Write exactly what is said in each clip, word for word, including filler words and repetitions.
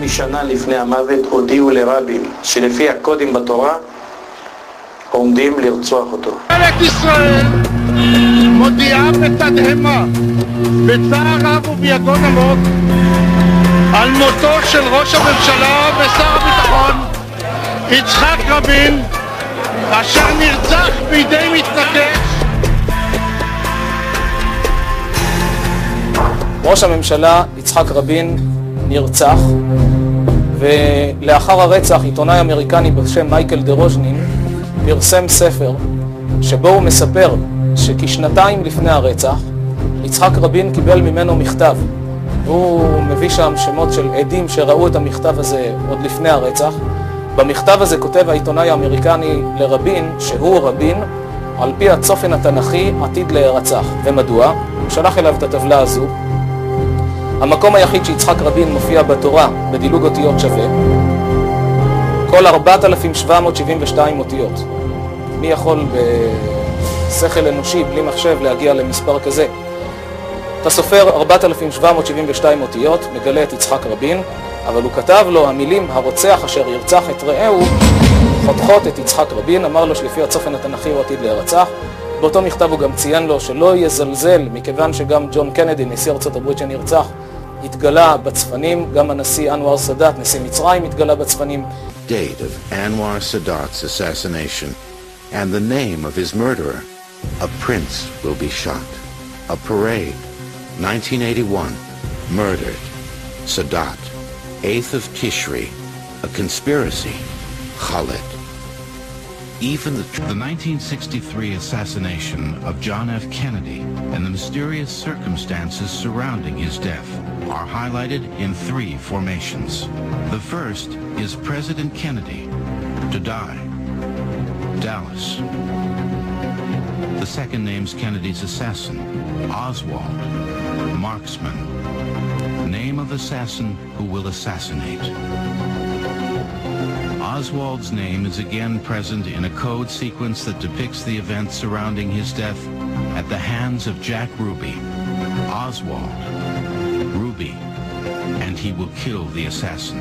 משנה לפני המוות הודיעו לרבין שלפי הקודים בתורה עומדים לרצוח אותו. ממשלת ישראל מודיעה בתדהמה, בצער רב וביגון עמוק, על מותו של ראש הממשלה ושר הביטחון יצחק רבין, אשר נרצח בידי מתנקש. ראש הממשלה יצחק רבין נרצח, ולאחר הרצח עיתונאי אמריקני בשם מייקל דרוז'נין פרסם ספר שבו הוא מספר שכשנתיים לפני הרצח יצחק רבין קיבל ממנו מכתב, והוא מביא שם שמות של עדים שראו את המכתב הזה עוד לפני הרצח. במכתב הזה כותב העיתונאי האמריקני לרבין שהוא רבין על פי הצופן התנ"כי עתיד להירצח. ומדוע? הוא שלח אליו את הטבלה הזו. המקום היחיד שיצחק רבין מופיע בתורה בדילוג אותיות שווה, כל ארבעת אלפים שבע מאות שבעים ושתיים אותיות. מי יכול בשכל אנושי בלי מחשב להגיע למספר כזה? אתה סופר ארבעת אלפים שבע מאות שבעים ושתיים אותיות, מגלה את יצחק רבין, אבל הוא כתב לו המילים הרוצח אשר ירצח את רעהו חותכות את יצחק רבין, אמר לו שלפי הצופן התנ"כי הוא עתיד להירצח. באותו מכתב הוא גם ציין לו שלא יזלזל, מכיוון שגם ג'ון קנדי, נשיא ארצות הברית שנרצח, התגלה בצפנים, גם הנשיא אנואר סאדאת, נשיא מצרים, התגלה בצפנים. Date of Anwar Sadat's assassination and the name of his murderer. A prince will be shot. A parade. nineteen eighty-one. Murdered. Sadat. eighth of Tishri. A conspiracy. Khalid. Even the, the nineteen sixty-three assassination of John F. Kennedy and the mysterious circumstances surrounding his death are highlighted in three formations. The first is President Kennedy, to die, Dallas. The second names Kennedy's assassin, Oswald, marksman, name of assassin who will assassinate. Oswald's name is again present in a code sequence that depicts the events surrounding his death at the hands of Jack Ruby. Oswald, Ruby, and he will kill the assassin.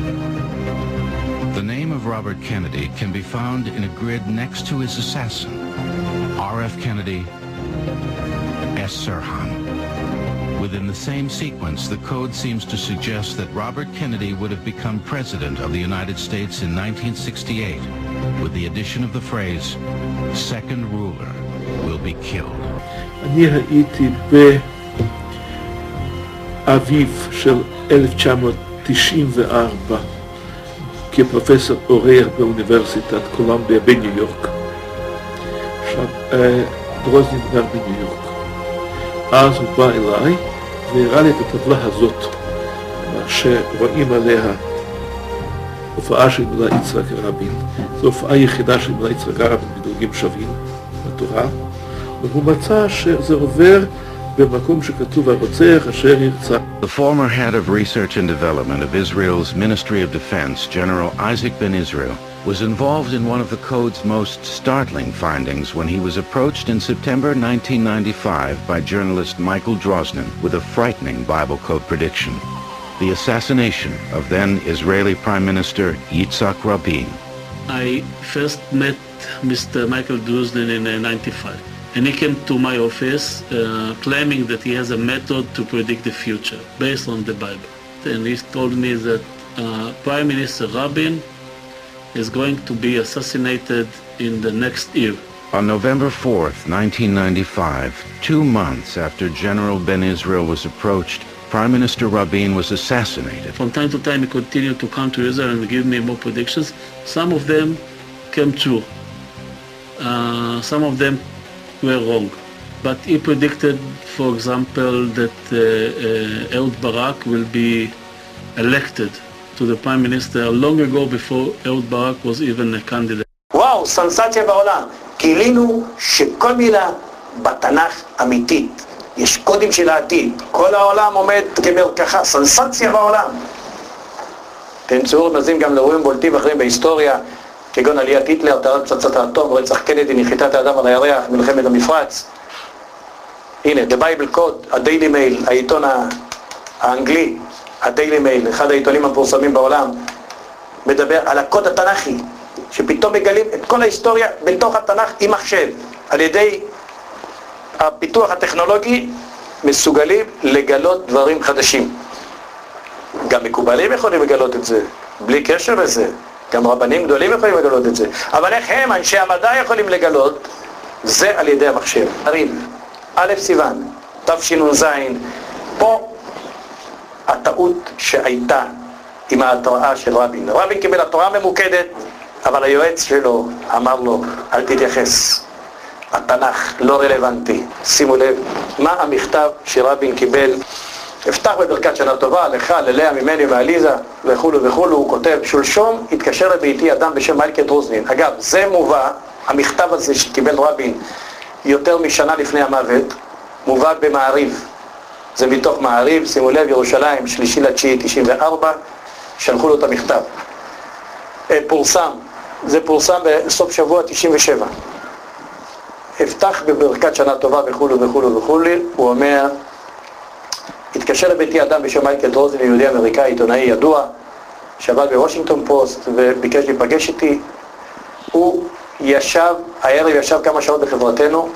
The name of Robert Kennedy can be found in a grid next to his assassin, R F Kennedy, S. Sirhan. Within the same sequence, the code seems to suggest that Robert Kennedy would have become president of the United States in nineteen sixty-eight, with the addition of the phrase, second ruler will be killed. אני הייתי באביב של אלף תשע מאות תשעים וארבע כפרופסור אורח באוניברסיטת קולומביה בניו יורק. עכשיו, דרוז'נין גר בניו יורק. אז הוא בא אליי והראה לי את הטבלה הזאת, שרואים עליה הופעה של מילא יצחק רבין. זו הופעה יחידה של מילא יצחק רבין בדרגים שווים בתורה, והוא מצא שזה עובר במקום שכתוב הרוצח אשר ירצח. The former head of research and development of Israel's Ministry of Defense, General Isaac Ben Israel, was involved in one of the code's most startling findings when he was approached in September nineteen ninety-five by journalist Michael Drosnin with a frightening Bible code prediction: the assassination of then Israeli Prime Minister Yitzhak Rabin. I first met Mister Michael Drosnin in ninety-five, and he came to my office uh, claiming that he has a method to predict the future based on the Bible. And he told me that uh, Prime Minister Rabin is going to be assassinated in the next year. On November fourth, nineteen ninety-five, two months after General Ben Israel was approached, Prime Minister Rabin was assassinated. From time to time he continued to come to Israel and give me more predictions. Some of them came true. Uh, some of them were wrong. But he predicted, for example, that uh, uh, Ehud Barak will be elected to the Prime Minister long ago before Ehud Barak was even a candidate. וואו, סנסציה בעולם. גילינו שכל מילה בתנ"ך אמיתית. יש קודים של העתיד. כל העולם עומד כמרקחה. סנסציה בעולם. תמצאו רמזים גם לאירועים בולטים אחרים בהיסטוריה, כגון עליית היטלר, טהרת פצצת האטום, רצח קנדי, נחיתת האדם על הירח, מלחמת המפרץ. הנה, The Bible Code, ה-Daily Mail, העיתון האנגלי, הדיילי מייל, אחד העיתונים המפורסמים בעולם, מדבר על הקוד התנ"כי, שפתאום מגלים את כל ההיסטוריה בתוך התנ"ך עם מחשב. על ידי הפיתוח הטכנולוגי מסוגלים לגלות דברים חדשים. גם מקובלים יכולים לגלות את זה, בלי קשר לזה. גם רבנים גדולים יכולים לגלות את זה. אבל איך הם, אנשי המדע, יכולים לגלות? זה על ידי המחשב. הריב, א' סיוון, תשנ"ז, פה הטעות שהייתה עם ההתראה של רבין. רבין קיבל התראה ממוקדת, אבל היועץ שלו אמר לו, אל תתייחס, התנ"ך לא רלוונטי. שימו לב, מה המכתב שרבין קיבל? אפתח בברכת שנה טובה, לך, ללאה, ממני ועליזה, וכולו וכולו, הוא כותב, שלשום התקשר לביתי אדם בשם מייקל דרוזנין. אגב, זה מובא, המכתב הזה שקיבל רבין יותר משנה לפני המוות, מובא במעריב. זה מתוך מעריב, שימו לב, ירושלים, שלישי לתשיעי תשעים וארבע, שלחו לו את המכתב. פורסם, זה פורסם בסוף שבוע תשעים ושבע. אפתח בברכת שנה טובה וכולו וכולו וכולו, הוא אומר, התקשר לביתי אדם בשם מייקל דרוזנין, יהודי אמריקאי, עיתונאי ידוע, שעבד בוושינגטון פוסט וביקש להיפגש איתי. הוא ישב, הערב ישב כמה שעות בחברתנו,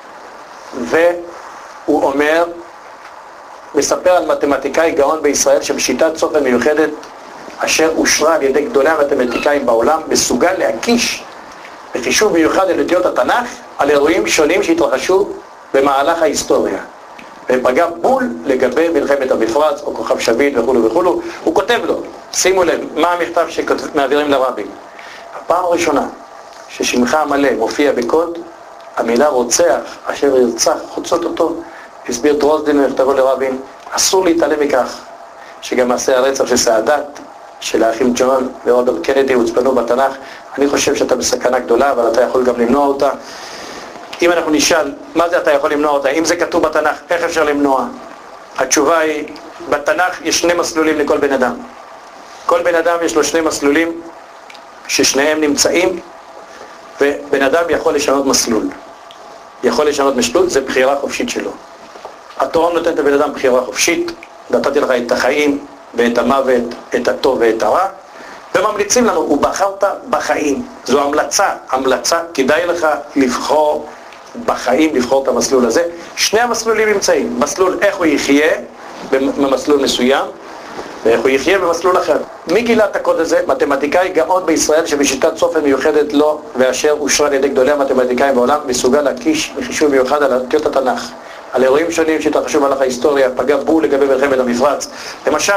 והוא אומר, מספר על מתמטיקאי גאון בישראל שבשיטת צופן מיוחדת, אשר אושרה על ידי גדולי המתמטיקאים בעולם, מסוגל להקיש בחישוב מיוחד על אותיות התנ"ך על אירועים שונים שהתרחשו במהלך ההיסטוריה. ופגע בול לגבי מלחמת המפרץ או כוכב שביט וכולו וכולו. הוא כותב לו, שימו לב, מה המכתב שמעבירים לרבין. הפעם הראשונה ששמך המלא מופיע בקוד, המילה רוצח אשר ירצח חוצות אותו, הסביר דרוזנין במכתבו לרבין, אסור להתעלם מכך שגם מעשי הרצח של סאדאת, של האחים ג'ון ורודולף קנדי הוצפנו בתנ"ך. אני חושב שאתה בסכנה גדולה, אבל אתה יכול גם למנוע אותה. אם אנחנו נשאל, מה זה אתה יכול למנוע אותה? אם זה כתוב בתנ"ך, איך אפשר למנוע? התשובה היא, בתנ"ך יש שני מסלולים לכל בן אדם. כל בן אדם יש לו שני מסלולים ששניהם נמצאים, ובן אדם יכול לשנות מסלול. יכול לשנות מסלול, זה בחירה חופשית שלו. התורה נותנת לבן אדם בחירה חופשית, נתתי לך את החיים ואת המוות, את הטוב ואת הרע, וממליצים לנו, ובחרת בחיים. זו המלצה, המלצה, כדאי לך לבחור בחיים, לבחור את המסלול הזה. שני המסלולים נמצאים, מסלול איך הוא יחיה במסלול מסוים, ואיך הוא יחיה במסלול אחר. מי גילה את הקוד הזה? מתמטיקאי גאון בישראל שבשיטת צופן מיוחדת לו, ואשר אושרה על ידי גדולי המתמטיקאים בעולם, מסוגל להקיש בחישוב מיוחד על אותיות התנ"ך, על אירועים שונים שהתרחשו במהלך ההיסטוריה, פגע בול לגבי מלחמת המפרץ. למשל,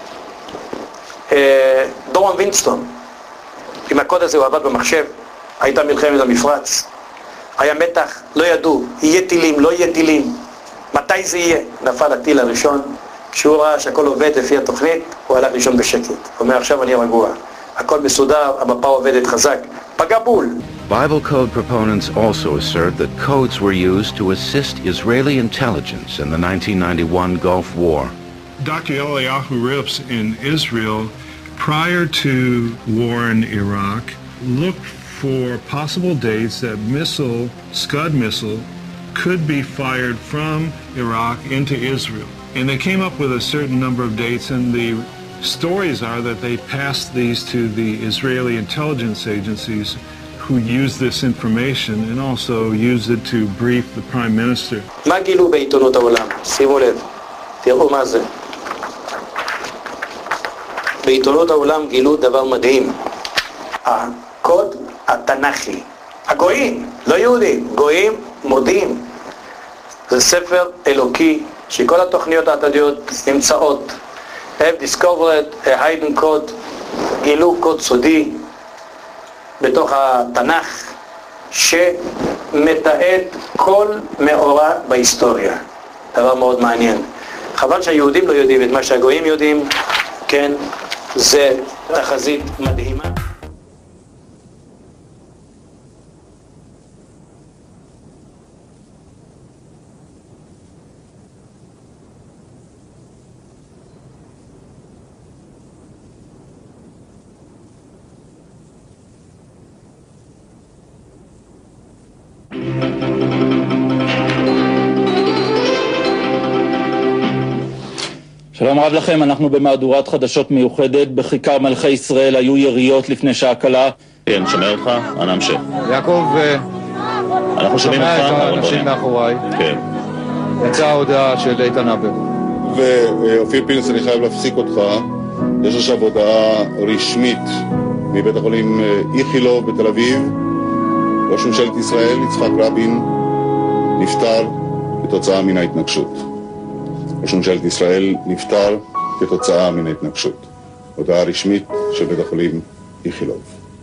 דורון וינסטון, עם הקוד הזה הוא עבד במחשב, הייתה מלחמת המפרץ, היה מתח, לא ידעו, יהיה טילים, לא יהיה טילים, מתי זה יהיה? נפל הטיל הראשון, כשהוא ראה שהכל עובד לפי התוכנית, הוא הלך לישון בשקט. הוא אומר, עכשיו אני רגוע, הכל מסודר, המפה עובדת חזק, פגע בול. Bible code proponents also assert that codes were used to assist Israeli intelligence in the nineteen ninety-one Gulf War. Doctor Eliyahu Rips in Israel, prior to war in Iraq, looked for possible dates that missile, Scud missile, could be fired from Iraq into Israel. And they came up with a certain number of dates, and the stories are that they passed these to the Israeli intelligence agencies who used this information and also used it to brief the Prime Minister. מה גילו בעיתונות העולם? שימו לב, תראו מה זה. בעיתונות העולם גילו דבר מדהים. הקוד התנ"כי. הגויים, לא יהודים, גויים מודים. זה ספר אלוקי שכל התוכניות העתידיות נמצאות. Have discovered a hidden code, גילו קוד סודי בתוך התנ"ך שמתעד כל מאורע בהיסטוריה. דבר מאוד מעניין. חבל שהיהודים לא יודעים את מה שהגויים יודעים, כן, זה תחזית מדהימה. שלום רב לכם, אנחנו במהדורת חדשות מיוחדת. בכיכר מלכי ישראל היו יריות לפני שעה קלה. כן, שומע אותך, אנא המשך. יעקב, אנחנו שומעים אותך, שומע את האנשים מאחוריי. כן. יצאה ההודעה של איתן הבר. ואופיר פינס, אני חייב להפסיק אותך. יש עכשיו הודעה רשמית מבית החולים איכילוב בתל אביב. ראש ממשלת ישראל, יצחק רבין, נפטר כתוצאה מן ההתנגשות. ראש ממשלת ישראל נפטר כתוצאה מן ההתנגשות. הודעה רשמית של בית החולים איכילוב.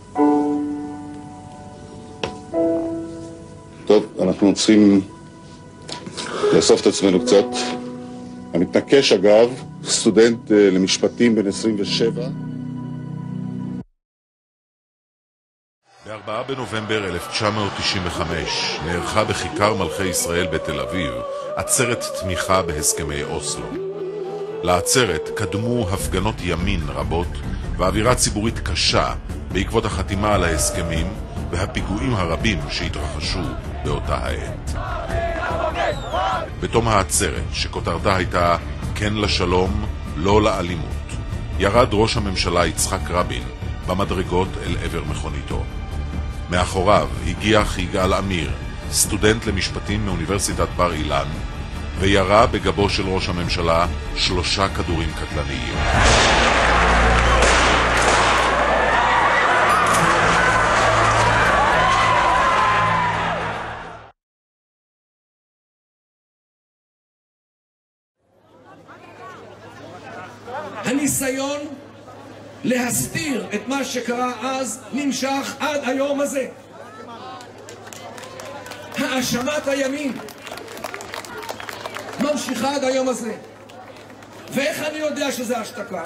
טוב, אנחנו צריכים לאסוף את עצמנו קצת. המתנקש אגב, סטודנט למשפטים בן עשרים ושבע. ב-ארבעה בנובמבר אלף תשע מאות תשעים וחמש נערכה בכיכר מלכי ישראל בתל אביב עצרת תמיכה בהסכמי אוסלו. לעצרת קדמו הפגנות ימין רבות ואווירה ציבורית קשה בעקבות החתימה על ההסכמים והפיגועים הרבים שהתרחשו באותה העת. בתום העצרת, שכותרתה הייתה כן לשלום, לא לאלימות, ירד ראש הממשלה יצחק רבין במדרגות אל עבר מכוניתו. מאחוריו הגיח יגאל עמיר, סטודנט למשפטים מאוניברסיטת בר אילן, וירה בגבו של ראש הממשלה שלושה כדורים קטלניים. הניסיון להסתיר את מה שקרה אז נמשך עד היום הזה. האשמת הימין ממשיכה עד היום הזה. ואיך אני יודע שזה השתקה?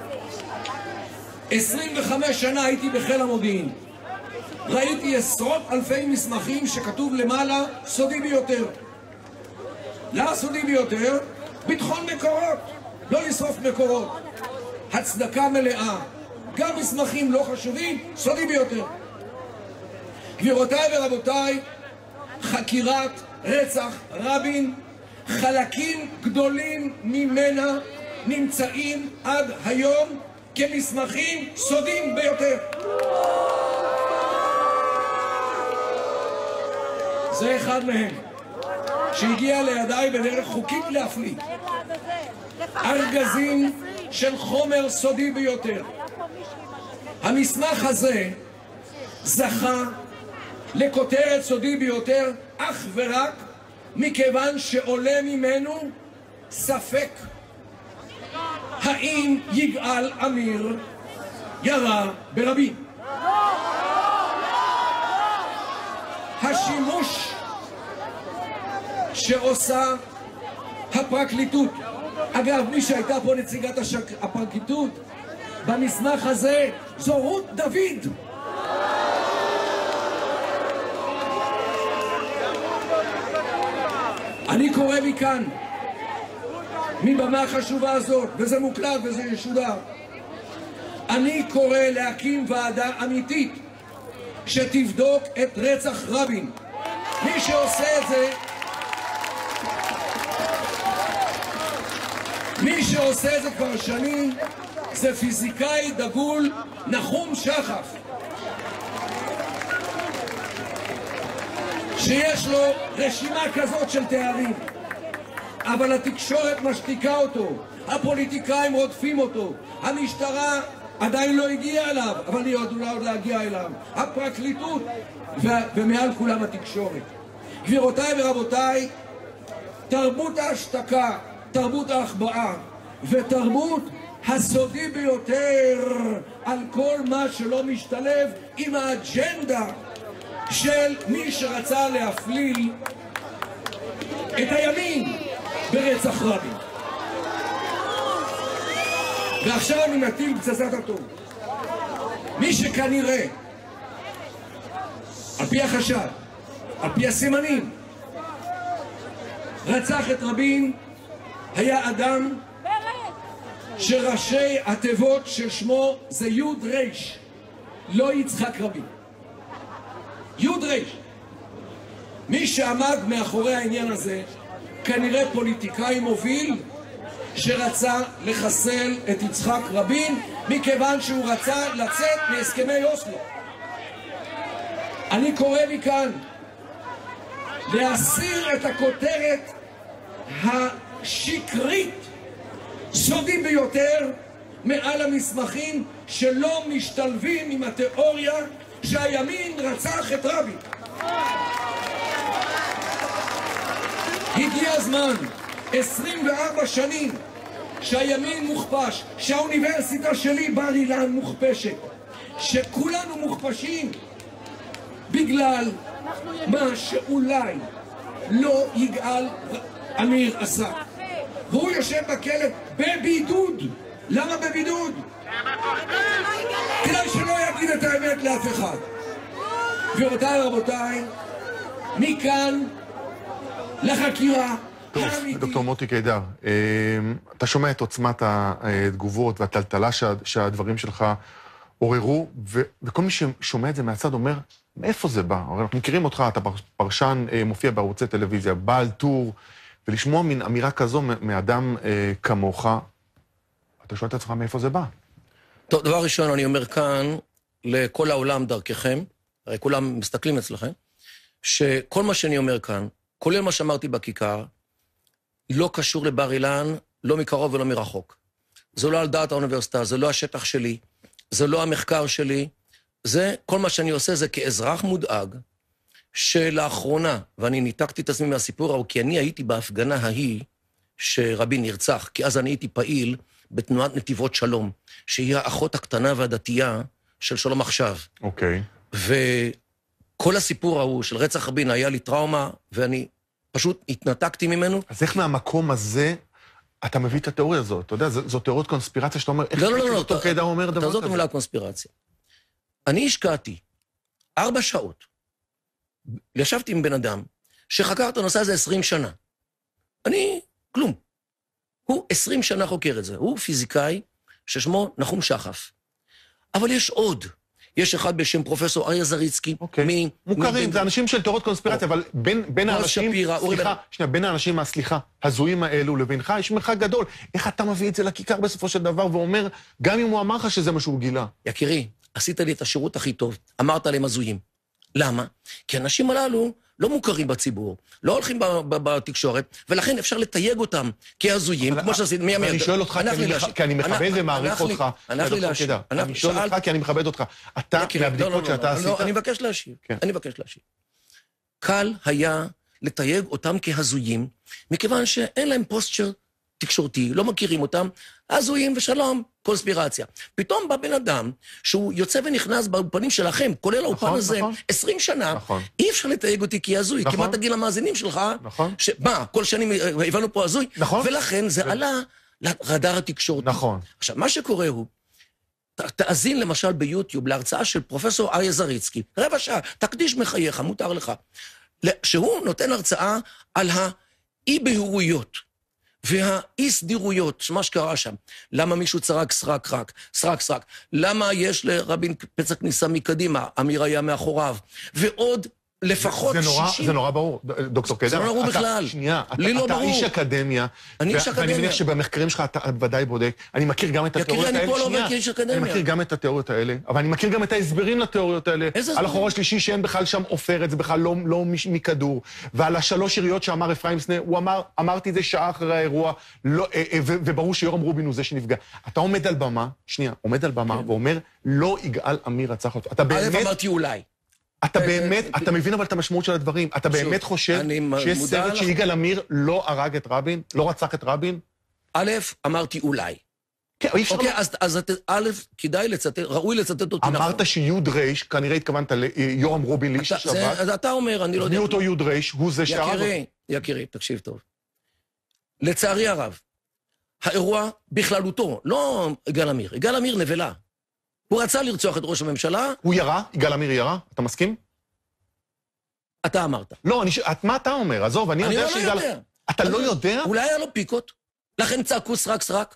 עשרים וחמש שנה הייתי בחיל המודיעין. ראיתי עשרות אלפי מסמכים שכתוב למעלה סודי ביותר. לא סודי ביותר, ביטחון מקורות, לא לשרוף מקורות. הצדקה מלאה, גם מסמכים לא חשובים, סודי ביותר. גבירותיי ורבותיי, חקירת רצח רבין, חלקים גדולים ממנה נמצאים עד היום כמסמכים סודיים ביותר. זה אחד מהם שהגיע לידיי בדרך חוקית להפליא. ארגזים של חומר סודי ביותר. המסמך הזה זכה לכותרת סודי ביותר אך ורק מכיוון שעולה ממנו ספק האם יגאל עמיר ירה ברבין. השימוש שעושה הפרקליטות, אגב, מי שהייתה פה נציגת השק... הפרקליטות במסמך הזה זו רות דוד. אני קורא מכאן, מבמה החשובה הזאת, וזה מוקלט וזה ישודר, אני קורא להקים ועדה אמיתית שתבדוק את רצח רבין. מי שעושה את זה, מי שעושה את זה כבר שנים, זה פיזיקאי דגול נחום שחף, שיש לו רשימה כזאת של תארים, אבל התקשורת משתיקה אותו, הפוליטיקאים רודפים אותו, המשטרה עדיין לא הגיעה אליו, אבל היא עלולה עוד להגיע אליו, הפרקליטות, ו- ומעל כולם התקשורת. גבירותיי ורבותיי, תרבות ההשתקה, תרבות ההחבאה ותרבות הסודי ביותר על כל מה שלא משתלב עם האג'נדה של מי שרצה להפליל את הימין ברצח רבין. ועכשיו אני מטיל פצצת אטום. מי שכנראה, על פי החשד, על פי הסימנים, רצח את רבין, היה אדם שראשי התיבות של שמו זה יוד ריש, לא יצחק רבין. יוד ריש. מי שעמד מאחורי העניין הזה, כנראה פוליטיקאי מוביל, שרצה לחסל את יצחק רבין מכיוון שהוא רצה לצאת מהסכמי אוסלו. אני קורא מכאן להסיר את הכותרת השקרית, סודי ביותר, מעל המסמכים שלא משתלבים עם התיאוריה שהימין רצח את רבין. הגיע הזמן, עשרים וארבע שנים שהימין מוכפש, שהאוניברסיטה שלי בר אילן מוכפשת, שכולנו מוכפשים בגלל מה שאולי לא יגאל עמיר עשה. והוא יושב בכלא בבידוד. למה בבידוד? כדי שלא יגיד את האמת לאף אחד. גבירותיי ורבותיי, מכאן לחקירה האמיתית. דוקטור מוטי קידר, אתה שומע את עוצמת התגובות והטלטלה שהדברים שלך עוררו, וכל מי ששומע את זה מהצד אומר, מאיפה זה בא? הרי אנחנו מכירים אותך, אתה פרשן, מופיע בערוצי טלוויזיה, בעל טור, ולשמוע מין אמירה כזו מאדם כמוך, אתה שואל את עצמך מאיפה זה בא? טוב, דבר ראשון, אני אומר כאן, לכל העולם דרככם, הרי כולם מסתכלים אצלכם, שכל מה שאני אומר כאן, כולל מה שאמרתי בכיכר, לא קשור לבר אילן, לא מקרוב ולא מרחוק. זה לא על דעת האוניברסיטה, זה לא השטח שלי, זה לא המחקר שלי, זה, כל מה שאני עושה זה כאזרח מודאג, שלאחרונה, ואני ניתקתי את עצמי מהסיפור ההוא, כי אני הייתי בהפגנה ההיא שרבין נרצח, כי אז אני הייתי פעיל בתנועת נתיבות שלום, שהיא האחות הקטנה והדתייה של שלום עכשיו. אוקיי. וכל הסיפור ההוא של רצח רבין היה לי טראומה, ואני פשוט התנתקתי ממנו. אז איך מהמקום הזה אתה מביא את התיאוריה הזאת? אתה יודע, זו תיאוריות קונספירציה שאתה אומר, איך לא, לא, לא, דוקטור קידר אומר דבר כזה? תעזוב את המילה קונספירציה. אני השקעתי ארבע שעות, ישבתי עם בן אדם שחקר את הנושא הזה עשרים שנה. אני, כלום. הוא עשרים שנה חוקר את זה. הוא פיזיקאי ששמו נחום שחף. אבל יש עוד. יש אחד בשם פרופסור אריה זריצקי. אוקיי. מוכרים, זה אנשים של תיאוריות קונספירציה, אבל בין האנשים, סליחה, שנייה, בין האנשים, הסליחה, הזויים האלו לבינך, יש מרחק גדול. איך אתה מביא את זה לכיכר בסופו של דבר ואומר, גם אם הוא אמר לך שזה מה שהוא גילה? יקירי, עשית לי את השירות הכי טוב. אמרת להם הזויים. למה? כי האנשים הללו לא מוכרים בציבור, לא הולכים בתקשורת, ולכן אפשר לתייג אותם כהזויים, כמו שעשית, מי אמר? אני שואל אותך כי אני מכבד ומעריך אותך. אני שואל אותך כי אני מכבד אותך. אתה, מהבדיקות שאתה עשית... אני מבקש להשיב, אני מבקש להשיב. קל היה לתייג אותם כהזויים, מכיוון שאין להם פוסטשר תקשורתי, לא מכירים אותם, הזויים ושלום, קונספירציה. פתאום בא בן אדם שהוא יוצא ונכנס באולפנים שלכם, כולל האולפן הזה, עשרים שנה, אי אפשר לתייג אותי כהזוי, כי מה תגיד למאזינים שלך, שמה, כל שנים הבנו פה הזוי, ולכן זה עלה לרדאר התקשורתי. עכשיו, מה שקורה הוא, תאזין למשל ביוטיוב להרצאה של פרופסור אריה זריצקי, רבע שעה, תקדיש מחייך, מותר לך, שהוא נותן הרצאה על האי-בהירויות, והאי סדירויות, מה שקרה שם, למה מישהו צרק סרק רק, סרק סרק, למה יש לרבין פצע כניסה מקדימה, אמיר היה מאחוריו, ועוד לפחות שישים... זה נורא ברור, דוקטור קידר. זה לא ברור בכלל. שנייה, אתה איש אקדמיה, ואני מניח שבמחקרים שלך אתה ודאי בודק, אני מכיר גם את התיאוריות האלה. יקירי, אני פה לא עובד כאיש אקדמיה. אני מכיר גם את התיאוריות האלה, אבל אני מכיר גם את ההסברים לתיאוריות האלה. על החור השלישי שאין בכלל שם עופרת, זה בכלל לא מכדור, ועל השלוש יריות שאמר אפרים סנה, הוא אמר, אמרתי את זה שעה אחרי האירוע, וברור שיורם רובין הוא זה שנפגע. אתה עומד על במה, שנייה, עומד על במה ואומר, לא יגאל עמיר רצח אותו. אתה באמת... אמרתי אולי. אתה באמת, אתה מבין אבל את המשמעות של הדברים, אתה באמת חושב שיש סרט שיגאל עמיר לא הרג את רבין, לא רצח את רבין? א', אמרתי אולי. אוקיי, אז א', כדאי לצטט, ראוי לצטט אותי נכון. אמרת שיוד רייש, כנראה התכוונת ליורם רובין לאיש השב"כ. אז אתה אומר, אני לא יודע... מי אותו יוד רייש, הוא זה שהרב... יקירי, יקירי, תקשיב טוב. לצערי הרב, האירוע בכללותו, לא יגאל עמיר, יגאל עמיר נבלה. הוא רצה לרצוח את ראש הממשלה. הוא ירה? יגאל עמיר ירה? אתה מסכים? אתה אמרת. לא, מה אתה אומר? עזוב, אני יודע שיגאל... אני לא יודע. אתה לא יודע? אולי היה לו פיקות, לכן צעקו סרק סרק.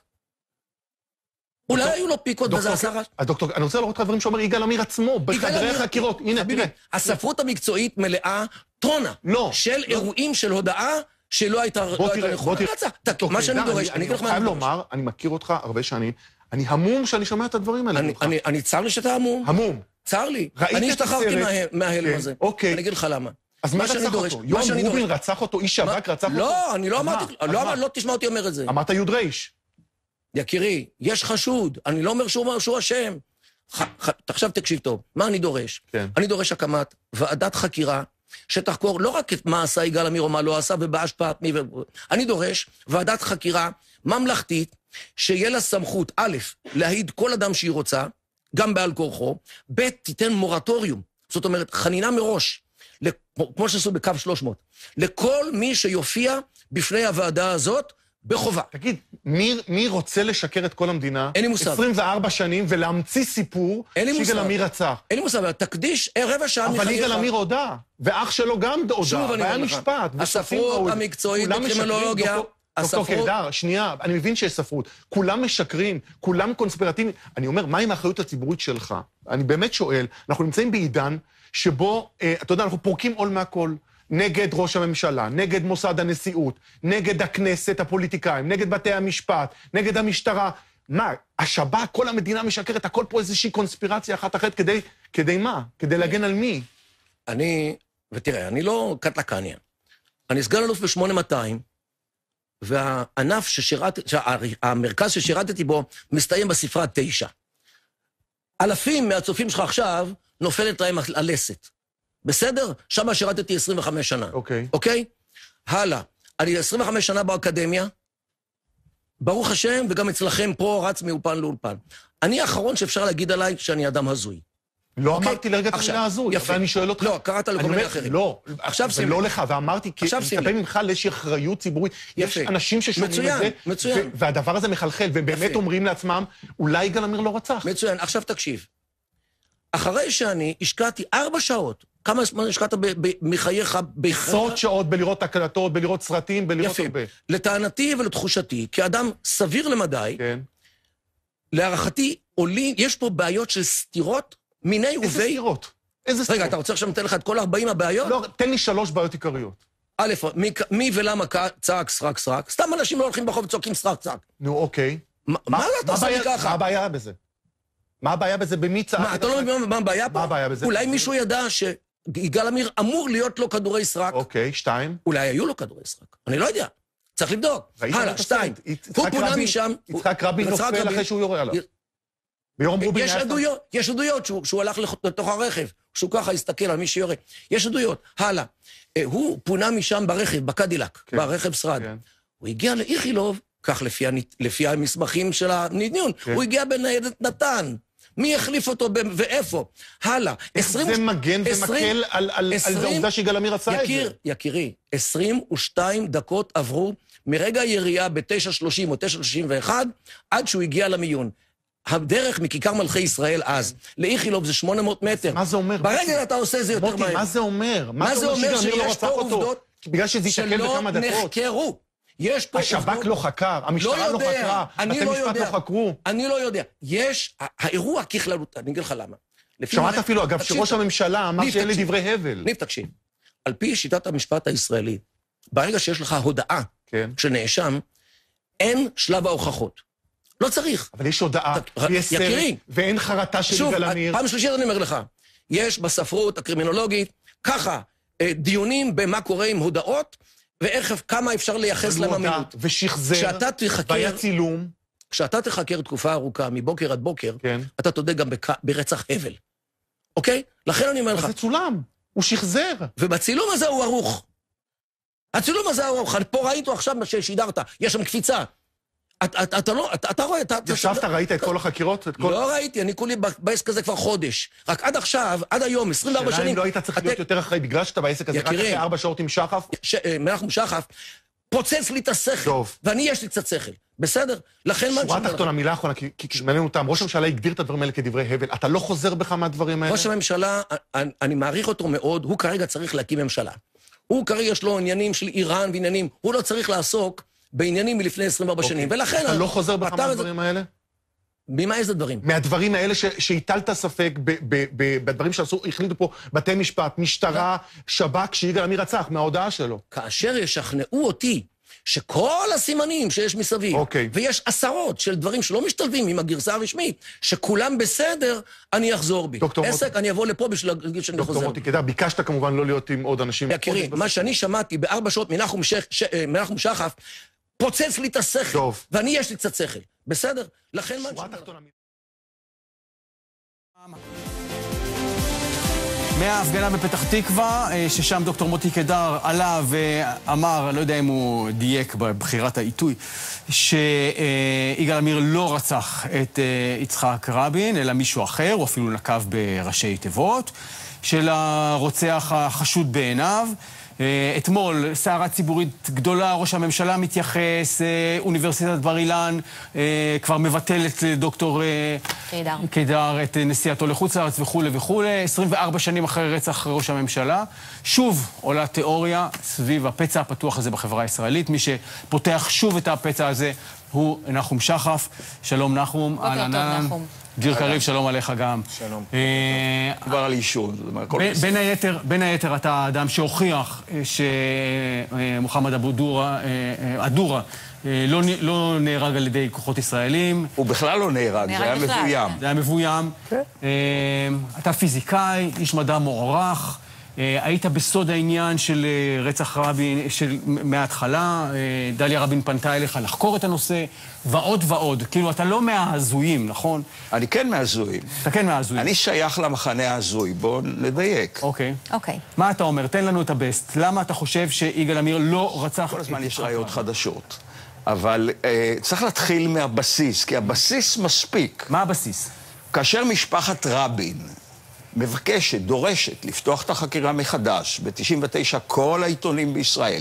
אולי היו לו פיקות וזה עשה רעש. אז דוקטור, אני רוצה לראות את הדברים שאומר יגאל עמיר עצמו, בחדרי החקירות. הנה, תראה. הספרות המקצועית מלאה טונה של אירועים של הודאה שלא הייתה נכונה. מה שאני דורש, אני אגיד לך מה אני חייב לומר, אני מכיר אותך הרבה שנים, אני המום שאני שומע את הדברים האלה. אני צר לי שאתה המום. המום. צר לי. אני השתחררתי מההלם הזה. אוקיי. אני אגיד לך למה. אז מה רצח אותו? יום רובין רצח אותו, איש שב"כ רצח אותו? לא, אני לא אמרתי, לא תשמע אותי אומר את זה. אמרת יוד רייש. יקירי, יש חשוד, אני לא אומר שהוא אשם. עכשיו תקשיב טוב, מה אני דורש? אני דורש הקמת ועדת חקירה שתחקור לא רק את מה עשה יגאל עמיר או מה לא עשה ובהשפעת מי ו... אני דורש ועדת חקירה ממלכתית שיהיה לה סמכות, א', להעיד כל אדם שהיא רוצה, גם בעל כורחו, ב', תיתן מורטוריום, זאת אומרת, חנינה מראש, כמו שעשו בקו שלוש מאות, לכל מי שיופיע בפני הוועדה הזאת בחובה. תגיד, מי, מי רוצה לשקר את כל המדינה? אין לי מוסף. עשרים וארבע שנים ולהמציא סיפור שיגאל עמיר רצח. אין לי מוסף, אבל תקדיש רבע שעה מחייך. אבל יגאל עמיר הודה, ואח שלו גם הודה, והיה משפט. הספרות המקצועית בקרימינולוגיה, דוקטור קלדר, שנייה, אני מבין שיש ספרות. כולם משקרים, כולם קונספירטיביים. אני אומר, מה עם האחריות הציבורית שלך? אני באמת שואל, אנחנו נמצאים בעידן שבו, אתה יודע, אנחנו פורקים עול מהכל. נגד ראש הממשלה, נגד מוסד הנשיאות, נגד הכנסת, הפוליטיקאים, נגד בתי המשפט, נגד המשטרה. מה, השב"כ, כל המדינה משקרת, הכל פה איזושהי קונספירציה אחת אחרת, כדי, כדי מה? כדי להגן על מי? אני, ותראה, אני לא קטלקניה. אני סגן אלוף ב-שמונה מאתיים, והענף ששירת, המרכז ששירתתי בו, מסתיים בספרה תשע. אלפים מהצופים שלך עכשיו, נופלת להם הלסת. בסדר? שמה שירתתי עשרים וחמש שנה. אוקיי. אוקיי? הלאה. אני עשרים וחמש שנה באקדמיה, ברוך השם, וגם אצלכם פה רץ מאולפן לאולפן. אני האחרון שאפשר להגיד עליי שאני אדם הזוי. לא אוקיי? אמרתי לרגע את המילה הזוי, אבל אני שואל אותך. לא, קראת לכל מיני אחרים. לא, ולא לך, ואמרתי, כי מצפה ממך לאיזושהי אחריות ציבורית. יש אנשים ששומעים את זה, מצוין, מצוין. והדבר הזה מחלחל, והם באמת אומרים לעצמם, אולי יגאל עמיר לא רצח. מצוין, עכשיו תקשיב. אחרי שאני השקעתי ארבע שעות, כמה זמן השקעת מחייך? עשרות שעות בלראות הקלטות, בלראות סרטים, בלראות הרבה. לטענתי ולתחושתי, כאדם סביר למדי, להערכתי עולים, יש פה בעיות של סתירות, מיני ובי... איזה סתירות? איזה סתירות? רגע, אתה רוצה עכשיו נתן לך את כל ארבעים הבעיות? לא, תן לי שלוש בעיות עיקריות. א', מי ולמה צעק סרק סרק? סתם אנשים לא הולכים ברחוב וצועקים סרק סרק. נו, אוקיי. מה אתה עושה לי ככה? מה הבעיה בזה? מה הבעיה בזה? במי צעק? מה, אתה לא מבין מה הבעיה פה? מה הבעיה בזה? אולי מישהו ידע שיגאל עמיר אמור להיות לו כדורי סרק. אוקיי, שתיים. אולי היו לו כדורי סרק. אני לא יודע. צריך לבדוק. הלאה, שתיים. הוא פונה משם... יצחק רבין נופל אחרי שהוא יורה עליו. ביום רובין יש עדויות, יש עדויות שהוא הלך לתוך הרכב, שהוא ככה הסתכל על מי שיורה. יש עדויות. הלאה. הוא פונה משם ברכב, בקדילק, ברכב שרד. הוא הגיע לאיכילוב, כך לפי המסמכים של הנידיון, הוא הגיע בניידת נתן. מי החליף אותו ואיפה? הלאה. זה מגן ומקל על העובדה שיגאל עמיר עשה את זה. יקירי, עשרים ושתיים דקות עברו מרגע הירייה ב-תשע שלושים או תשע שלושים ואחת עד שהוא הגיע למיון. הדרך מכיכר מלכי ישראל אז, לאיכילוב זה שמונה מאות מטר. מה זה אומר? ברגע אתה עושה זה יותר מהר. מה זה אומר? מה זה אומר שיש פה עובדות בגלל שזה יתקל בכמה דקות? שלא נחקרו. יש פה השב"כ לא חקר, המשטרה לא חקרה, בתי משפט לא חקרו. אני לא יודע. יש, האירוע ככללות, אני אגיד לך למה. שמעת אפילו, אגב, שראש הממשלה אמר שאלה דברי הבל. ניב, תקשיב. על פי שיטת המשפט הישראלי, ברגע שיש לך הודעה שנאשם, אין שלב ההוכחות. לא צריך. אבל יש הודעה, ויש סרט, ואין חרטה של יגאל עמיר. פעם שלישית אני אומר לך, יש בספרות הקרימינולוגית, ככה, דיונים במה קורה עם הודעות, ואיך, כמה אפשר לייחס להם אמינות. ושחזר, והיה צילום. כשאתה תחקר תקופה ארוכה, מבוקר עד בוקר, אתה תודה גם ברצח הבל. אוקיי? לכן אני אומר לך... אבל זה צולם, הוא שחזר. ובצילום הזה הוא ערוך. הצילום הזה הוא ערוך. פה ראיתו עכשיו מה ששידרת, יש שם קפיצה. אתה לא, אתה רואה... ישבת, ראית את כל החקירות? לא ראיתי, אני כולי בעסק הזה כבר חודש. רק עד עכשיו, עד היום, עשרים וארבע שנים... שאלה אם לא היית צריך להיות יותר אחרי, בגלל שאתה בעסק הזה, רק אחרי ארבע שעות עם שחף? מלך משחף, פוצץ לי את השכל, ואני יש לי קצת שכל. בסדר? לכן מה... שורה תחתונה, מילה אחרונה, כי מעניין אותם, ראש הממשלה הגדיר את הדברים האלה כדברי הבל, אתה לא חוזר בך מהדברים האלה? ראש הממשלה, אני מעריך אותו מאוד, הוא כרגע צריך להקים ממשלה. הוא כרגע יש לו עניינים של איראן ועניינים, הוא לא צריך לעסוק בעניינים מלפני עשרים וארבע שנים, ולכן... אתה לא חוזר בך מהדברים האלה? ממה איזה דברים? מהדברים האלה שהטלת ספק בדברים שעשו, החליטו פה בתי משפט, משטרה, שב"כ, שיגאל עמיר רצח, מההודעה שלו. כאשר ישכנעו אותי שכל הסימנים שיש מסביב, okay. ויש עשרות של דברים שלא משתלבים עם הגרסה הרשמית, שכולם בסדר, אני אחזור בי. עסק, מוט... אני אבוא לפה בשביל להגיד שאני חוזר. דוקטור מוטי קדר, ביקשת כמובן לא להיות עם עוד אנשים. יקירי, מה שאני שמעתי בארבע שעות מנחום, שח... ש... מנחום שחף, פוצץ לי את השכל, טוב. ואני יש לי קצת שכל. בסדר? לכן מה... מההפגנה בפתח תקווה, ששם דוקטור מוטי קדר עלה ואמר, לא יודע אם הוא דייק בבחירת העיתוי, שיגאל עמיר לא רצח את יצחק רבין, אלא מישהו אחר, או אפילו נקב בראשי תיבות, של הרוצח החשוד בעיניו. אתמול, סערה ציבורית גדולה, ראש הממשלה מתייחס, אוניברסיטת בר אילן כבר מבטלת לדוקטור קדר את נסיעתו לחוץ לארץ וכו' וכו'. עשרים וארבע שנים אחרי רצח ראש הממשלה, שוב עולה תיאוריה סביב הפצע הפתוח הזה בחברה הישראלית. מי שפותח שוב את הפצע הזה הוא נחום שחף. שלום נחום. בוקר טוב נחום. דביר קריב, שלום עליך גם. שלום. כבר על אישון. בין היתר אתה האדם שהוכיח שמוחמד אדורה לא נהרג על ידי כוחות ישראלים. הוא בכלל לא נהרג, זה היה מבוים. זה היה מבוים. אתה פיזיקאי, איש מדע מוערך. היית בסוד העניין של רצח רבין, של מההתחלה, דליה רבין פנתה אליך לחקור את הנושא, ועוד ועוד. כאילו, אתה לא מההזויים, נכון? אני כן מההזויים. אתה כן מההזויים. אני שייך למחנה ההזוי, בואו נדייק. אוקיי. אוקיי. מה אתה אומר? תן לנו את הבסט. למה אתה חושב שיגאל עמיר לא רצח... כל הזמן יש ראיות חדשות. אבל אה, צריך להתחיל מהבסיס, כי הבסיס מספיק. מה הבסיס? כאשר משפחת רבין מבקשת, דורשת, לפתוח את החקירה מחדש, ב-תשעים ותשע כל העיתונים בישראל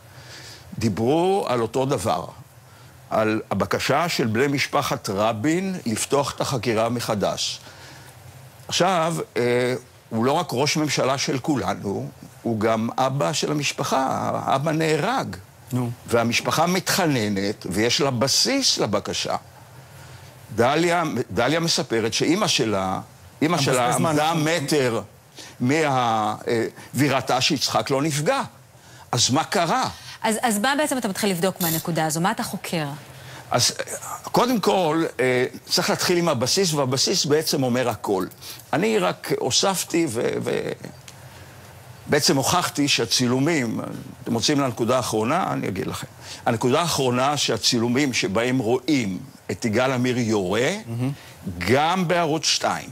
דיברו על אותו דבר, על הבקשה של בני משפחת רבין לפתוח את החקירה מחדש. עכשיו, אה, הוא לא רק ראש ממשלה של כולנו, הוא גם אבא של המשפחה, האבא נהרג. נו. והמשפחה מתחננת, ויש לה בסיס לבקשה. דליה, דליה מספרת שאימא שלה, אימא שלה עמדה מטר מהווירתה שיצחק לא נפגע. אז מה קרה? אז, אז מה בעצם אתה מתחיל לבדוק מהנקודה הזו? מה אתה חוקר? אז קודם כל, צריך להתחיל עם הבסיס, והבסיס בעצם אומר הכל. אני רק הוספתי ו... ו... בעצם הוכחתי שהצילומים, אתם מוצאים לנקודה האחרונה, אני אגיד לכם. הנקודה האחרונה שהצילומים שבהם רואים את יגאל עמיר יורה, mm-hmm. גם בערוץ שתיים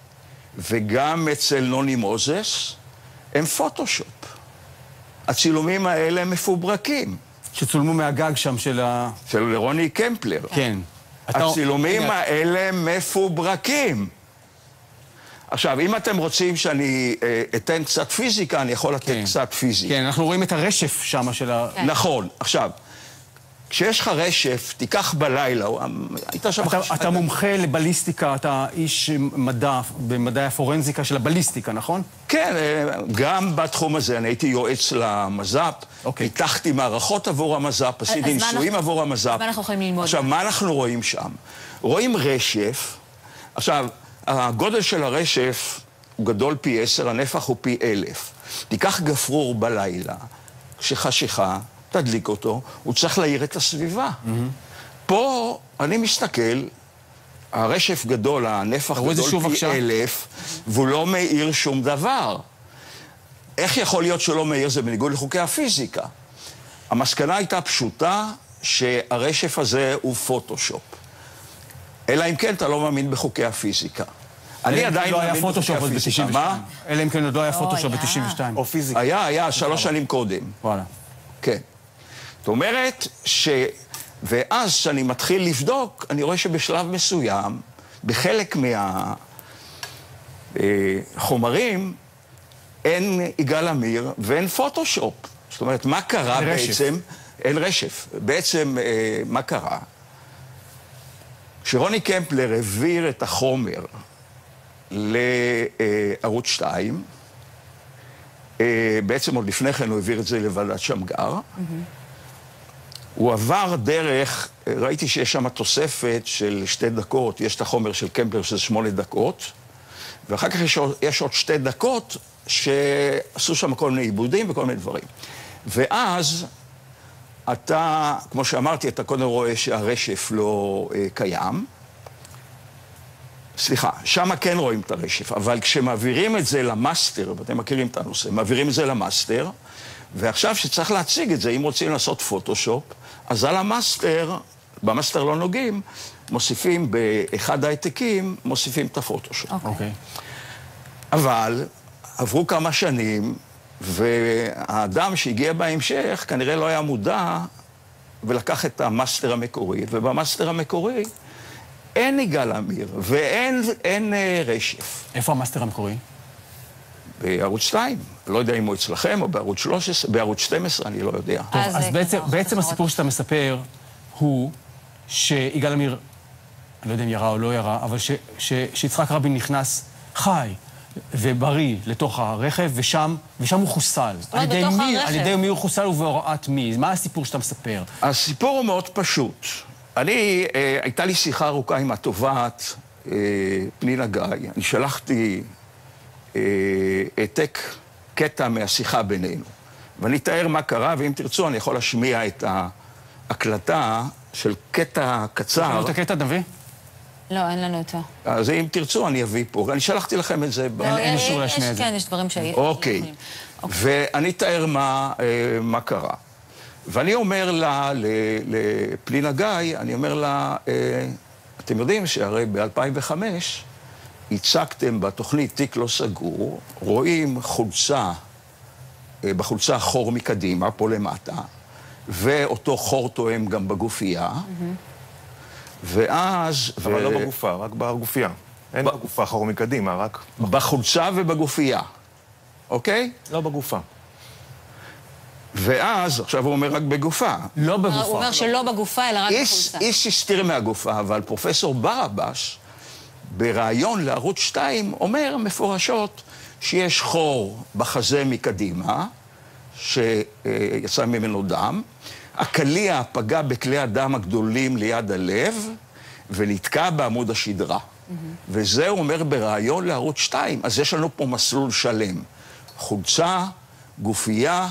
וגם אצל נוני מוזס, הם פוטושופ. הצילומים האלה הם מפוברקים. שצולמו מהגג שם של ה... של רוני קמפלר. כן. הצילומים אתה... האלה מפוברקים. עכשיו, אם אתם רוצים שאני אה, אתן קצת פיזיקה, אני יכול לתת כן. קצת פיזיקה. כן, אנחנו רואים את הרשף שם של ה... כן. נכון. עכשיו, כשיש לך רשף, תיקח בלילה, היית שם... אתה, חש... אתה מומחה לבליסטיקה, אתה איש מדע, במדעי הפורנזיקה של הבליסטיקה, נכון? כן, גם בתחום הזה, אני הייתי יועץ למז"פ, אוקיי. פיתחתי מערכות עבור המז"פ, עשיתי ניסויים אנחנו... עבור המז"פ. אז מה אנחנו יכולים ללמוד? עכשיו, מה אנחנו רואים שם? רואים רשף, עכשיו... הגודל של הרשף הוא גדול פי עשר, הנפח הוא פי אלף. תיקח גפרור בלילה, כשחשיכה, תדליק אותו, הוא צריך להאיר את הסביבה. Mm-hmm. פה אני מסתכל, הרשף גדול, הנפח גדול פי עכשיו? אלף, והוא לא מאיר שום דבר. איך יכול להיות שלא מאיר? זה בניגוד לחוקי הפיזיקה. המסקנה הייתה פשוטה שהרשף הזה הוא פוטושופ. אלא אם כן אתה לא מאמין בחוקי הפיזיקה. אני עדיין לא היה פוטושופ עוד ב-תשעים ושתיים. אלא אם כן עוד לא היה פוטושופ ב-תשעים ושתיים. או פיזיקה. היה, היה, שלוש שנים קודם. וואלה. כן. זאת אומרת ש... ואז כשאני מתחיל לבדוק, אני רואה שבשלב מסוים, בחלק מהחומרים, אין יגאל עמיר ואין פוטושופ. זאת אומרת, מה קרה בעצם? אין רשף. בעצם, מה קרה? כשרוני קמפלר העביר את החומר לערוץ שתיים, בעצם עוד לפני כן הוא העביר את זה לוועדת שמגר, הוא עבר דרך, ראיתי שיש שם תוספת של שתי דקות, יש את החומר של קמפלר שזה שמונה דקות, ואחר כך יש, יש עוד שתי דקות שעשו שם כל מיני עיבודים וכל מיני דברים. ואז אתה, כמו שאמרתי, אתה קודם רואה שהרשף לא אה, קיים. סליחה, שם כן רואים את הרשף, אבל כשמעבירים את זה למאסטר, ואתם מכירים את הנושא, מעבירים את זה למאסטר, ועכשיו שצריך להציג את זה, אם רוצים לעשות פוטושופ, אז על המאסטר, במאסטר לא נוגעים, מוסיפים באחד העתקים, מוסיפים את הפוטושופ. אוקיי. אבל עברו כמה שנים, והאדם שהגיע בהמשך כנראה לא היה מודע ולקח את המאסטר המקורי, ובמאסטר המקורי אין יגאל עמיר ואין אין, אה, רשף. איפה המאסטר המקורי? בערוץ שתיים. לא יודע אם הוא אצלכם או בערוץ שלוש עשרה, בערוץ שתים עשרה, אני לא יודע. טוב, אז, אז בעצם, בעצם הסיפור שאתה מספר הוא שיגאל עמיר, אני לא יודע אם ירה או לא ירה, אבל ש, ש, שיצחק רבין נכנס חי ובריא לתוך הרכב, ושם, ושם הוא חוסל. על ידי מי, על ידי מי הוא חוסל ובהוראת מי? מה הסיפור שאתה מספר? הסיפור הוא מאוד פשוט. אני, אה, הייתה לי שיחה ארוכה עם התובעת אה, פנינה גיא. אני שלחתי אה, העתק קטע מהשיחה בינינו. ואני אתאר מה קרה, ואם תרצו אני יכול להשמיע את ההקלטה של קטע קצר. יש לנו את הקטע, נביא? לא, אין לנו אותו. אז אם תרצו, אני אביא פה. אני שלחתי לכם את זה. אין אישור להשמיע את זה. כן, יש דברים שהיו. אוקיי. ואני אתאר מה קרה. ואני אומר לה, לפלינה גיא, אני אומר לה, אתם יודעים שהרי ב-אלפיים וחמש הצגתם בתוכנית תיק לא סגור, רואים חולצה, בחולצה חור מקדימה, פה למטה, ואותו חור תואם גם בגופייה. ואז... אבל לא בגופה, רק בגופייה. אין בגופה חור מקדימה, רק... בחולצה ובגופייה, אוקיי? לא בגופה. ואז, עכשיו הוא אומר רק בגופה. לא בגופה. הוא אומר שלא בגופה, אלא רק בחולצה. איש הסתיר מהגופה, אבל פרופסור ברבש, ברעיון לערוץ שתיים, אומר מפורשות שיש חור בחזה מקדימה, שיצא ממנו דם, הקליע פגע בכלי הדם הגדולים ליד הלב, ונתקע בעמוד השדרה. Mm-hmm. וזה הוא אומר ברעיון לערוץ שתיים. אז יש לנו פה מסלול שלם. חולצה, גופייה,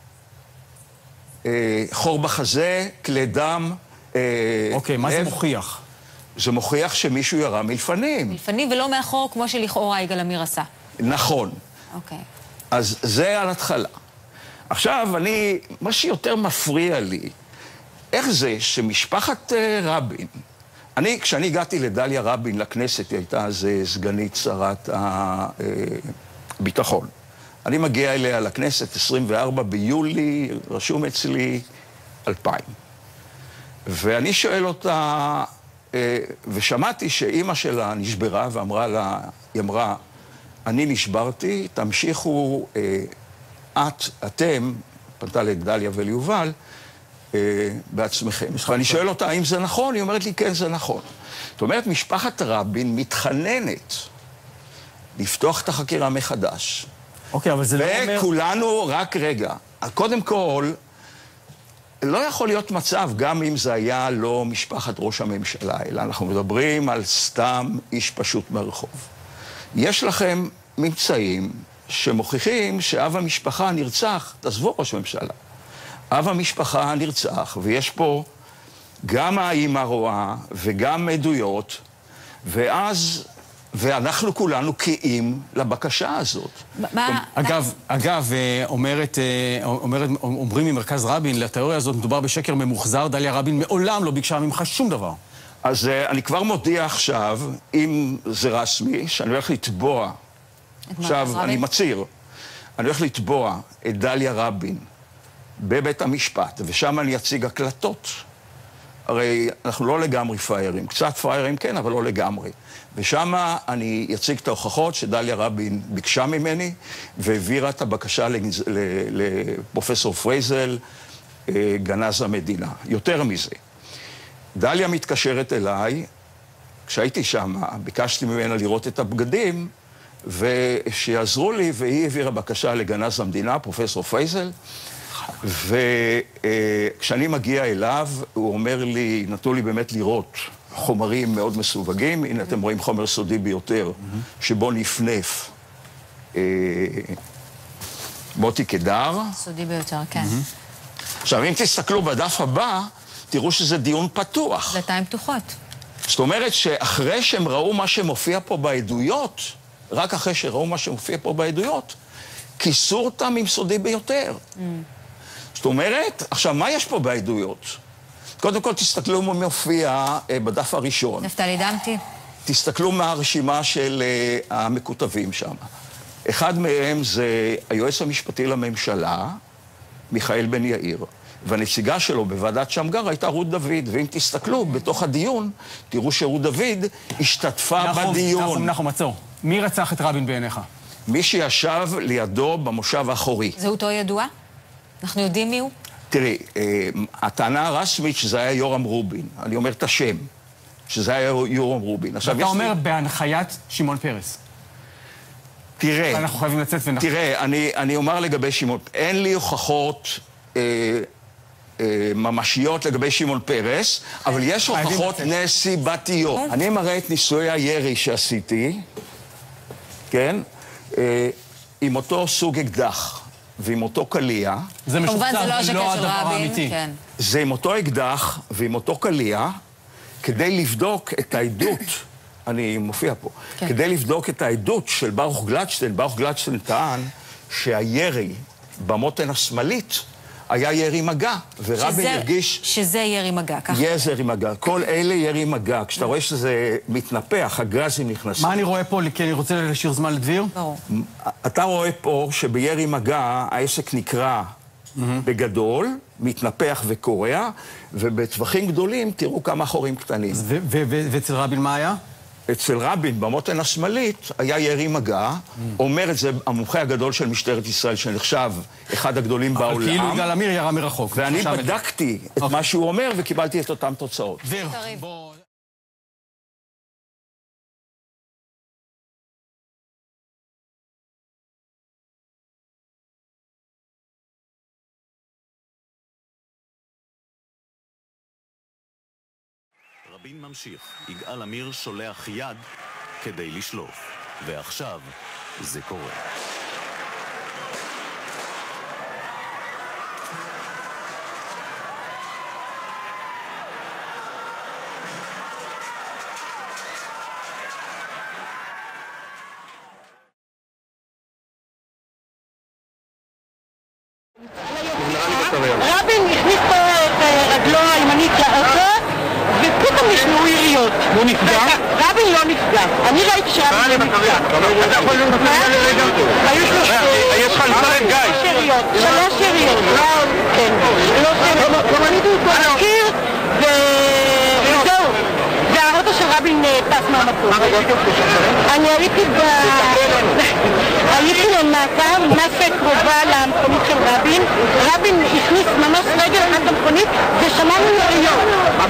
אה, חור בחזה, כלי דם. אה, אוקיי, מה זה מוכיח? זה מוכיח שמישהו ירה מלפנים. מלפנים ולא מאחור, כמו שלכאורה יגאל עמיר עשה. נכון. אוקיי. אז זה על התחלה. עכשיו, אני, מה שיותר מפריע לי, איך זה שמשפחת רבין, אני, כשאני הגעתי לדליה רבין לכנסת, היא הייתה אז סגנית שרת הביטחון. אני מגיע אליה לכנסת עשרים וארבעה ביולי, רשום אצלי אלפיים. ואני שואל אותה, ושמעתי שאימא שלה נשברה ואמרה לה, היא אמרה, אני נשברתי, תמשיכו... את, אתם, פנתה לדליה וליובל, אה, בעצמכם. ואני שואל אותה, האם זה נכון? היא אומרת לי, כן, זה נכון. זאת אומרת, משפחת רבין מתחננת לפתוח את החקירה מחדש. אוקיי, אבל זה לא אומר... וכולנו, רק רגע, קודם כל, לא יכול להיות מצב, גם אם זה היה לא משפחת ראש הממשלה, אלא אנחנו מדברים על סתם איש פשוט מהרחוב. יש לכם ממצאים, שמוכיחים שאב המשפחה נרצח, תעזבו ראש ממשלה, אב המשפחה נרצח, ויש פה גם האמא רואה וגם עדויות, ואז, ואנחנו כולנו קיים לבקשה הזאת. מה? אגב, אגב, אומרת, אומרת, אומרים ממרכז רבין, לתיאוריה הזאת מדובר בשקר ממוחזר, דליה רבין מעולם לא ביקשה ממך שום דבר. אז אני כבר מודיע עכשיו, אם זה רשמי, שאני הולך לתבוע, עכשיו, אני מצהיר, אני הולך לתבוע את דליה רבין בבית המשפט, ושם אני אציג הקלטות. הרי אנחנו לא לגמרי פריירים, קצת פריירים כן, אבל לא לגמרי. ושם אני אציג את ההוכחות שדליה רבין ביקשה ממני, והעבירה את הבקשה לגז... לפרופסור פרייזל, גנז המדינה. יותר מזה. דליה מתקשרת אליי, כשהייתי שם, ביקשתי ממנה לראות את הבגדים, ושיעזרו לי, והיא העבירה בקשה לגנז המדינה, פרופסור פרייזל, וכשאני מגיע אליו, הוא אומר לי, נתנו לי באמת לראות חומרים מאוד מסווגים. הנה אתם רואים חומר סודי ביותר, שבו נפנף מוטי קדר. סודי ביותר, כן. עכשיו, אם תסתכלו בדף הבא, תראו שזה דיון פתוח. דלתיים פתוחות. זאת אומרת שאחרי שהם ראו מה שמופיע פה בעדויות, רק אחרי שראו מה שמופיע פה בעדויות, כיסו אותם עם סודי ביותר. Mm. זאת אומרת, עכשיו, מה יש פה בעדויות? קודם כל, תסתכלו מה מופיע אה, בדף הראשון. נפתלי דמתי. תסתכלו מה הרשימה של אה, המכותבים שם. אחד מהם זה היועץ המשפטי לממשלה, מיכאל בן יאיר, והנציגה שלו בוועדת שמגר הייתה רות דוד, ואם תסתכלו בתוך הדיון, תראו שרות דוד השתתפה נחום, בדיון. נחום, נחום, עצור. מי רצח את רבין בעיניך? מי שישב לידו במושב האחורי. זהותו ידועה? אנחנו יודעים מי הוא? תראי, הטענה הרשמית שזה היה יורם רובין. אני אומר את השם, שזה היה יורם רובין. אתה אומר בהנחיית שמעון פרס. תראה, אנחנו חייבים לצאת ונחזור. תראה, אני, אני אומר לגבי שמעון, אין לי הוכחות אה, אה, ממשיות לגבי שמעון פרס, אבל יש הוכחות נסיבתיות. אני מראה את ניסוי הירי שעשיתי, כן? אה, עם אותו סוג אקדח ועם אותו קליע. זה משוחצר, כמובן זה לא השקט לא של הדבר רבין, האמיתי. כן. זה עם אותו אקדח ועם אותו קליע, כדי לבדוק את העדות. אני מופיע פה. כן. כדי לבדוק את העדות של ברוך גלדשטיין, ברוך גלדשטיין טען שהירי במותן השמאלית היה ירי מגע, ורבין הרגיש... שזה ירי מגע, ככה. ירי מגע. כל אלה ירי מגע. כשאתה רואה שזה מתנפח, הגזים נכנסים. מה אני רואה פה? כי אני רוצה להשאיר זמן לדביר. ברור. אתה רואה פה שבירי מגע העסק נקרא בגדול, מתנפח וקורע, ובטווחים גדולים תראו כמה חורים קטנים. ואצל רבין מה היה? אצל רבין, במותן השמאלית, היה ירי מגע, אומר את זה המומחה הגדול של משטרת ישראל, שנחשב אחד הגדולים בעולם. אבל כאילו יגאל עמיר ירה מרחוק. ואני בדקתי את מה שהוא אומר וקיבלתי את אותן תוצאות. דביר, רבין ממשיך, יגאל עמיר שולח יד כדי לשלוף, ועכשיו זה קורה. רבין הכניס פה את רגלו הימנית לאוטו ופתאום נשמעו יריות. הוא נפגע? רבין לא נפגע. אני ראיתי שרבין לא נפגע. אתה יכול להיות נפגע לרגע? היו שלוש יש לך לצלם גיא. יריות. שלוש יריות. כן. שלוש יריות. גם אני דו פה להכיר וזהו. והאוטו של רבין טס מהמקום. אני הייתי ב... הייתי למטה, מסה קרובה למכונית של רבין. רבין הכניס ממש רגל עד המכונית ושמענו יריות.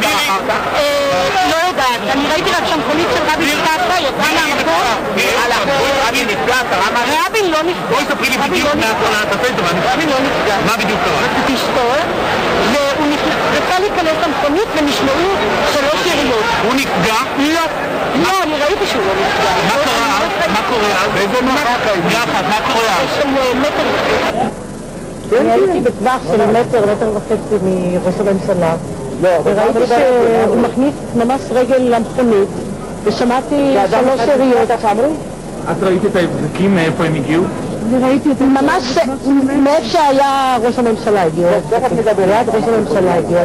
לא יודעת, אני ראיתי רק שהמכונית של רבין טסה, יצאה מהמקום. רבין נפגע, קרה משהו? רבין לא נפגע. בואי ספרי לי בדיוק מהתפל. רבין לא נפגע. מה בדיוק קרה? תשתול, והוא רצה להיכנס למכונית ונשמעו שלוש יריות. הוא נפגע? לא. לא, אני ראיתי שהוא לא נפגע. מה קרה אז? מה קורה אז? באיזה מרחק היית? יחד, מה קורה אז? יש שם מטר. אני הייתי בטווח של מטר, מטר וחצי מראש הממשלה. וראיתי שהוא מכניס ממש רגל למכונית, ושמעתי שלוש יריות. את ראית את ההבזקים מאיפה הם הגיעו? אני ראיתי את זה ממש מאיפה שהיה ראש הממשלה הגיעו. תכף נדבר, ליד ראש הממשלה הגיעו.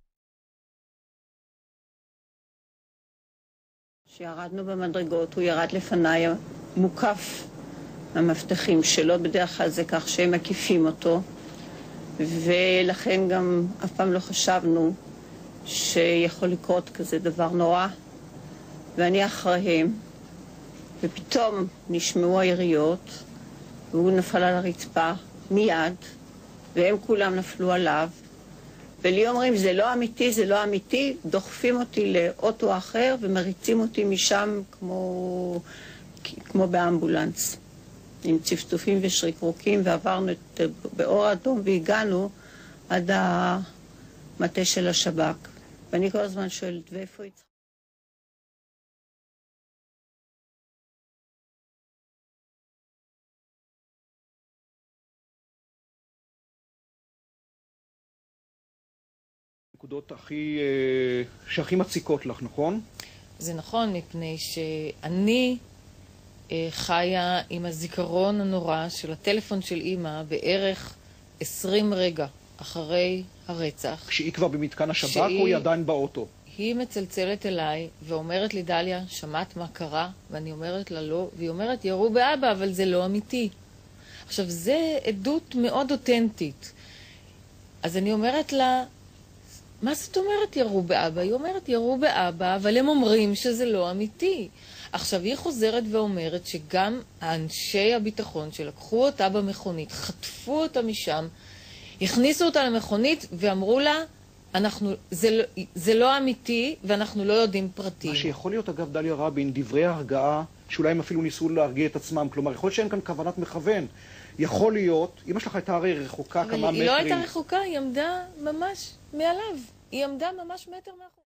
כשירדנו במדרגות, הוא ירד לפניי מוקף המפתחים שלו, בדרך כלל זה כך שהם מקיפים אותו, ולכן גם אף פעם לא חשבנו שיכול לקרות כזה דבר נורא, ואני אחריהם, ופתאום נשמעו היריות, והוא נפל על הרצפה מיד, והם כולם נפלו עליו, ולי אומרים, זה לא אמיתי, זה לא אמיתי, דוחפים אותי לאוטו אחר ומריצים אותי משם כמו, כמו באמבולנס. עם צפצופים ושריקרוקים, ועברנו את, באור אדום והגענו עד המטה של השב"כ. ואני כל הזמן שואלת, ואיפה יצחק? נקודות הכי, שהכי מציקות לך, נכון? זה נכון, מפני שאני חיה עם הזיכרון הנורא של הטלפון של אמא בערך עשרים רגע אחרי הרצח. כשהיא כבר במתקן השב"כ או היא עדיין באוטו? היא מצלצלת אליי ואומרת לי, דליה, שמעת מה קרה? ואני אומרת לה לא, והיא אומרת, ירו באבא, אבל זה לא אמיתי. עכשיו, זה עדות מאוד אותנטית. אז אני אומרת לה, מה זאת אומרת ירו באבא? היא אומרת ירו באבא, אבל הם אומרים שזה לא אמיתי. עכשיו היא חוזרת ואומרת שגם האנשי הביטחון שלקחו אותה במכונית, חטפו אותה משם, הכניסו אותה למכונית ואמרו לה, אנחנו, זה, זה לא אמיתי ואנחנו לא יודעים פרטים. מה שיכול להיות אגב דליה רבין, דברי הרגעה, שאולי הם אפילו ניסו להרגיע את עצמם, כלומר יכול להיות שאין כאן כוונת מכוון. יכול להיות, אמא שלך הייתה הרי רחוקה כמה מטרים. אבל היא לא הייתה רחוקה, היא עמדה ממש מעליו. היא עמדה ממש מטר מאחור.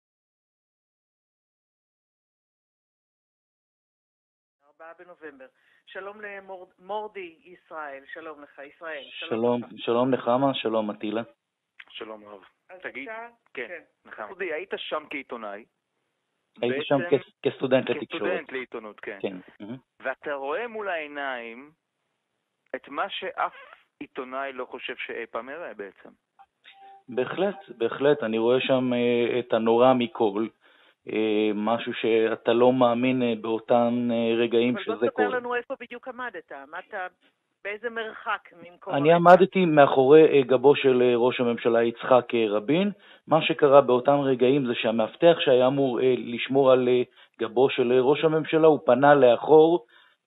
ארבעה בנובמבר. שלום למורדי ישראל, שלום לך ישראל. שלום, שלום נחמה, שלום מטילה. שלום רב. תגיד, כן, נחמה. מורדי, היית שם כעיתונאי? הייתי שם כסטודנט לתקשורת. כסטודנט לעיתונות, כן. כן. ואתה רואה מול העיניים את מה שאף עיתונאי לא חושב שאי פעם יראה בעצם. בהחלט, בהחלט. אני רואה שם אה, את הנורא מכל, אה, משהו שאתה לא מאמין אה, באותן אה, רגעים שזה קורה. אבל בוא תספר לנו איפה בדיוק עמדת, עמדת באיזה מרחק ממקום... אני עמדתי מאחורי אה, גבו של אה, ראש הממשלה יצחק אה, רבין. מה שקרה באותם רגעים זה שהמאבטח שהיה אמור אה, לשמור על אה, גבו של אה, ראש הממשלה, הוא פנה לאחור,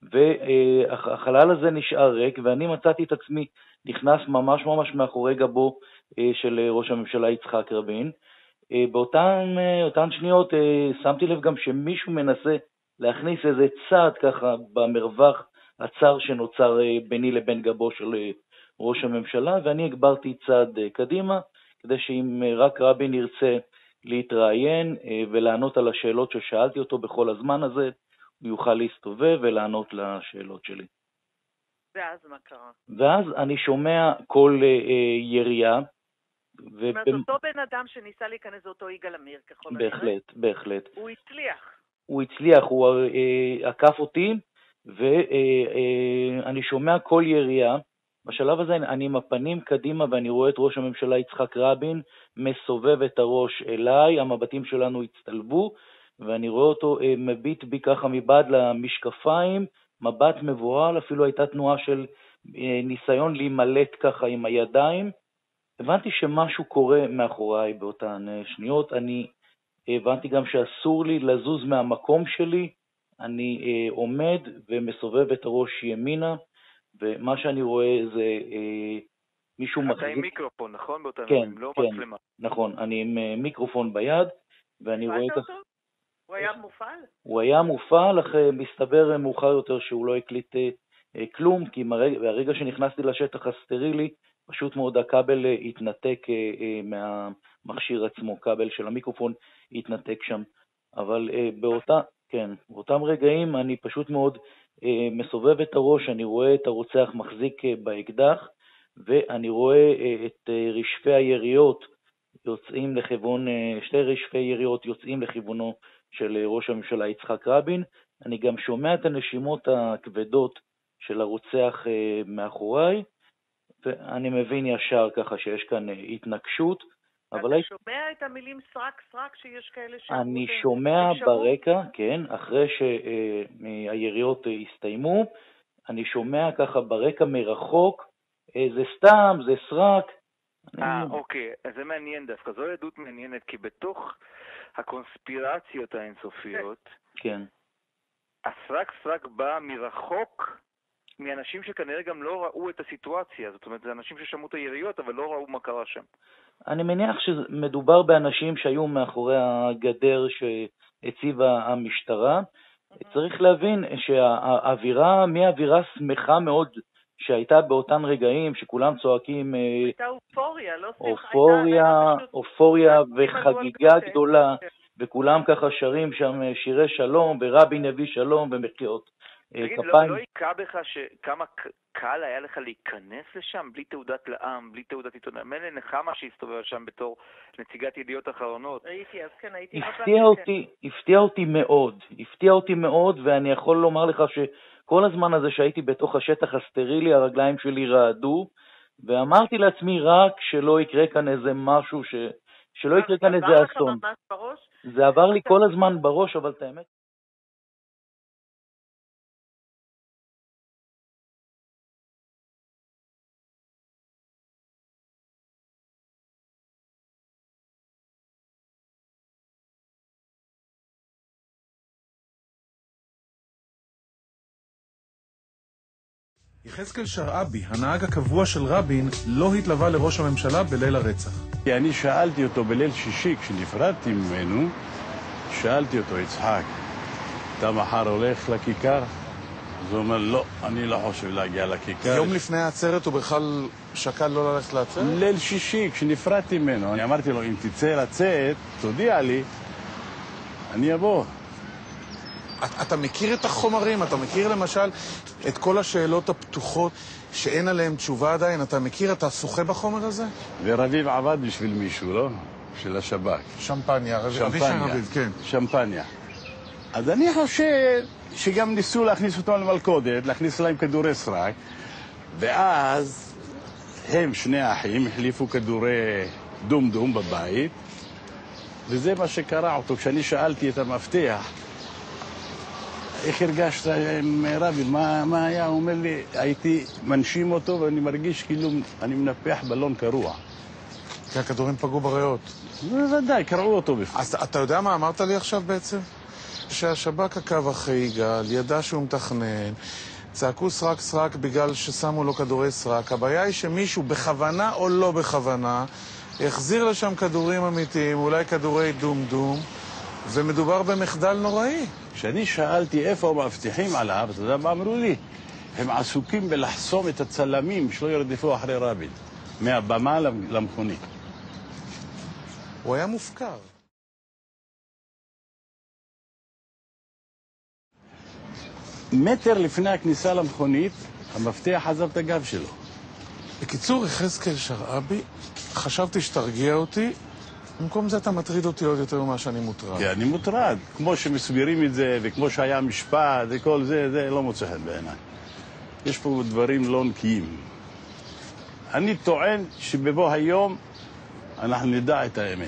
והחלל הזה נשאר ריק, ואני מצאתי את עצמי נכנס ממש ממש מאחורי גבו של ראש הממשלה יצחק רבין. באותן אותן שניות שמתי לב גם שמישהו מנסה להכניס איזה צעד ככה במרווח הצר שנוצר ביני לבין גבו של ראש הממשלה, ואני הגברתי צעד קדימה, כדי שאם רק רבין ירצה להתראיין ולענות על השאלות ששאלתי אותו בכל הזמן הזה, הוא יוכל להסתובב ולענות לשאלות שלי. ואז מה קרה? ואז אני שומע כל אה, ירייה. זאת אומרת, אותו בן אדם שניסה להיכנס, זה אותו יגאל עמיר ככל הנראה? בהחלט, בהחלט. הוא הצליח. הוא הצליח, הוא אה, עקף אותי, ואני אה, אה, שומע כל ירייה. בשלב הזה אני עם הפנים קדימה, ואני רואה את ראש הממשלה יצחק רבין, מסובב את הראש אליי, המבטים שלנו הצטלבו, ואני רואה אותו אה, מביט בי ככה מבעד למשקפיים, מבט מבוהל, אפילו הייתה תנועה של אה, ניסיון להימלט ככה עם הידיים. הבנתי שמשהו קורה מאחוריי באותן אה, שניות. אני הבנתי גם שאסור לי לזוז מהמקום שלי. אני אה, עומד ומסובב את הראש ימינה, ומה שאני רואה זה אה, מישהו אתה מחזיק... עם מיקרופון, נכון? באותם כן, ימים, לא כן, מצלמה. נכון. אני עם אה, מיקרופון ביד, ואני רואה... אותו? הוא היה מופעל? הוא היה מופעל, אך מסתבר מאוחר יותר שהוא לא הקליט אה, אה, כלום, כי מהרגע שנכנסתי לשטח הסטרילי, פשוט מאוד הכבל אה, התנתק אה, אה, מהמכשיר עצמו, כבל של המיקרופון התנתק שם. אבל אה, באותה, כן, באותם רגעים אני פשוט מאוד אה, מסובב את הראש, אני רואה את הרוצח מחזיק אה, באקדח, ואני רואה אה, את אה, רשפי היריות יוצאים לכיוון, אה, שתי רשפי יריות יוצאים לכיוונו של ראש הממשלה יצחק רבין. אני גם שומע את הנשימות הכבדות של הרוצח מאחוריי, ואני מבין ישר ככה שיש כאן התנגשות. אתה אבל שומע את המילים סרק סרק שיש כאלה ש... אני שומע ברקע, כן, אחרי שהיריות הסתיימו, אני שומע ככה ברקע מרחוק, זה סתם, זה סרק. אה, אוקיי, אז זה מעניין דווקא, זו עדות מעניינת, כי בתוך הקונספירציות האינסופיות, כן. הסרק סרק בא מרחוק מאנשים שכנראה גם לא ראו את הסיטואציה, זאת אומרת, זה אנשים ששמעו את היריות, אבל לא ראו מה קרה שם. אני מניח שמדובר באנשים שהיו מאחורי הגדר שהציבה המשטרה, צריך להבין שהאווירה, מהאווירה שמחה מאוד שהייתה באותן רגעים, שכולם צועקים... הייתה אופוריה, לא שמחה. אופוריה, אופוריה וחגיגה גדולה, וכולם ככה שרים שם שירי שלום, ורבין הביא שלום ומחיאות תגיד, כפיים. לא היכה בך שכמה קל היה לך להיכנס לשם בלי תעודת לעם, בלי תעודת עיתונאי? מילא נחמה שהסתובב שם בתור נציגת ידיעות אחרונות. ראיתי, אז כן, הייתי... הפתיע אותי, הפתיע אותי מאוד, הפתיע אותי מאוד, ואני יכול לומר לך שכל הזמן הזה שהייתי בתוך השטח הסטרילי, הרגליים שלי רעדו, ואמרתי לעצמי רק שלא יקרה כאן איזה משהו, ש... שלא יקרה כאן איזה אסון. זה עבר לי כל הזמן בראש, אבל את האמת... יחזקאל שרעבי, הנהג הקבוע של רבין, לא התלווה לראש הממשלה בליל הרצח. כי אני שאלתי אותו בליל שישי, כשנפרדתי ממנו, שאלתי אותו, יצחק, אתה מחר הולך לכיכר? אז הוא אומר, לא, אני לא חושב להגיע לכיכר. יום לפני העצרת הוא בכלל שקל לא ללכת לעצרת? ליל שישי, כשנפרדתי ממנו, אני אמרתי לו, אם תצא לצאת, תודיע לי, אני אבוא. אתה מכיר את החומרים? אתה מכיר למשל את כל השאלות הפתוחות שאין עליהן תשובה עדיין? אתה מכיר? אתה שוחה בחומר הזה? ורביב עבד בשביל מישהו, לא? של השב"כ. שמפניה, שמפניה, רביב, כן. שמפניה. אז אני חושב שגם ניסו להכניס אותם למלכודת, להכניס להם כדורי סרק, ואז הם, שני האחים, החליפו כדורי דום דום בבית, וזה מה שקרה אותו. כשאני שאלתי את המפתח, איך הרגשת עם רבין? מה, מה היה? הוא אומר לי, הייתי מנשים אותו ואני מרגיש כאילו אני מנפח בלון קרוע. כי הכדורים פגעו בריאות. ודאי, קרעו אותו בפנים. אז אתה יודע מה אמרת לי עכשיו בעצם? שהשב"כ עקב אחרי יגאל, ידע שהוא מתכנן, צעקו סרק סרק בגלל ששמו לו כדורי סרק. הבעיה היא שמישהו בכוונה או לא בכוונה החזיר לשם כדורים אמיתיים, אולי כדורי דום דום, ומדובר במחדל נוראי. כשאני שאלתי איפה המאבטחים עליו, אתה יודע מה אמרו לי? הם עסוקים בלחסום את הצלמים שלא ירדפו אחרי רבין, מהבמה למכונית. הוא היה מופקר. מטר לפני הכניסה למכונית, המפתח עזב את הגב שלו. בקיצור, יחזקאל שרעבי, חשבתי שתרגיע אותי, במקום זה אתה מטריד אותי עוד יותר ממה שאני מוטרד. כי אני מוטרד. כמו שמסבירים את זה, וכמו שהיה משפט, וכל זה, זה לא מוצא חן בעיניי. יש פה דברים לא נקיים. אני טוען שבבוא היום אנחנו נדע את האמת.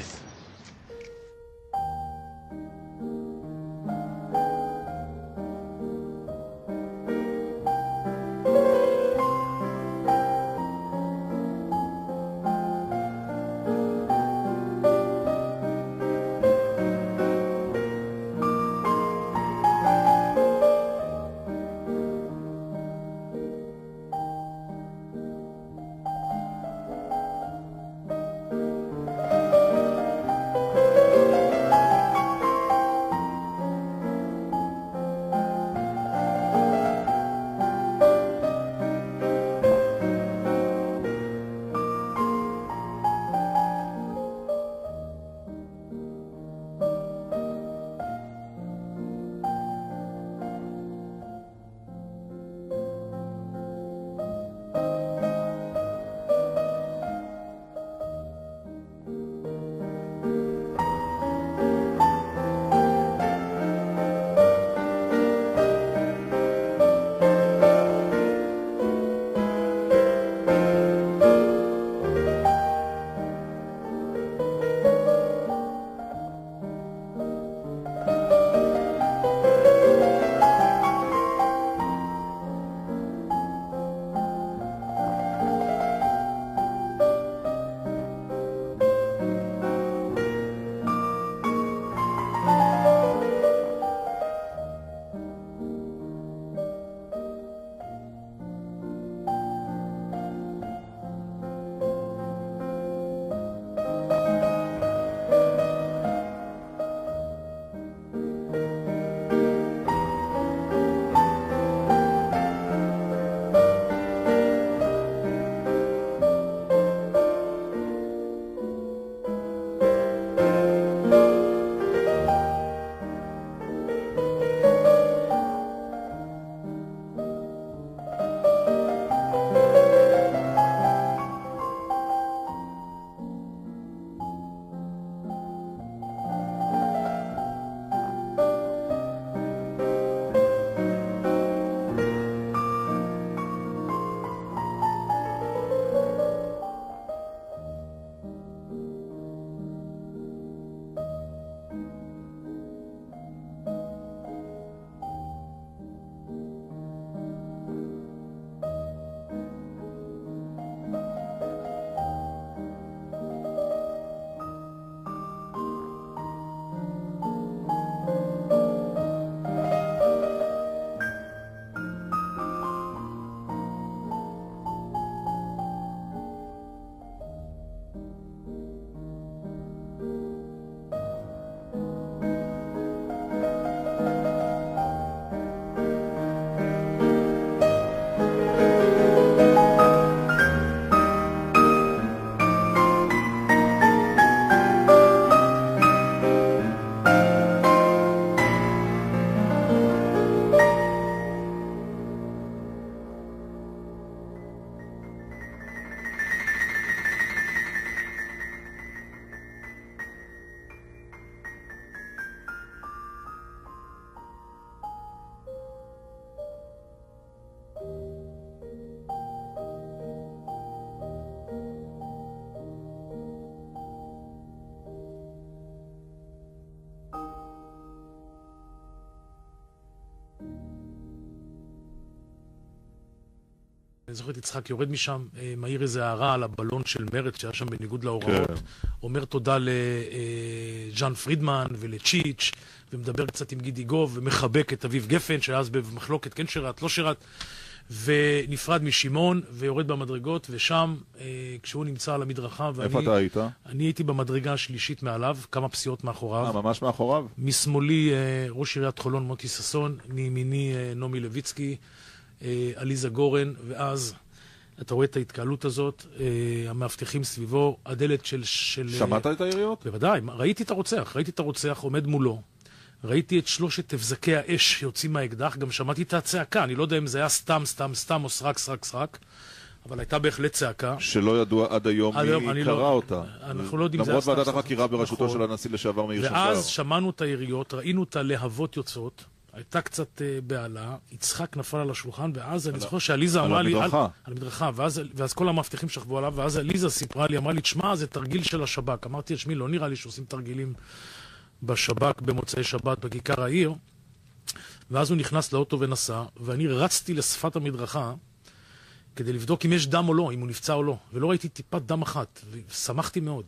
אני זוכר את יצחק יורד משם, מעיר איזה הערה על הבלון של מרץ שהיה שם בניגוד להוראות, אומר תודה לג'אן פרידמן ולצ'יץ', ומדבר קצת עם גידי גוב, ומחבק את אביב גפן, שאז במחלוקת כן שירת, לא שירת, ונפרד משמעון, ויורד במדרגות, ושם, כשהוא נמצא על המדרכה, ואני... איפה אתה היית? אני הייתי במדרגה השלישית מעליו, כמה פסיעות מאחוריו. אה, ממש מאחוריו? משמאלי ראש עיריית חולון מוטי ששון, מימיני נעמי לויצקי, עליזה גורן, ואז אתה רואה את ההתקהלות הזאת, המאבטחים סביבו, הדלת של... שמעת את היריות? בוודאי, ראיתי את הרוצח, ראיתי את הרוצח עומד מולו, ראיתי את שלושת הבזקי האש שיוצאים מהאקדח, גם שמעתי את הצעקה, אני לא יודע אם זה היה סתם, סתם, סתם או סרק, סרק, סרק, אבל הייתה בהחלט צעקה. שלא ידוע עד היום מי קרא לא, אותה. אנחנו לא יודעים זה היה סתם. למרות ועדת החקירה בראשותו נכון. של הנשיא לשעבר מאיר שמגר. ואז שמענו את היריות, ראינו את הלהבות יוצאות, הייתה קצת uh, בעלה, יצחק נפל על השולחן, ואז אני זוכר שעליזה אמרה לי... על המדרכה. על, על המדרכה, ואז, ואז כל המאבטחים שכבו עליו, ואז עליזה סיפרה לי, אמרה לי, תשמע, זה תרגיל של השב"כ. אמרתי, תשמעי, לא נראה לי שעושים תרגילים בשב"כ במוצאי שבת בכיכר העיר, ואז הוא נכנס לאוטו ונסע, ואני רצתי לשפת המדרכה, כדי לבדוק אם יש דם או לא, אם הוא נפצע או לא, ולא ראיתי טיפת דם אחת, ושמחתי מאוד.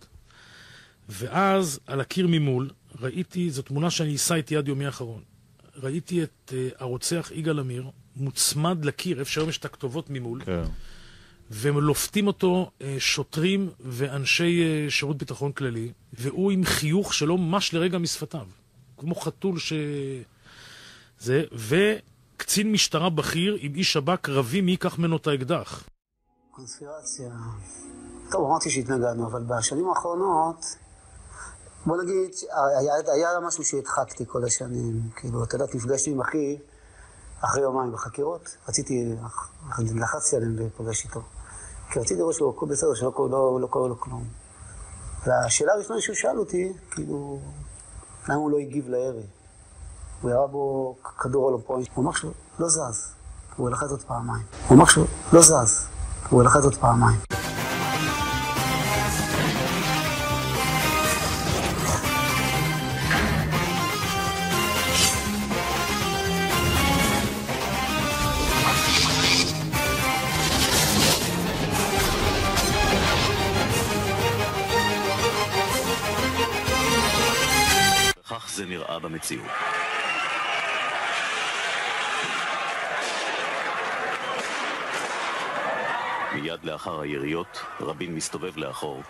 ואז על הקיר ממול, ראיתי, זו תמונה שאני אשא איתי עד יומי האחרון, ראיתי את uh, הרוצח יגאל עמיר מוצמד לקיר, איפה שהיום יש את הכתובות ממול, כן. ולופתים אותו uh, שוטרים ואנשי uh, שירות ביטחון כללי, והוא עם חיוך שלא ממש לרגע משפתיו, כמו חתול ש... זה, וקצין משטרה בכיר עם איש שב"כ רבי מי ייקח ממנו את האקדח. קונספירציה. טוב, אמרתי שהתנגדנו, אבל בשנים האחרונות... בוא נגיד, היה, היה משהו שהדחקתי כל השנים, כאילו, אתה יודעת, נפגשתי עם אחי אחרי יומיים בחקירות, רציתי, לחצתי עליהם לפגש איתו, כי רציתי לראות שלו, הכל בסדר, שלא לא, לא קורה לו כלום. והשאלה הראשונה שהוא שאל אותי, כאילו, למה הוא לא הגיב לערב? הוא ירה בו כדור על הפועל, הוא אמר שהוא לא זז, הוא הלחץ עוד פעמיים. הוא אמר שהוא לא זז, הוא הלחץ עוד פעמיים. כך זה נראה במציאות. מיד לאחר היריות, רבין מסתובב לאחור.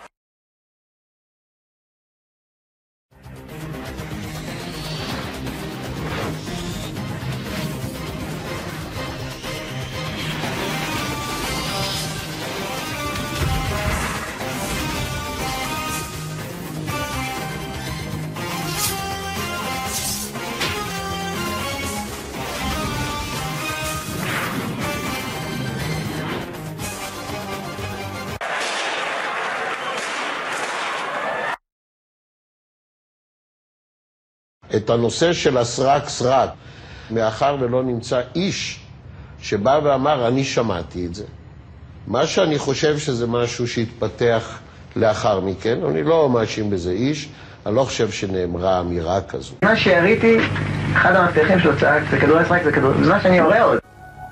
את הנושא של הסרק סרק, מאחר ולא נמצא איש שבא ואמר, אני שמעתי את זה. מה שאני חושב שזה משהו שהתפתח לאחר מכן, אני לא מאשים בזה איש, אני לא חושב שנאמרה אמירה כזו. מה שהראיתי, אחד המפתחים שלו צעק, זה כדור הסרק, זה כדור, זה מה שאני יורה עוד.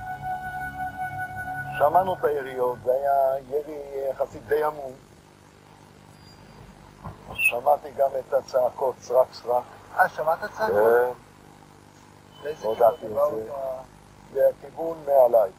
שמענו את היריות, זה היה ירי יחסית די עמום. שמעתי גם את הצעקות, סרק סרק. אה, שמעת את זה? כן. לאיזה כיוון באו את ה... זה הכיוון מעליי.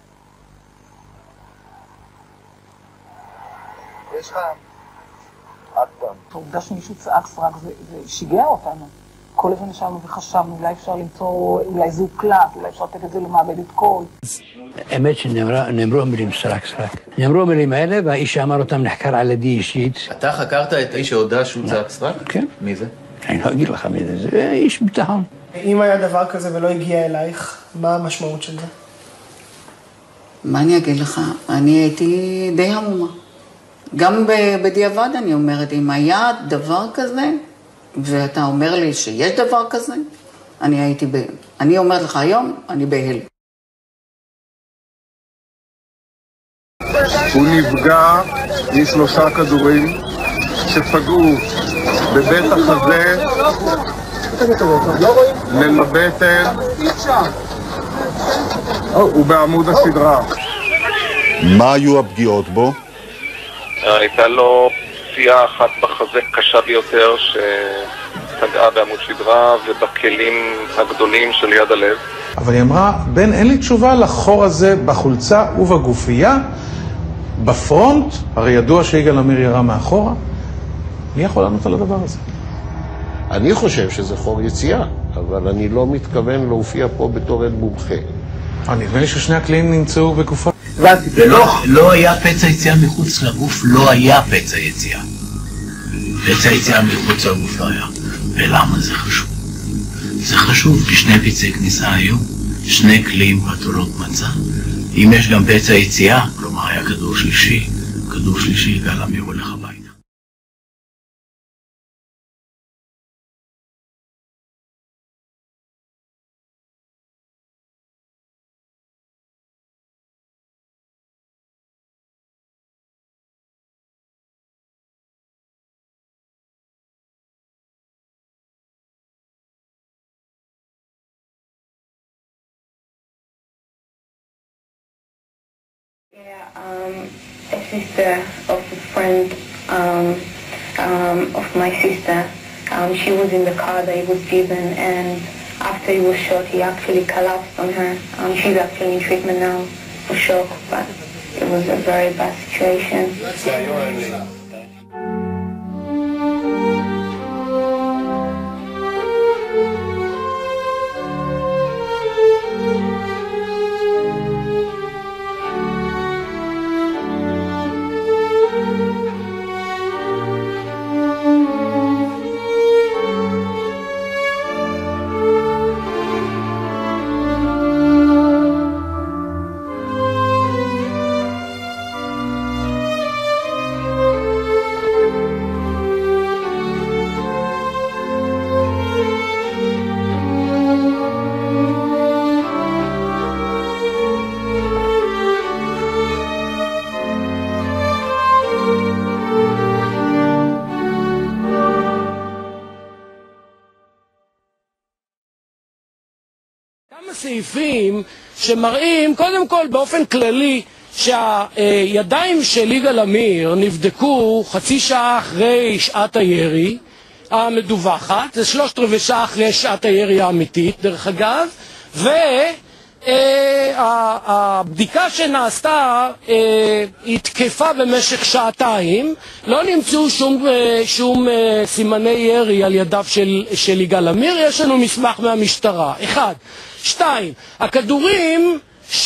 יש לך... עד כאן. העובדה שמישהו צעק סרק זה שיגע אותנו. כל הזמן ישבנו וחשבנו, אולי אפשר למצוא, אולי זה הוקלט, אולי אפשר לתת את זה למעבדת קול. האמת שנאמרו המילים סרק סרק. נאמרו המילים האלה, והאיש שאמר אותם נחקר על ידי אישית. אתה חקרת את האיש שהודע שהוא צעק סרק? כן. מי זה? אני לא אגיד לך מי זה, זה איש ביטחון. אם היה דבר כזה ולא הגיע אלייך, מה המשמעות של זה? מה אני אגיד לך? אני הייתי די המומה. גם בדיעבד אני אומרת, אם היה דבר כזה, ואתה אומר לי שיש דבר כזה, אני הייתי ב... אני אומרת לך היום, אני בהל. הוא נפגע משלושה כדורים שפגעו בבית החזה, לבטן ובעמוד הסדרה. מה היו הפגיעות בו? הייתה לו פציעה אחת בחזה קשה ביותר שפגעה בעמוד שדרה ובכלים הגדולים של יד הלב. אבל היא אמרה, בן, אין לי תשובה לחור הזה בחולצה ובגופייה, בפרונט, הרי ידוע שיגאל עמיר ירה מאחורה. מי יכול לענות על הדבר הזה? אני חושב שזה חור יציאה, אבל אני לא מתכוון להופיע פה בתור עד מומחה. נדמה לי ששני הקליעים נמצאו בגופה. לא היה פצע יציאה מחוץ לגוף, לא היה פצע יציאה. פצע יציאה מחוץ לגוף לא היה. ולמה זה חשוב? זה חשוב כי שני פצעי כניסה היו, שני קליעים פתולות מצא. אם יש גם פצע יציאה, כלומר היה כדור שלישי, כדור שלישי יגאל עמיר הולך הביתה. Yeah, um, a sister of a friend um, um, of my sister. Um, she was in the car that he was given, and after he was shot, he actually collapsed on her. Um, she's actually in treatment now for shock, but it was a very bad situation. כמה סעיפים שמראים קודם כל באופן כללי שהידיים של יגאל עמיר נבדקו חצי שעה אחרי שעת הירי המדווחת, זה שלושת רבעי שעה אחרי שעת הירי האמיתית דרך אגב, והבדיקה שנעשתה היא תקפה במשך שעתיים, לא נמצאו שום, שום סימני ירי על ידיו של, של יגאל עמיר. יש לנו מסמך מהמשטרה, אחד. שתיים, הכדורים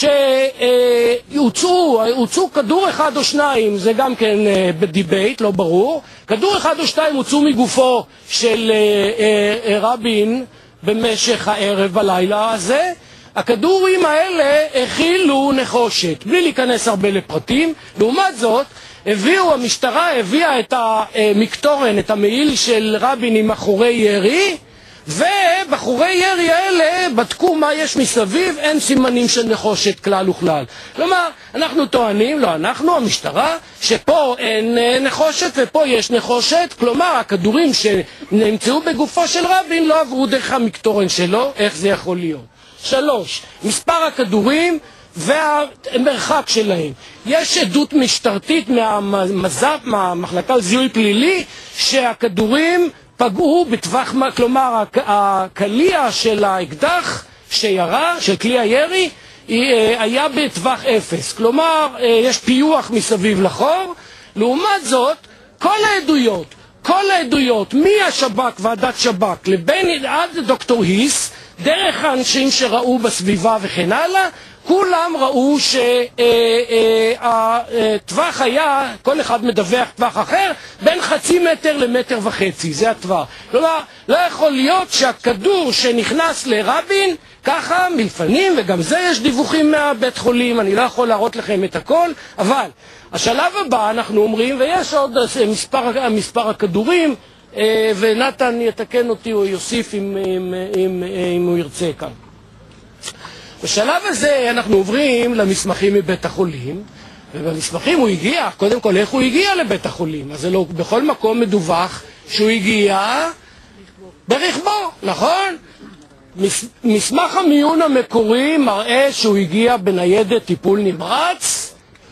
שהוצאו, הוצאו כדור אחד או שניים, זה גם כן בדיבייט, לא ברור, כדור אחד או שניים הוצאו מגופו של רבין במשך הערב בלילה הזה. הכדורים האלה הכילו נחושת, בלי להיכנס הרבה לפרטים. לעומת זאת, הביאו, המשטרה הביאה את המקטורן, את המעיל של רבין עם אחורי ירי, ובחורי ירי האלה בדקו מה יש מסביב, אין סימנים של נחושת כלל וכלל. כלומר, אנחנו טוענים, לא אנחנו, המשטרה, שפה אין נחושת ופה יש נחושת, כלומר, הכדורים שנמצאו בגופו של רבין לא עברו דרך המקטורן שלו, איך זה יכול להיות? שלוש, מספר הכדורים והמרחק שלהם. יש עדות משטרתית מהמז"פ, מהמחלקה לזיהוי פלילי, שהכדורים פגעו בטווח, כלומר הקליע של האקדח שירה, של כלי הירי, היה בטווח אפס. כלומר, יש פיוח מסביב לחור. לעומת זאת, כל העדויות, כל העדויות, מהשב"כ, ועדת שב"כ, לבין עד דוקטור היס, דרך האנשים שראו בסביבה וכן הלאה, כולם ראו שהטווח היה, כל אחד מדווח טווח אחר, בין חצי מטר למטר וחצי, זה הטווח. כלומר, לא יכול להיות שהכדור שנכנס לרבין, ככה מלפנים, וגם זה יש דיווחים מהבית חולים, אני לא יכול להראות לכם את הכל, אבל השלב הבא אנחנו אומרים, ויש עוד מספר, מספר הכדורים, ונתן יתקן אותי או יוסיף אם, אם, אם, אם הוא ירצה כאן. בשלב הזה אנחנו עוברים למסמכים מבית החולים, ובמסמכים הוא הגיע, קודם כל איך הוא הגיע לבית החולים, אז זה לא, בכל מקום מדווח שהוא הגיע ברכבו, נכון? מס, מסמך המיון המקורי מראה שהוא הגיע בניידת טיפול נמרץ,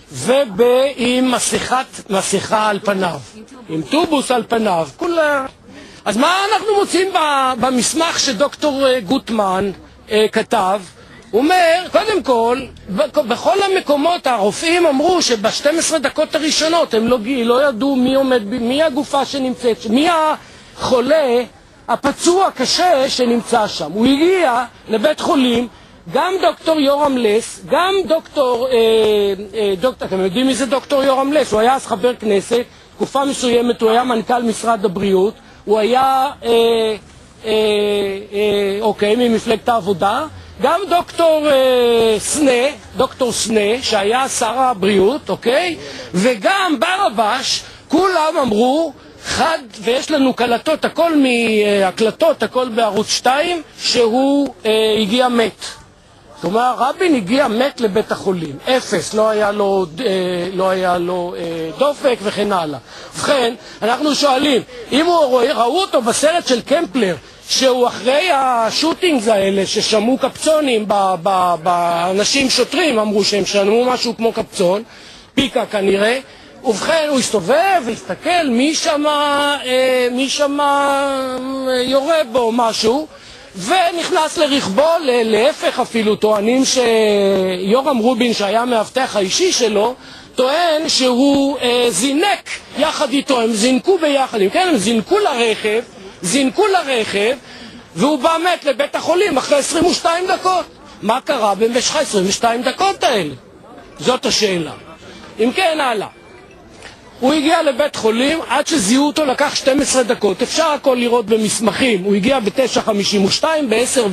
ועם מסכה על פניו, עם טובוס על פניו. כולה... אז מה אנחנו מוצאים במסמך שדוקטור גוטמן כתב? הוא אומר, קודם כל, בכל המקומות הרופאים אמרו שב-שתים עשרה דקות הראשונות הם לא, לא ידעו מי עומד, מי הגופה שנמצאת, מי החולה, הפצוע קשה שנמצא שם. הוא הגיע לבית חולים, גם דוקטור יורם לס, גם דוקטור, אה, אה, דוקטור, אתם יודעים מי זה דוקטור יורם לס? הוא היה אז חבר כנסת, תקופה מסוימת הוא היה מנכ"ל משרד הבריאות, הוא היה, אה, אה, אה, אוקיי, ממפלגת העבודה, גם דוקטור אה, סנה, דוקטור סנה, שהיה שר הבריאות, אוקיי? וגם ברבש, כולם אמרו, חד, ויש לנו קלטות, הכל מהקלטות, הכל בערוץ שתיים, שהוא אה, הגיע מת. זאת אומרת, רבין הגיע מת לבית החולים, אפס, לא היה לו, אה, לא היה לו אה, דופק וכן הלאה. ובכן, אנחנו שואלים, אם הוא ראו אותו בסרט של קמפלר, שהוא אחרי השוטינגס האלה ששמעו קפצונים באנשים שוטרים, אמרו שהם שמעו משהו כמו קפצון, פיקה כנראה, ובכן הוא הסתובב והסתכל מי שמה, אה, מי שמה יורה בו משהו, ונכנס לרכבו, להפך אפילו טוענים שיורם רובין שהיה מאבטח האישי שלו, טוען שהוא אה, זינק יחד איתו, הם זינקו ביחד, כן, הם זינקו לרכב, זינקו לרכב, והוא בא מת לבית החולים אחרי עשרים ושתיים דקות. מה קרה במשך עשרים ושתיים דקות האלה? זאת השאלה. אם כן, הלאה. הוא הגיע לבית חולים, עד שזיהו אותו לקח שתים עשרה דקות. אפשר הכל לראות במסמכים. הוא הגיע ב-תשע חמישים ושתיים, ב-עשר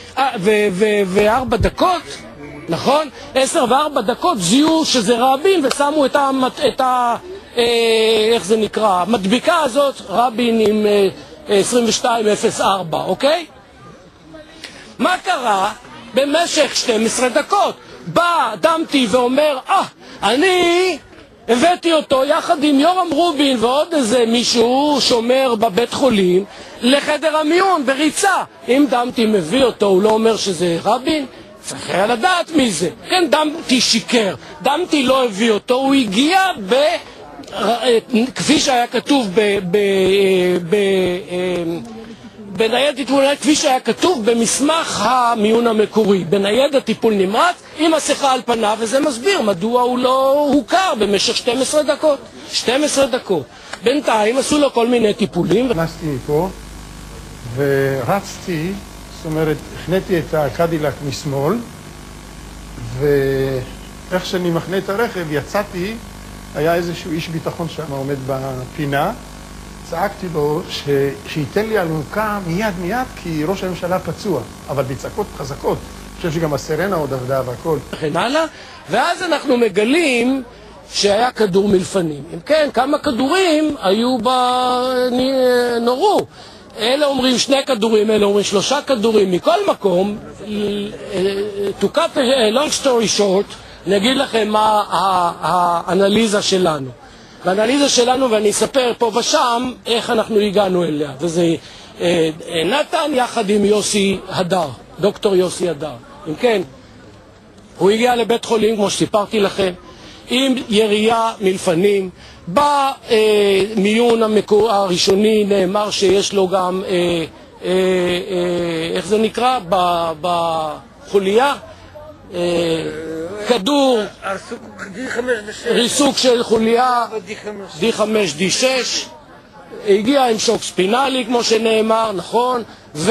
וארבע דקות, נכון? עשר וארבע דקות זיהו שזה רבין, ושמו את ה... את ה אה, איך זה נקרא? המדביקה הזאת, רבין עם אה, עשרים ושתיים אפס ארבע, אוקיי? מה קרה? במשך שתים עשרה דקות בא דמתי ואומר, אה, אני הבאתי אותו יחד עם יורם רובין ועוד איזה מישהו שומר בבית חולים לחדר המיון בריצה. אם דמתי מביא אותו, הוא לא אומר שזה רבין? צריך היה לדעת מי זה. כן, דמתי שיקר, דמתי לא הביא אותו, הוא הגיע ב... כפי שהיה כתוב ב... ב... ב... בניידת טיפול נמרץ, כפי שהיה כתוב במסמך המיון המקורי, בניידת טיפול נמרץ עם מסכה על פניו, וזה מסביר מדוע הוא לא הוכר במשך שתים עשרה דקות. שתים עשרה דקות. בינתיים עשו לו כל מיני טיפולים. נכנסתי מפה ורצתי, זאת אומרת, הכנתי את הקדילק משמאל, ואיך שאני מכנה את הרכב, יצאתי, היה איזשהו איש ביטחון שם עומד בפינה, צעקתי לו שייתן לי אלונקה מיד מיד כי ראש הממשלה פצוע, אבל בצעקות חזקות. אני חושב שגם הסרנה עוד עבדה והכל. וכן הלאה, ואז אנחנו מגלים שהיה כדור מלפנים. אם כן, כמה כדורים היו בנורו. אלה אומרים שני כדורים, אלה אומרים שלושה כדורים. מכל מקום, to cut a long story short, אני אגיד לכם מה האנליזה שלנו. והאנליזה שלנו, ואני אספר פה ושם איך אנחנו הגענו אליה. וזה אה, נתן יחד עם יוסי הדר, דוקטור יוסי הדר. אם כן, הוא הגיע לבית חולים, כמו שסיפרתי לכם, עם ירייה מלפנים. במיון המקור הראשוני נאמר שיש לו גם, אה, אה, אה, איך זה נקרא? בחוליה. אה, כדור, ריסוק של חוליה, די חמש די שש, הגיע עם שוק ספינלי כמו שנאמר, נכון,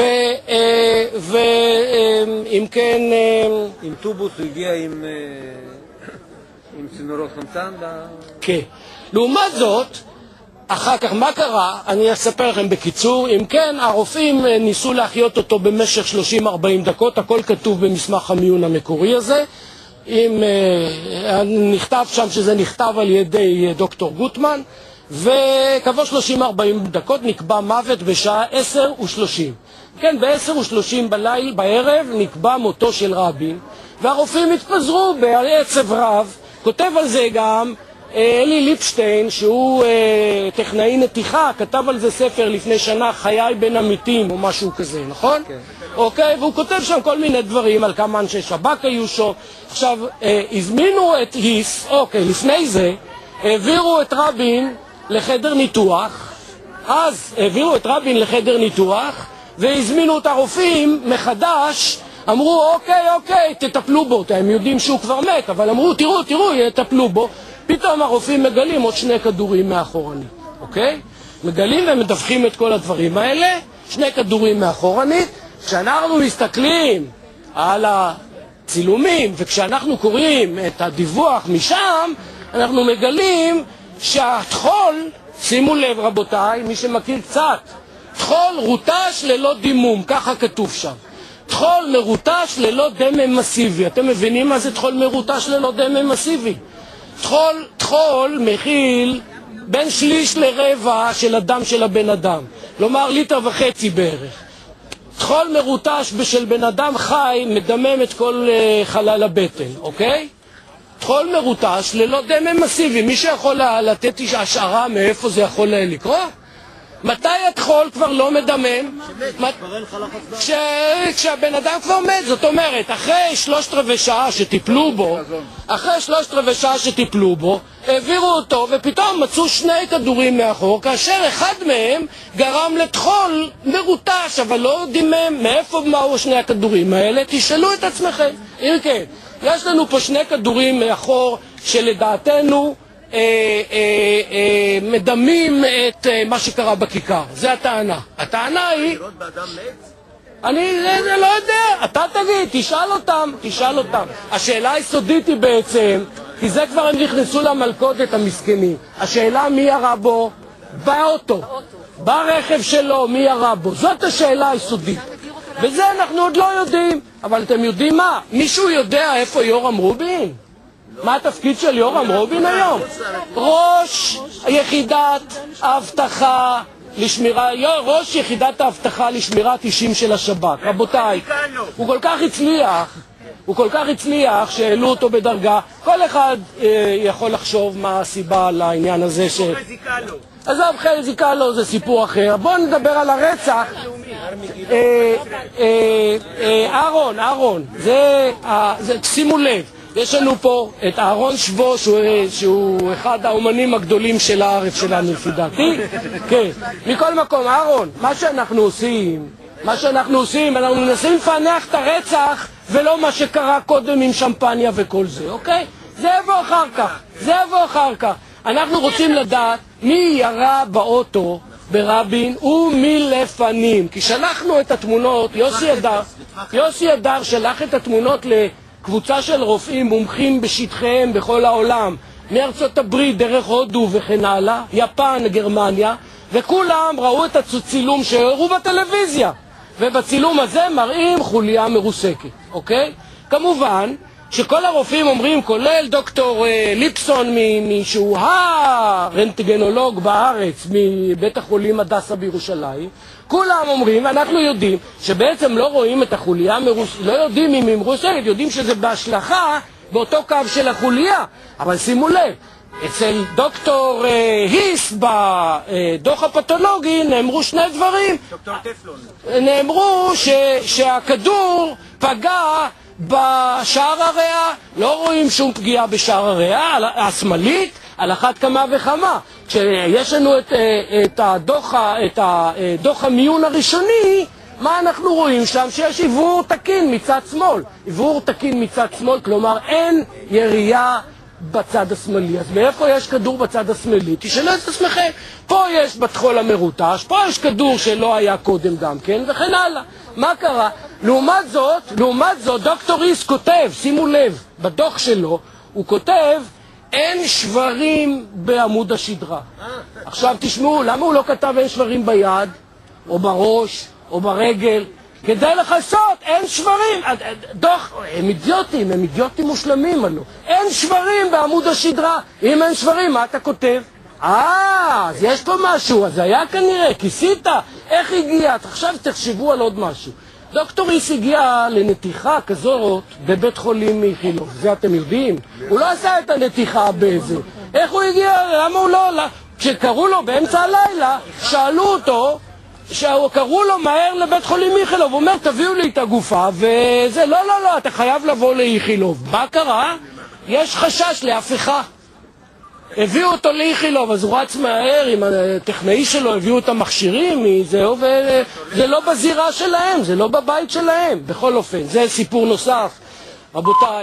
ואם כן... עם טובוס הוא הגיע עם צינורות חמצן? כן. לעומת זאת, אחר כך מה קרה? אני אספר לכם בקיצור. אם כן, הרופאים ניסו להחיות אותו במשך שלושים ארבעים דקות, הכל כתוב במסמך המיון המקורי הזה. אם uh, נכתב שם שזה נכתב על ידי דוקטור גוטמן, וכעבור שלושים ארבעים דקות נקבע מוות בשעה עשר ושלושים. כן, ב-עשר ושלושים בליל, בערב, נקבע מותו של רבין, והרופאים התפזרו בעצב רב. כותב על זה גם אלי ליפשטיין, שהוא אה, טכנאי נתיחה, כתב על זה ספר לפני שנה, חיי בין המתים, או משהו כזה, נכון? כן. אוקיי, והוא כותב שם כל מיני דברים על כמה אנשי שב"כ היו שם. עכשיו, אה, הזמינו את היס, אוקיי, לפני זה, העבירו את רבין לחדר ניתוח, אז העבירו את רבין לחדר ניתוח, והזמינו את הרופאים מחדש, אמרו, אוקיי, אוקיי, תטפלו בו, הם יודעים שהוא כבר מת, אבל אמרו, תראו, תראו, יטפלו בו. פתאום הרופאים מגלים עוד שני כדורים מאחורנית, אוקיי? מגלים ומדווחים את כל הדברים האלה, שני כדורים מאחורנית. כשאנחנו מסתכלים על הצילומים, וכשאנחנו קוראים את הדיווח משם, אנחנו מגלים שהתחול, שימו לב רבותיי, מי שמכיר קצת, תחול רוטש ללא דימום, ככה כתוב שם. תחול מרוטש ללא דמם מסיבי. אתם מבינים מה זה תחול מרוטש ללא דמם מסיבי? תחול, תחול מכיל בין שליש לרבע של הדם של הבן אדם. כלומר ליטר וחצי בערך. תחול מרוטש של בן אדם חי מדמם את כל uh, חלל הבטן, אוקיי? תחול מרוטש ללא דמם מסיבי. מי שיכול לתת השערה מאיפה זה יכול לקרוא? מתי התחול כבר לא מדמם? כש... כשהבן אדם כבר מת, זאת אומרת, אחרי שלושת רבעי שעה שטיפלו בו, אחרי שלושת רבעי שעה שטיפלו בו, העבירו אותו ופתאום מצאו שני כדורים מאחור, כאשר אחד מהם גרם לתחול מרוטש, אבל לא דימם. מאיפה מהו שני הכדורים האלה? תשאלו את עצמכם. אם כן, יש לנו פה שני כדורים מאחור שלדעתנו אה, אה, אה, מדמים את אה, מה שקרה בכיכר. זה הטענה. הטענה היא... אני זה, זה לא יודע. אתה תגיד, תשאל אותם, תשאל אותם. השאלה היסודית היא בעצם, כי זה כבר הם נכנסו למלכודת המסכנים. השאלה מי ירה בו? באוטו. ברכב שלו, מי ירה בו? זאת השאלה היסודית. וזה אנחנו עוד לא יודעים. אבל אתם יודעים מה? מישהו יודע איפה יורם רובין? מה התפקיד של יורם רובין היום? ראש יחידת האבטחה לשמירה, ראש יחידת האבטחה לשמירת אישים של השב"כ. רבותיי, הוא כל כך הצליח, הוא כל כך הצליח שהעלו אותו בדרגה. כל אחד אה, יכול לחשוב מה הסיבה לעניין הזה ש... עזוב, חי זיקה לו, זה סיפור אחר. בואו נדבר על הרצח. אהרון, אהרון, זה, שימו לב, יש לנו פה את אהרון שבו, שהוא אחד האומנים הגדולים של הארץ שלנו, לפי דעתי. כן, מכל מקום, אהרון, מה שאנחנו עושים, מה שאנחנו עושים, אנחנו מנסים לפענח את הרצח, ולא מה שקרה קודם עם שמפניה וכל זה, אוקיי? זה יבוא אחר כך, זה יבוא אחר כך. אנחנו רוצים לדעת מי ירה באוטו ברבין ומלפנים. כי שלחנו את התמונות, יוסי אדר, יוסי אדר שלח את התמונות לקבוצה של רופאים מומחים בשטחיהם בכל העולם, מארצות הברית, דרך הודו וכן הלאה, יפן, גרמניה, וכולם ראו את הצילום שהראו בטלוויזיה. ובצילום הזה מראים חוליה מרוסקת, אוקיי? כמובן, שכל הרופאים אומרים, כולל דוקטור אה, ליפסון, שהוא הרנטגנולוג בארץ, מבית החולים הדסה בירושלים, כולם אומרים, ואנחנו יודעים, שבעצם לא רואים את החוליה מרוסקת, לא יודעים אם היא מרוסקת, יודעים שזה בהשלכה באותו קו של החוליה. אבל שימו לב, אצל דוקטור אה, היס בדוח הפתולוגי נאמרו שני דברים. דוקטור טפלון. נאמרו ש, שהכדור פגע בשער הריאה, לא רואים שום פגיעה בשער הריאה, השמאלית, על אחת כמה וכמה. כשיש לנו את, את, הדוח, את הדוח המיון הראשוני, מה אנחנו רואים שם? שיש עיוור תקין מצד שמאל. עיוור תקין מצד שמאל, כלומר אין ירייה בצד השמאלי. אז מאיפה יש כדור בצד השמאלי? תשאלו את עצמכם. פה יש בתחול המרוטש, פה יש כדור שלא היה קודם גם כן, וכן הלאה. מה קרה? לעומת זאת, לעומת זאת, דוקטור היס כותב, שימו לב, בדוח שלו, הוא כותב, אין שברים בעמוד השדרה. עכשיו תשמעו, למה הוא לא כתב אין שברים ביד, או בראש, או ברגל? כדי לחסות, אין שברים. דוח, הם אידיוטים, הם אידיוטים מושלמים, הלא. אין שברים בעמוד השדרה. אם אין שברים, מה אתה כותב? אה, אז יש פה משהו, אז היה כנראה, כיסית, איך הגיעת? עכשיו תחשבו על עוד משהו. דוקטור היס הגיע לנתיחה כזאת בבית חולים מאיכילוב, זה אתם יודעים? הוא לא עשה את הנתיחה באיזה, איך הוא הגיע? למה הוא לא... כשקראו לו באמצע הלילה, שאלו אותו, שקראו לו מהר לבית חולים איכילוב, הוא אומר תביאו לי את הגופה, וזה לא לא לא, אתה חייב לבוא לאיכילוב. מה קרה? יש חשש להפיכה. הביאו אותו לאיכילוב, אז הוא רץ מהר עם הטכנאי שלו, הביאו את המכשירים, זהו, וזה לא בזירה שלהם, זה לא בבית שלהם. בכל אופן, זה סיפור נוסף. רבותיי.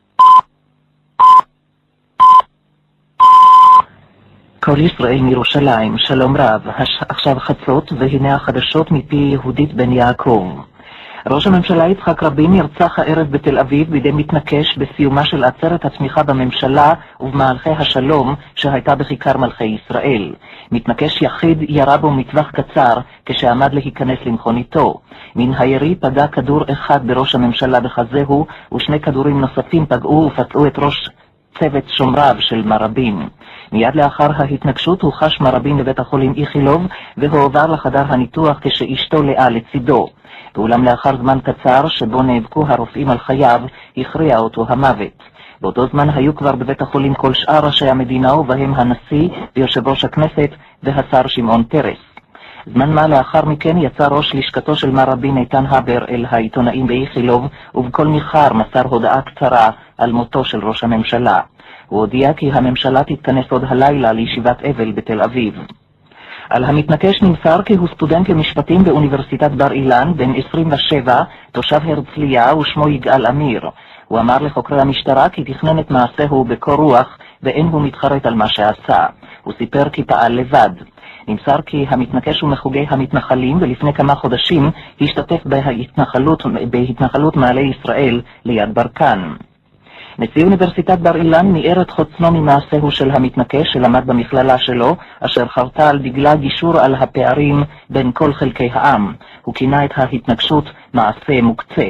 כל ישראל מירושלים, שלום רב, עכשיו חצות והנה החדשות מפי יהודית בן יעקב. ראש הממשלה יצחק רבין נרצח הערב בתל אביב בידי מתנקש בסיומה של עצרת התמיכה בממשלה ובמהלכי השלום שהייתה בכיכר מלכי ישראל. מתנקש יחיד ירה בו מטווח קצר כשעמד להיכנס למכוניתו. מן הירי פגע כדור אחד בראש הממשלה בחזהו ושני כדורים נוספים פגעו ופצעו את ראש צוות שומריו של מר רבין. מיד לאחר ההתנגשות הוא חש מר רבין לבית החולים איכילוב והועבר לחדר הניתוח כשאשתו לאה לצידו. ואולם לאחר זמן קצר שבו נאבקו הרופאים על חייו, הכריע אותו המוות. באותו זמן היו כבר בבית החולים כל שאר ראשי המדינה ובהם הנשיא ויושב ראש הכנסת והשר שמעון פרס. זמן מה לאחר מכן יצא ראש לשכתו של מר רבין איתן הבר אל העיתונאים באיכילוב ובכל ניחר מסר הודעה קצרה על מותו של ראש הממשלה. הוא הודיע כי הממשלה תתכנס עוד הלילה לישיבת אבל בתל אביב. על המתנקש נמסר כי הוא סטודנט למשפטים באוניברסיטת בר אילן, בן עשרים ושבע, תושב הרצליה ושמו יגאל אמיר. הוא אמר לחוקרי המשטרה כי תכנן את מעשהו בקור רוח ואין הוא מתחרט על מה שעשה. הוא סיפר כי פעל לבד. נמסר כי המתנקש הוא מחוגי המתנחלים ולפני כמה חודשים השתתף בהתנחלות, בהתנחלות מעלה ישראל ליד ברקן. נשיא אוניברסיטת בר אילן מיער את חוצנו ממעשהו של המתנקש שלמד במכללה שלו, אשר חרתה על דגלה גישור על הפערים בין כל חלקי העם. הוא כינה את ההתנגשות מעשה מוקצה.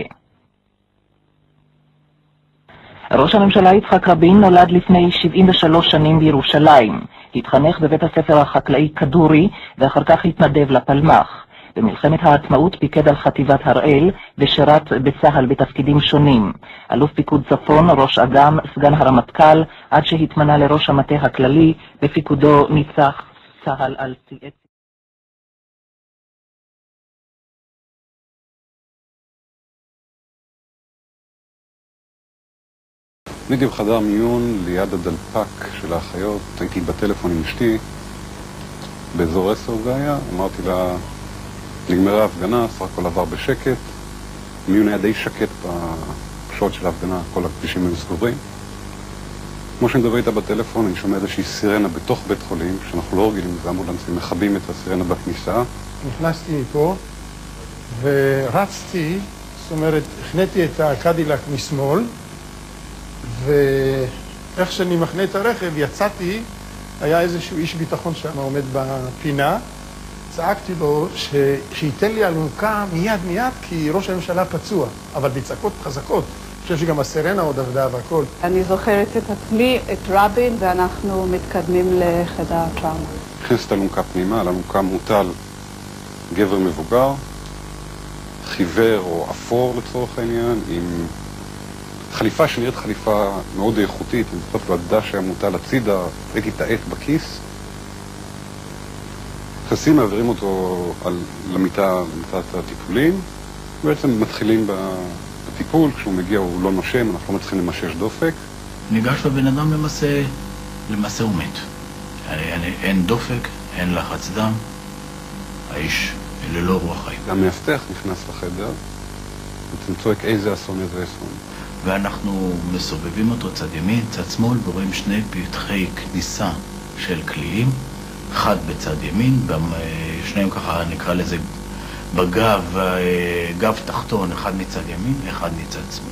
ראש הממשלה יצחק רבין נולד לפני שבעים ושלוש שנים בירושלים. התחנך בבית הספר החקלאי כדורי ואחר כך התנדב לפלמ"ח. במלחמת העצמאות פיקד על חטיבת הראל ושירת בצה"ל בתפקידים שונים. אלוף פיקוד צפון, ראש אג"ם, סגן הרמטכ"ל, עד שהתמנה לראש המטה הכללי, בפיקודו ניצח צה"ל על ציי. הייתי בחדר מיון ליד הדלפק של האחיות, הייתי בטלפון עם אשתי, באזור עשר זה היה, אמרתי לה, נגמרה ההפגנה, סך הכל עבר בשקט, מיון היה די שקט בשעות של ההפגנה, כל הכבישים היו סגורים. כמו שאני מדבר איתה בטלפון, אני שומע איזושהי סירנה בתוך בית חולים, שאנחנו לא רגילים, זה אמבולנסים, מכבים את הסירנה בכניסה. נכנסתי מפה ורצתי, זאת אומרת, הכנתי את הקדילק משמאל, ואיך שאני מכנה את הרכב, יצאתי, היה איזשהו איש ביטחון שם עומד בפינה, צעקתי לו ש... שייתן לי אלונקה מיד מיד כי ראש הממשלה פצוע, אבל בצעקות חזקות. אני חושב שגם הסירנה עוד עבדה והכל. אני זוכרת את עצמי, את רבין, ואנחנו מתקדמים לחדר הטראומה. הכנסת אלונקה פנימה, על אלונקה מוטל גבר מבוגר, חיוור או אפור לצורך העניין, עם חליפה שנראית חליפה מאוד איכותית, אני זוכרת לו הדש שהיה מוטל הצידה, ראיתי את העט בכיס. נכנסים, מעבירים אותו על, למיטה, למיטת הטיפולים, ובעצם מתחילים בטיפול, כשהוא מגיע הוא לא נושם, אנחנו לא מצליחים למשש דופק. ניגש לבן אדם למעשה, למעשה הוא מת. אין, אין דופק, אין לחץ דם, האיש ללא רוח חיים. המאבטח נכנס לחדר, בעצם צועק איזה אסון, איזה אסון. ואנחנו מסובבים אותו צד ימין, צד שמאל, ורואים שני פתחי כניסה של כליים, אחד בצד ימין, שניהם ככה נקרא לזה בגב, גב תחתון, אחד מצד ימין, אחד מצד שמאל.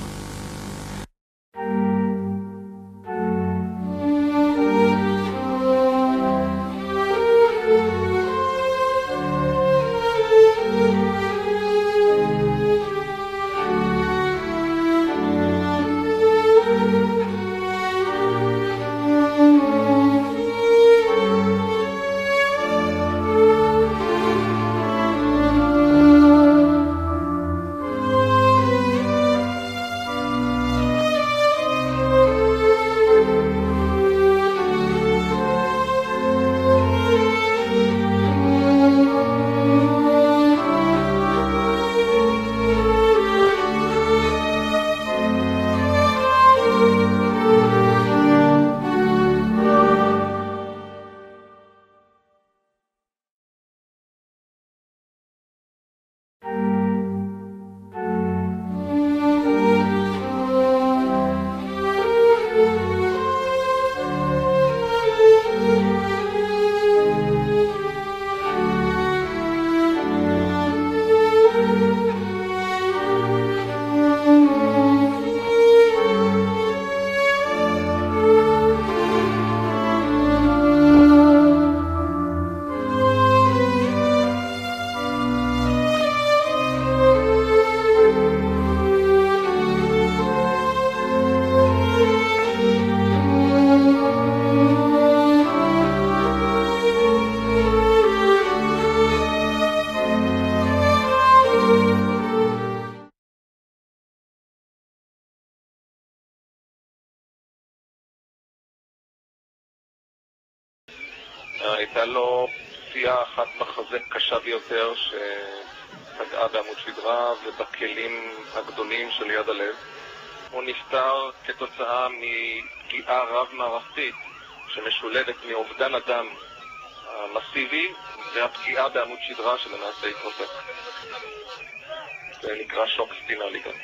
הייתה לו פציעה אחת בחזה קשה ביותר שפגעה בעמוד שדרה ובכלים הגדולים של יד הלב. הוא נפטר כתוצאה מפגיעה רב-מערכתית שמשולבת מאובדן הדם המסיבי והפגיעה בעמוד שדרה שלמעשה התרופק. זה נקרא שוק ספינלי גם.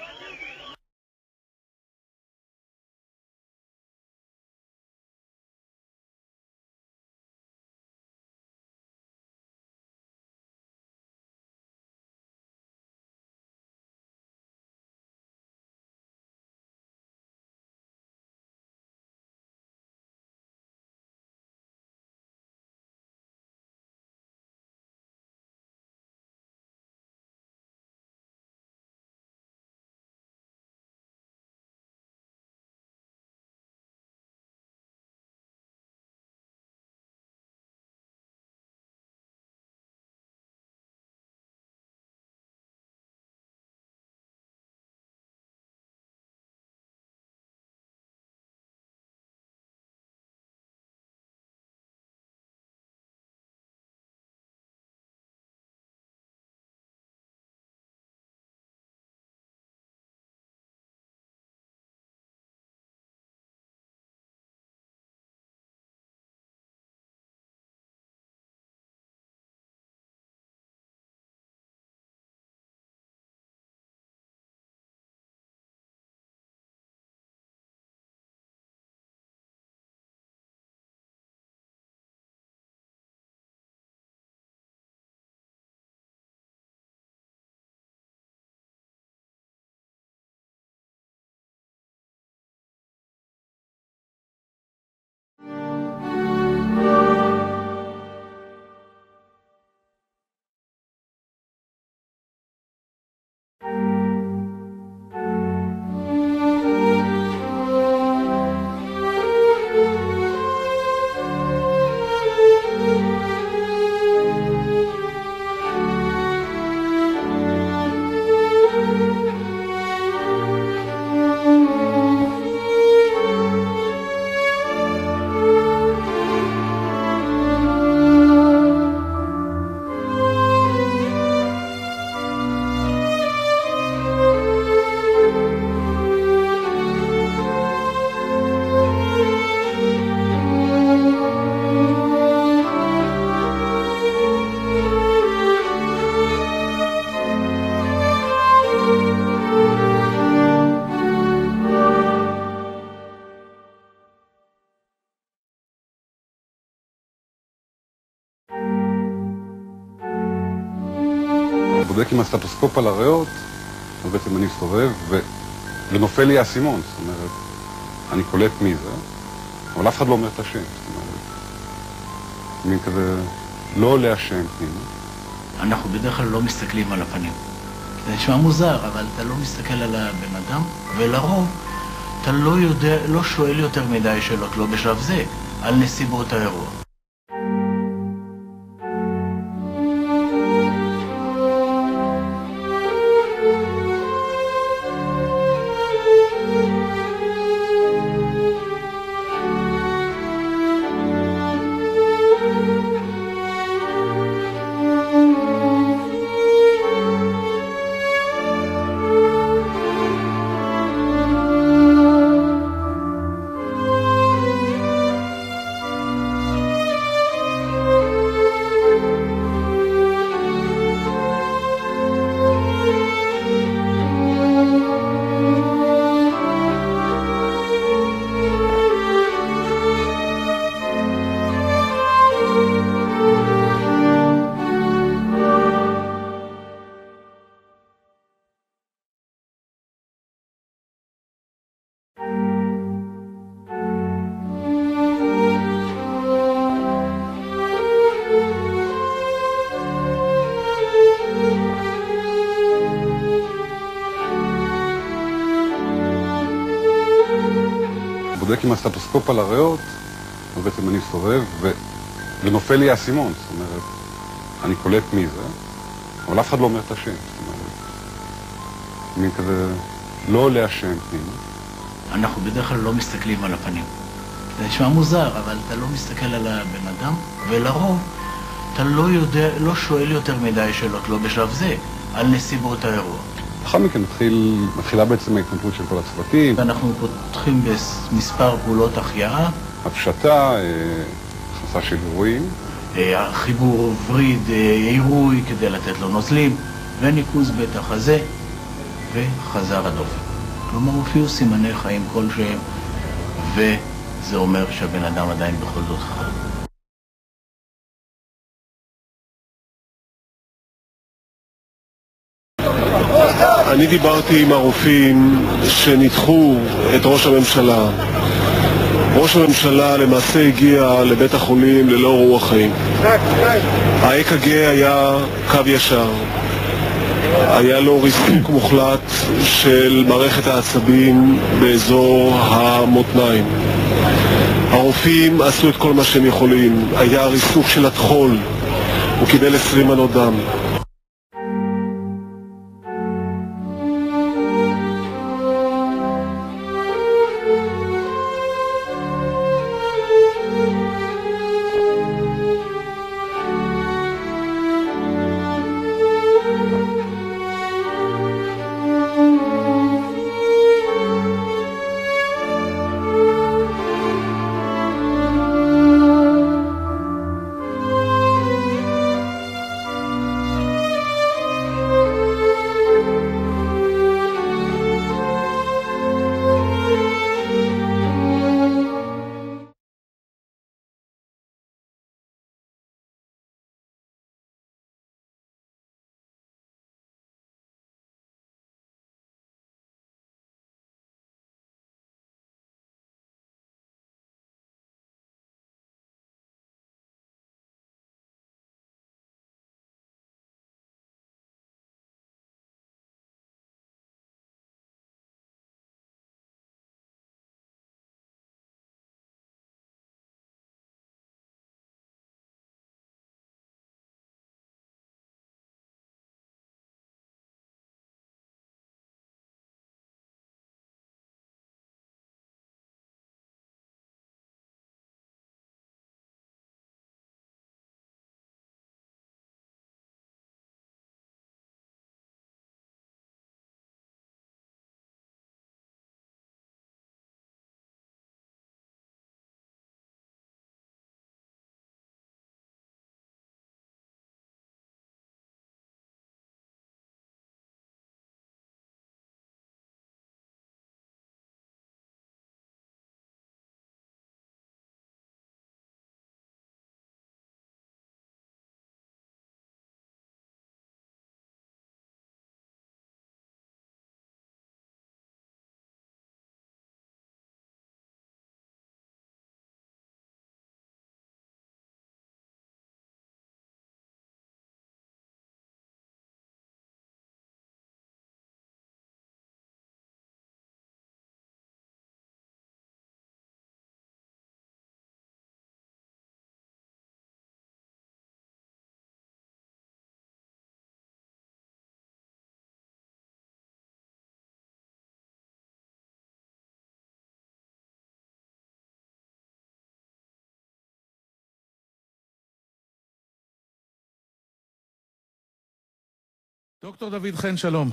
בודק עם הסטטוסקופ על הריאות, אז בעצם אני מסתובב ו... ונופל לי האסימון, זאת אומרת, אני קולט מי זה, אבל אף אחד לא אומר את השם, זאת אומרת, מין כזה לא עולה השם פנימה. אנחנו בדרך כלל לא מסתכלים על הפנים. זה נשמע מוזר, אבל אתה לא מסתכל על הבן אדם, ולרוב אתה לא יודע, לא שואל יותר מדי שאלות, לא בשלב זה, על נסיבות האירוע. בודק עם הסטטוסקופ על הריאות, אז בעצם אני מסתובב ו... ונופל לי האסימון, זאת אומרת, אני קולט מי זה, אבל אף אחד לא אומר את השם, זאת אומרת, מין כזה לא עולה השם פנימה. אנחנו בדרך כלל לא מסתכלים על הפנים. זה נשמע מוזר, אבל אתה לא מסתכל על הבן אדם, ולרוב אתה לא יודע, לא שואל יותר מדי שאלות, לא בשלב זה, על נסיבות האירוע. לאחר מכן מתחיל, מתחילה בעצם ההתנדבות של כל הצוותים. ואנחנו פותחים במספר פעולות החייאה. הפשטה, הכנסה של אירועים. חיבור וריד, עירוי כדי לתת לו נוזלים, וניקוז בית החזה, וחזר הדופן. כלומר, הופיעו סימני חיים כלשהם, וזה אומר שהבן אדם עדיין בכל זאת חי. אני דיברתי עם הרופאים שניתחו את ראש הממשלה. ראש הממשלה למעשה הגיע לבית החולים ללא רוח חיים. ה-אק ג'י היה קו ישר. היה לו ריסוק מוחלט של מערכת העצבים באזור המותניים. הרופאים עשו את כל מה שהם יכולים. היה ריסוק של הטחול. הוא קיבל עשרים מנות דם. דוקטור דוד חן, שלום.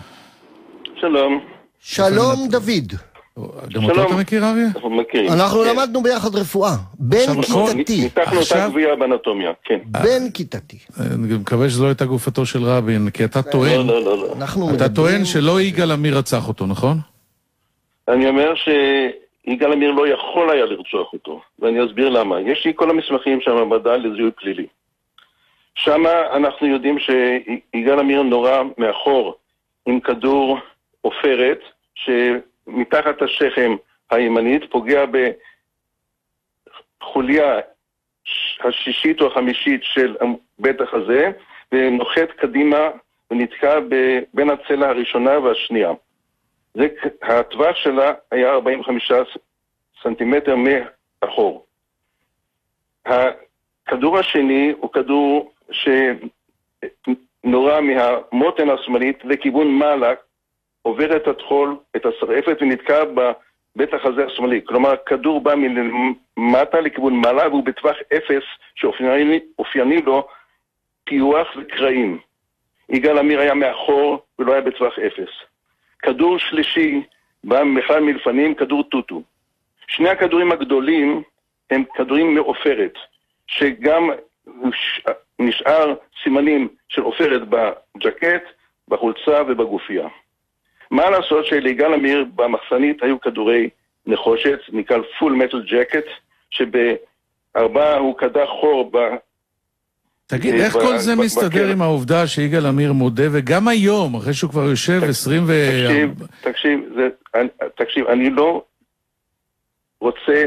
שלום. שלום דוד. גם אותו אתה מכיר, אריה? אנחנו מכירים. אנחנו למדנו ביחד רפואה. בן כיתתי. ניתחנו אותה גבייה באנטומיה, כן. בן כיתתי. אני מקווה שזו לא הייתה גופתו של רבין, כי אתה טוען... לא, לא, לא. אתה טוען שלא יגאל עמיר רצח אותו, נכון? אני אומר שיגאל עמיר לא יכול היה לרצוח אותו, ואני אסביר למה. יש לי כל המסמכים שהמעבדה לזיהוי פלילי. שם אנחנו יודעים שיגאל עמיר נורה מאחור עם כדור עופרת שמתחת השכם הימנית פוגע בחוליה השישית או החמישית של בית החזה ונוחת קדימה ונתקע בין הצלע הראשונה והשנייה. זה, הטווח שלה היה ארבעים וחמישה סנטימטר מאחור. הכדור השני הוא כדור שנורה מהמותן השמאלית לכיוון מעלה, עובר את התחול, את השרעפת ונתקע בית החזה השמאלי. כלומר, הכדור בא מלמטה לכיוון מעלה, והוא בטווח אפס, שאופייני לו טיוח וקרעים. יגאל עמיר היה מאחור ולא היה בטווח אפס. כדור שלישי בא בכלל מלפנים, כדור טוטו. שני הכדורים הגדולים הם כדורים מעופרת, שגם נשאר סימנים של עופרת בג'קט, בחולצה ובגופייה. מה לעשות שליגאל עמיר במחסנית היו כדורי נחושת, נקרא פול מטל ג'קט, שבארבעה הוא קדח חור ב... תגיד, איך כל זה מסתדר עם העובדה שיגאל עמיר מודה, וגם היום, אחרי שהוא כבר יושב עשרים ו... תקשיב, תקשיב, אני לא רוצה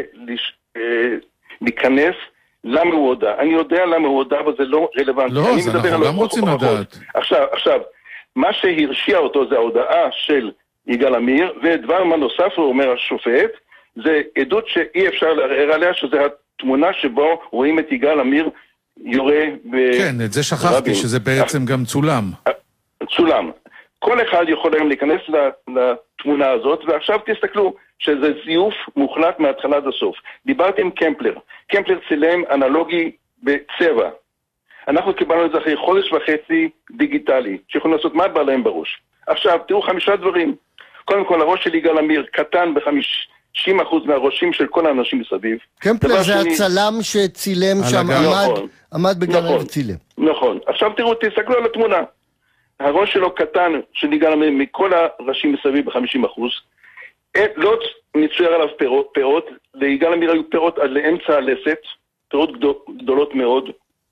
להיכנס למה הוא הודע. אני יודע למה הוא הודע, אבל זה לא רלוונטי. לא, אז אנחנו גם רוצים לדעת. עכשיו, עכשיו, מה שהרשיע אותו זה ההודעה של יגאל עמיר, ודבר מה נוסף הוא אומר השופט, זה עדות שאי אפשר לערער עליה, שזה התמונה שבו רואים את יגאל עמיר יורה ברבין. כן, את זה שכחתי, שזה בעצם גם צולם. צולם. כל אחד יכול היום להיכנס לתמונה הזאת, ועכשיו תסתכלו שזה זיוף מוחלט מההתחלה עד הסוף. דיברתי עם קמפלר. קמפלר צילם אנלוגי בצבע. אנחנו קיבלנו את זה אחרי חודש וחצי דיגיטלי, שיכולים לעשות מה בא להם בראש. עכשיו, תראו חמישה דברים. קודם כל, הראש של יגאל עמיר קטן ב-חמישים אחוז מהראשים של כל האנשים מסביב. קמפלר זה הצלם שצילם שם, עמד בגן העיר צילם. נכון. עכשיו תראו, תסתכלו על התמונה. הראש שלו קטן של יגאל עמיר מכל הראשים מסביב ב-חמישים אחוז. לא מצויר עליו פירות, ליגאל עמיר היו פירות עד לאמצע הלסת, פירות גדולות מאוד.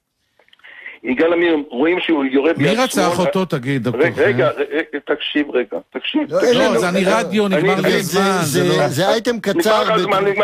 יגאל עמיר, רואים שהוא יורה ביד שמאל. מי רצח אותו, תגיד, דוקטור? רגע, תקשיב רגע, תקשיב. לא, זה אני רדיו, נגמר לי הזמן. זה אייטם קצר. נגמר הזמן, נגמר.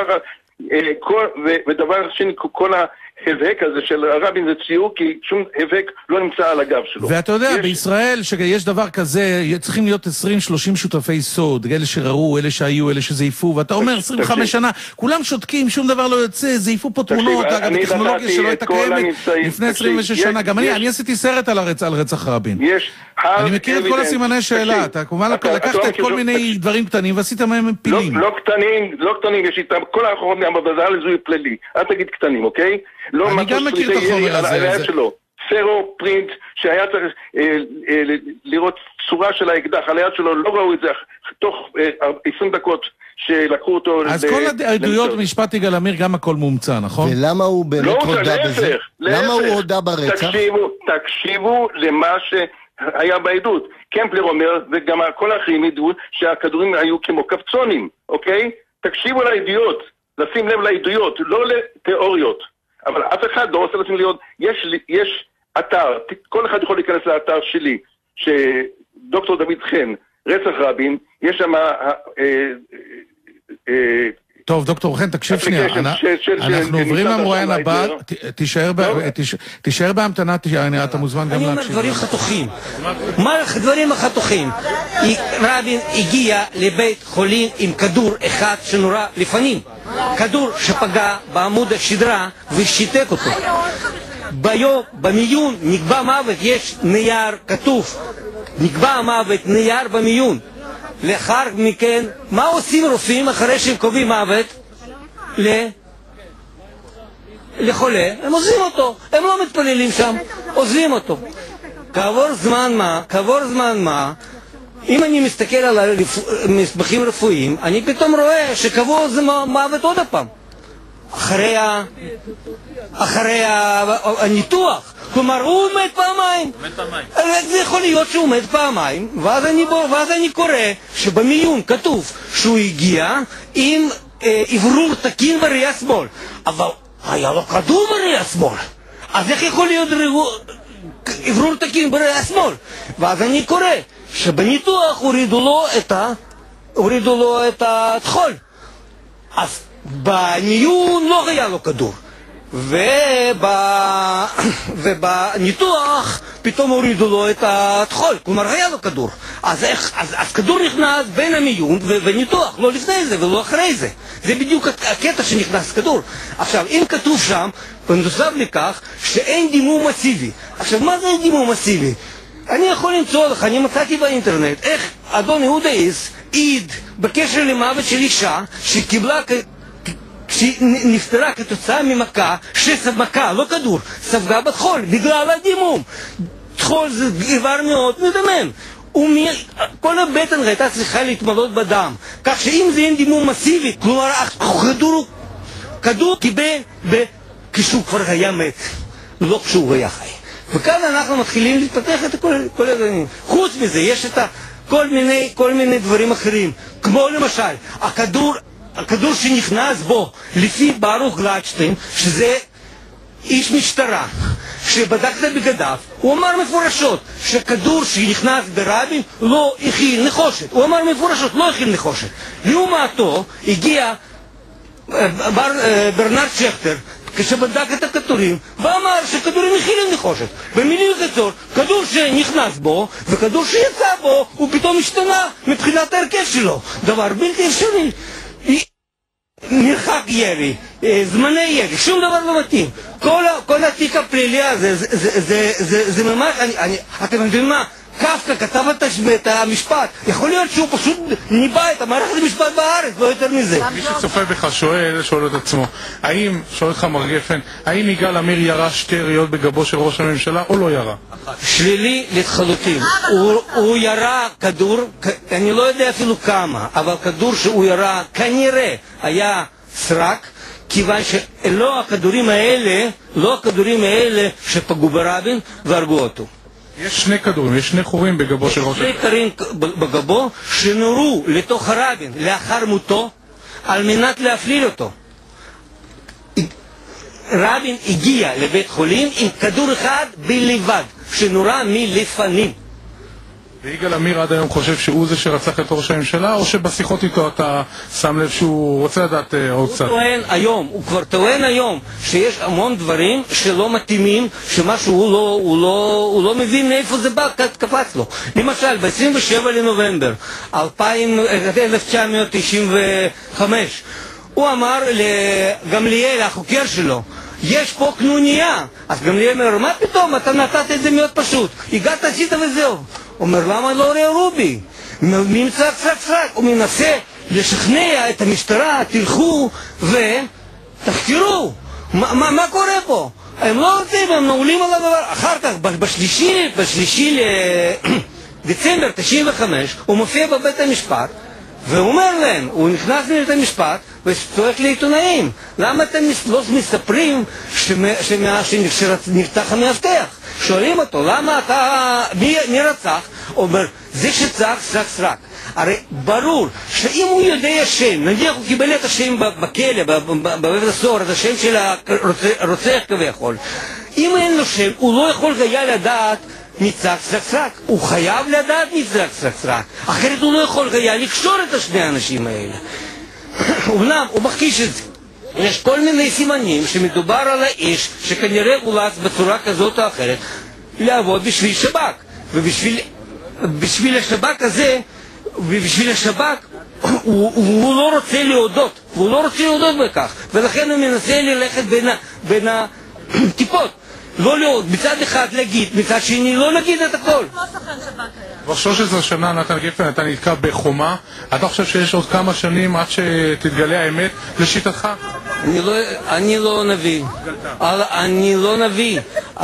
ודבר שני, כל ההבק הזה של רבין זה ציור, כי שום הבק לא נמצא על הגב שלו. ואתה יודע, בישראל, שיש דבר כזה, צריכים להיות עשרים שלושים שותפי סוד, אלה שראו, אלה שהיו, אלה שזייפו, ואתה אומר עשרים וחמש שנה, כולם שותקים, שום דבר לא יוצא, זייפו פה תמונות, אגב, הטכנולוגיה שלא הייתה קיימת לפני עשרים ושש שנה, גם אני, אני עשיתי סרט על רצח רבין. אני מכיר את כל הסימני שאלה, אתה כמובן לקחת את כל מיני דברים קטנים ועשית מהם פילים. לא קטנים, לא קטנים, יש איתם כל האחרות מהמבזה לזוי פלילי. אל תגיד קטנים, אוקיי? אני גם מכיר את החומר הזה. סרו פרינט שהיה צריך לראות צורה של האקדח על היד שלו, לא ראו את זה תוך עשרים דקות שלקחו אותו. אז כל העדויות במשפט יגאל עמיר גם הכל מומצא, נכון? ולמה הוא באמת הודע בזה? למה הוא הודע ברצח? תקשיבו למה שהיה בעדות. קמפלר אומר, וגם כל האחרים ידעו שהכדורים היו כמו קפצונים, אוקיי? תקשיבו לעדויות, לשים לב לעדויות, לא לתיאוריות. אבל אף אחד לא רוצה לשים להיות, יש, יש אתר, כל אחד יכול להיכנס לאתר שלי, שדוקטור דוד חן, רצח רבין, יש שם... טוב, דוקטור חן, תקשיב שנייה, אנחנו עוברים למרואיין הבא, תישאר בהמתנה, אתה מוזמן גם להקשיב. אני אומר דברים חתוכים. מה הדברים החתוכים? רבין הגיע לבית חולים עם כדור אחד שנורא לפנים. כדור שפגע בעמוד השדרה ושיתק אותו. ביום, במיון, נקבע מוות, יש נייר כתוב. נקבע מוות, נייר במיון. לאחר מכן, מה עושים רופאים אחרי שהם קובעים מוות? ל... לחולה, הם עוזבים אותו, הם לא מתפללים שם, עוזבים אותו. כעבור זמן מה, כעבור זמן מה, אם אני מסתכל על המסמכים רפואיים, אני פתאום רואה שקבעו זה מוות עוד הפעם. אחרי ה... אחרי הניתוח. כלומר, הוא מת פעמיים. זה יכול להיות שהוא מת פעמיים, ואז אני, בוא, ואז אני קורא שבמיון כתוב שהוא הגיע עם עברור תקין בראייה שמאל. אבל היה לו כדור בראייה שמאל. אז איך יכול להיות עברור תקין בראייה שמאל? ואז אני קורא שבניתוח הורידו לו את ה... הורידו לו את הטחול. אז במיון לא היה לו כדור. ובניתוח פתאום הורידו לו את הטחול, כלומר היה לו כדור. אז, איך, אז, אז כדור נכנס בין המיון וניתוח, לא לפני זה ולא אחרי זה. זה בדיוק הקטע שנכנס כדור. עכשיו, אם כתוב שם, בנוסף לכך, שאין דימום מסיבי. עכשיו, מה זה דימום מסיבי? אני יכול למצוא לך, אני מצאתי באינטרנט, איך אדון יהודה איס העיד בקשר למוות של אישה שקיבלה, שנפטרה כתוצאה ממכה, שסמכה, לא כדור, ספגה בחול בגלל הדימום. חול זה איבר מאוד מדמם. כל הבטן הייתה צריכה להתמלות בדם, כך שאם זה אין דימום מסיבי, כלומר הכדור כדור קיבל כשהוא כבר היה מת, לא כשהוא היה חי. וכאן אנחנו מתחילים להתפתח את כל הדברים. חוץ מזה יש את כל מיני, כל מיני דברים אחרים, כמו למשל הכדור, הכדור שנכנס בו לפי ברוך גלדשטיין, שזה איש משטרה שבדק את בגדיו, הוא אמר מפורשות שכדור שנכנס ברבין לא הכיל נחושת. הוא אמר מפורשות לא הכיל נחושת. לעומתו הגיע בר, ברנרד שכטר כשבדק את הכדורים ואמר שכדורים מכילים נחושת. במילים קצור, כדור שנכנס בו וכדור שיצא בו הוא פתאום השתנה מבחינת ההרכב שלו, דבר בלתי אפשרי. מרחק ירי, זמני ירי, שום דבר לא מתאים. כל התיק הפלילי הזה, זה ממש, אתם יודעים מה? קפקא כתב את המשפט, יכול להיות שהוא פשוט ניבא את המערכת המשפט בארץ, לא יותר מזה. מי שצופה בך שואל, שואל את עצמו, האם, שואל אותך מר גפן, האם יגאל עמיר ירה שתי יריות בגבו של ראש הממשלה או לא ירה? שלילי לחלוטין. הוא ירה כדור, אני לא יודע אפילו כמה, אבל כדור שהוא ירה כנראה היה סרק, כיוון שלא הכדורים האלה, לא הכדורים האלה שפגעו ברבין והרגו אותו. יש שני כדורים, יש שני חורים בגבו של ראש... שני כדורים בגבו שנורו לתוך רבין לאחר מותו על מנת להפליל אותו. רבין הגיע לבית חולים עם כדור אחד בלבד שנורה מלפנים. ויגאל עמיר עד היום חושב שהוא זה שרצח את ראש הממשלה, או שבשיחות איתו אתה שם לב שהוא רוצה לדעת עוד קצת? הוא טוען היום, הוא כבר טוען היום שיש המון דברים שלא מתאימים, שמשהו הוא לא, הוא לא, הוא לא מבין מאיפה זה בא, קפץ לו. למשל, ב-עשרים ושבעה לנובמבר אלף תשע מאות תשעים וחמש הוא אמר לגמליאל, החוקר שלו, יש פה קנוניה. אז גמליאל אומר, מה פתאום, אתה נתת את זה מאוד פשוט, הגעת עשית וזהו. אומר, למה לא ראו בי? ממצא קצת קצת, הוא מנסה לשכנע את המשטרה, תלכו ותחקרו מה, מה, מה קורה פה? הם לא רוצים, הם נעולים על הדבר. אחר כך, בשלישי, בשלישי לדצמבר תשעים וחמש הוא מופיע בבית המשפט והוא אומר להם, הוא נכנס לבית המשפט וצועק לעיתונאים, למה אתם לא מספרים שנרצח המאבטח? שואלים אותו, למה אתה, מי, מי רצח? הוא אומר, זה שצעק סרק סרק. הרי ברור שאם הוא יודע שם, נניח הוא קיבל את השם בכלא, בבית הסוהר, את השם של הרוצח כביכול, אם אין לו שם, הוא לא יכול היה לדעת מצעק סרק סרק. הוא חייב לדעת מצעק סרק סרק, אחרת הוא לא יכול היה לקשור את השני האנשים האלה. אומנם הוא מכחיש את זה. יש כל מיני סימנים שמדובר על האיש שכנראה אולץ בצורה כזאת או אחרת לעבוד בשביל שב"כ, ובשביל בשביל השב"כ הזה, ובשביל השב"כ הוא, הוא לא רוצה להודות, הוא לא רוצה להודות בכך, ולכן הוא מנסה ללכת בין, בין הטיפות, לא להודות, מצד אחד להגיד, מצד שני לא להגיד את הכל. כבר שלוש עשרה שנה נתן גפן, אתה נתקע בחומה, אתה חושב שיש עוד כמה שנים עד שתתגלה האמת לשיטתך? אני לא, אני לא נביא, אני לא נביא.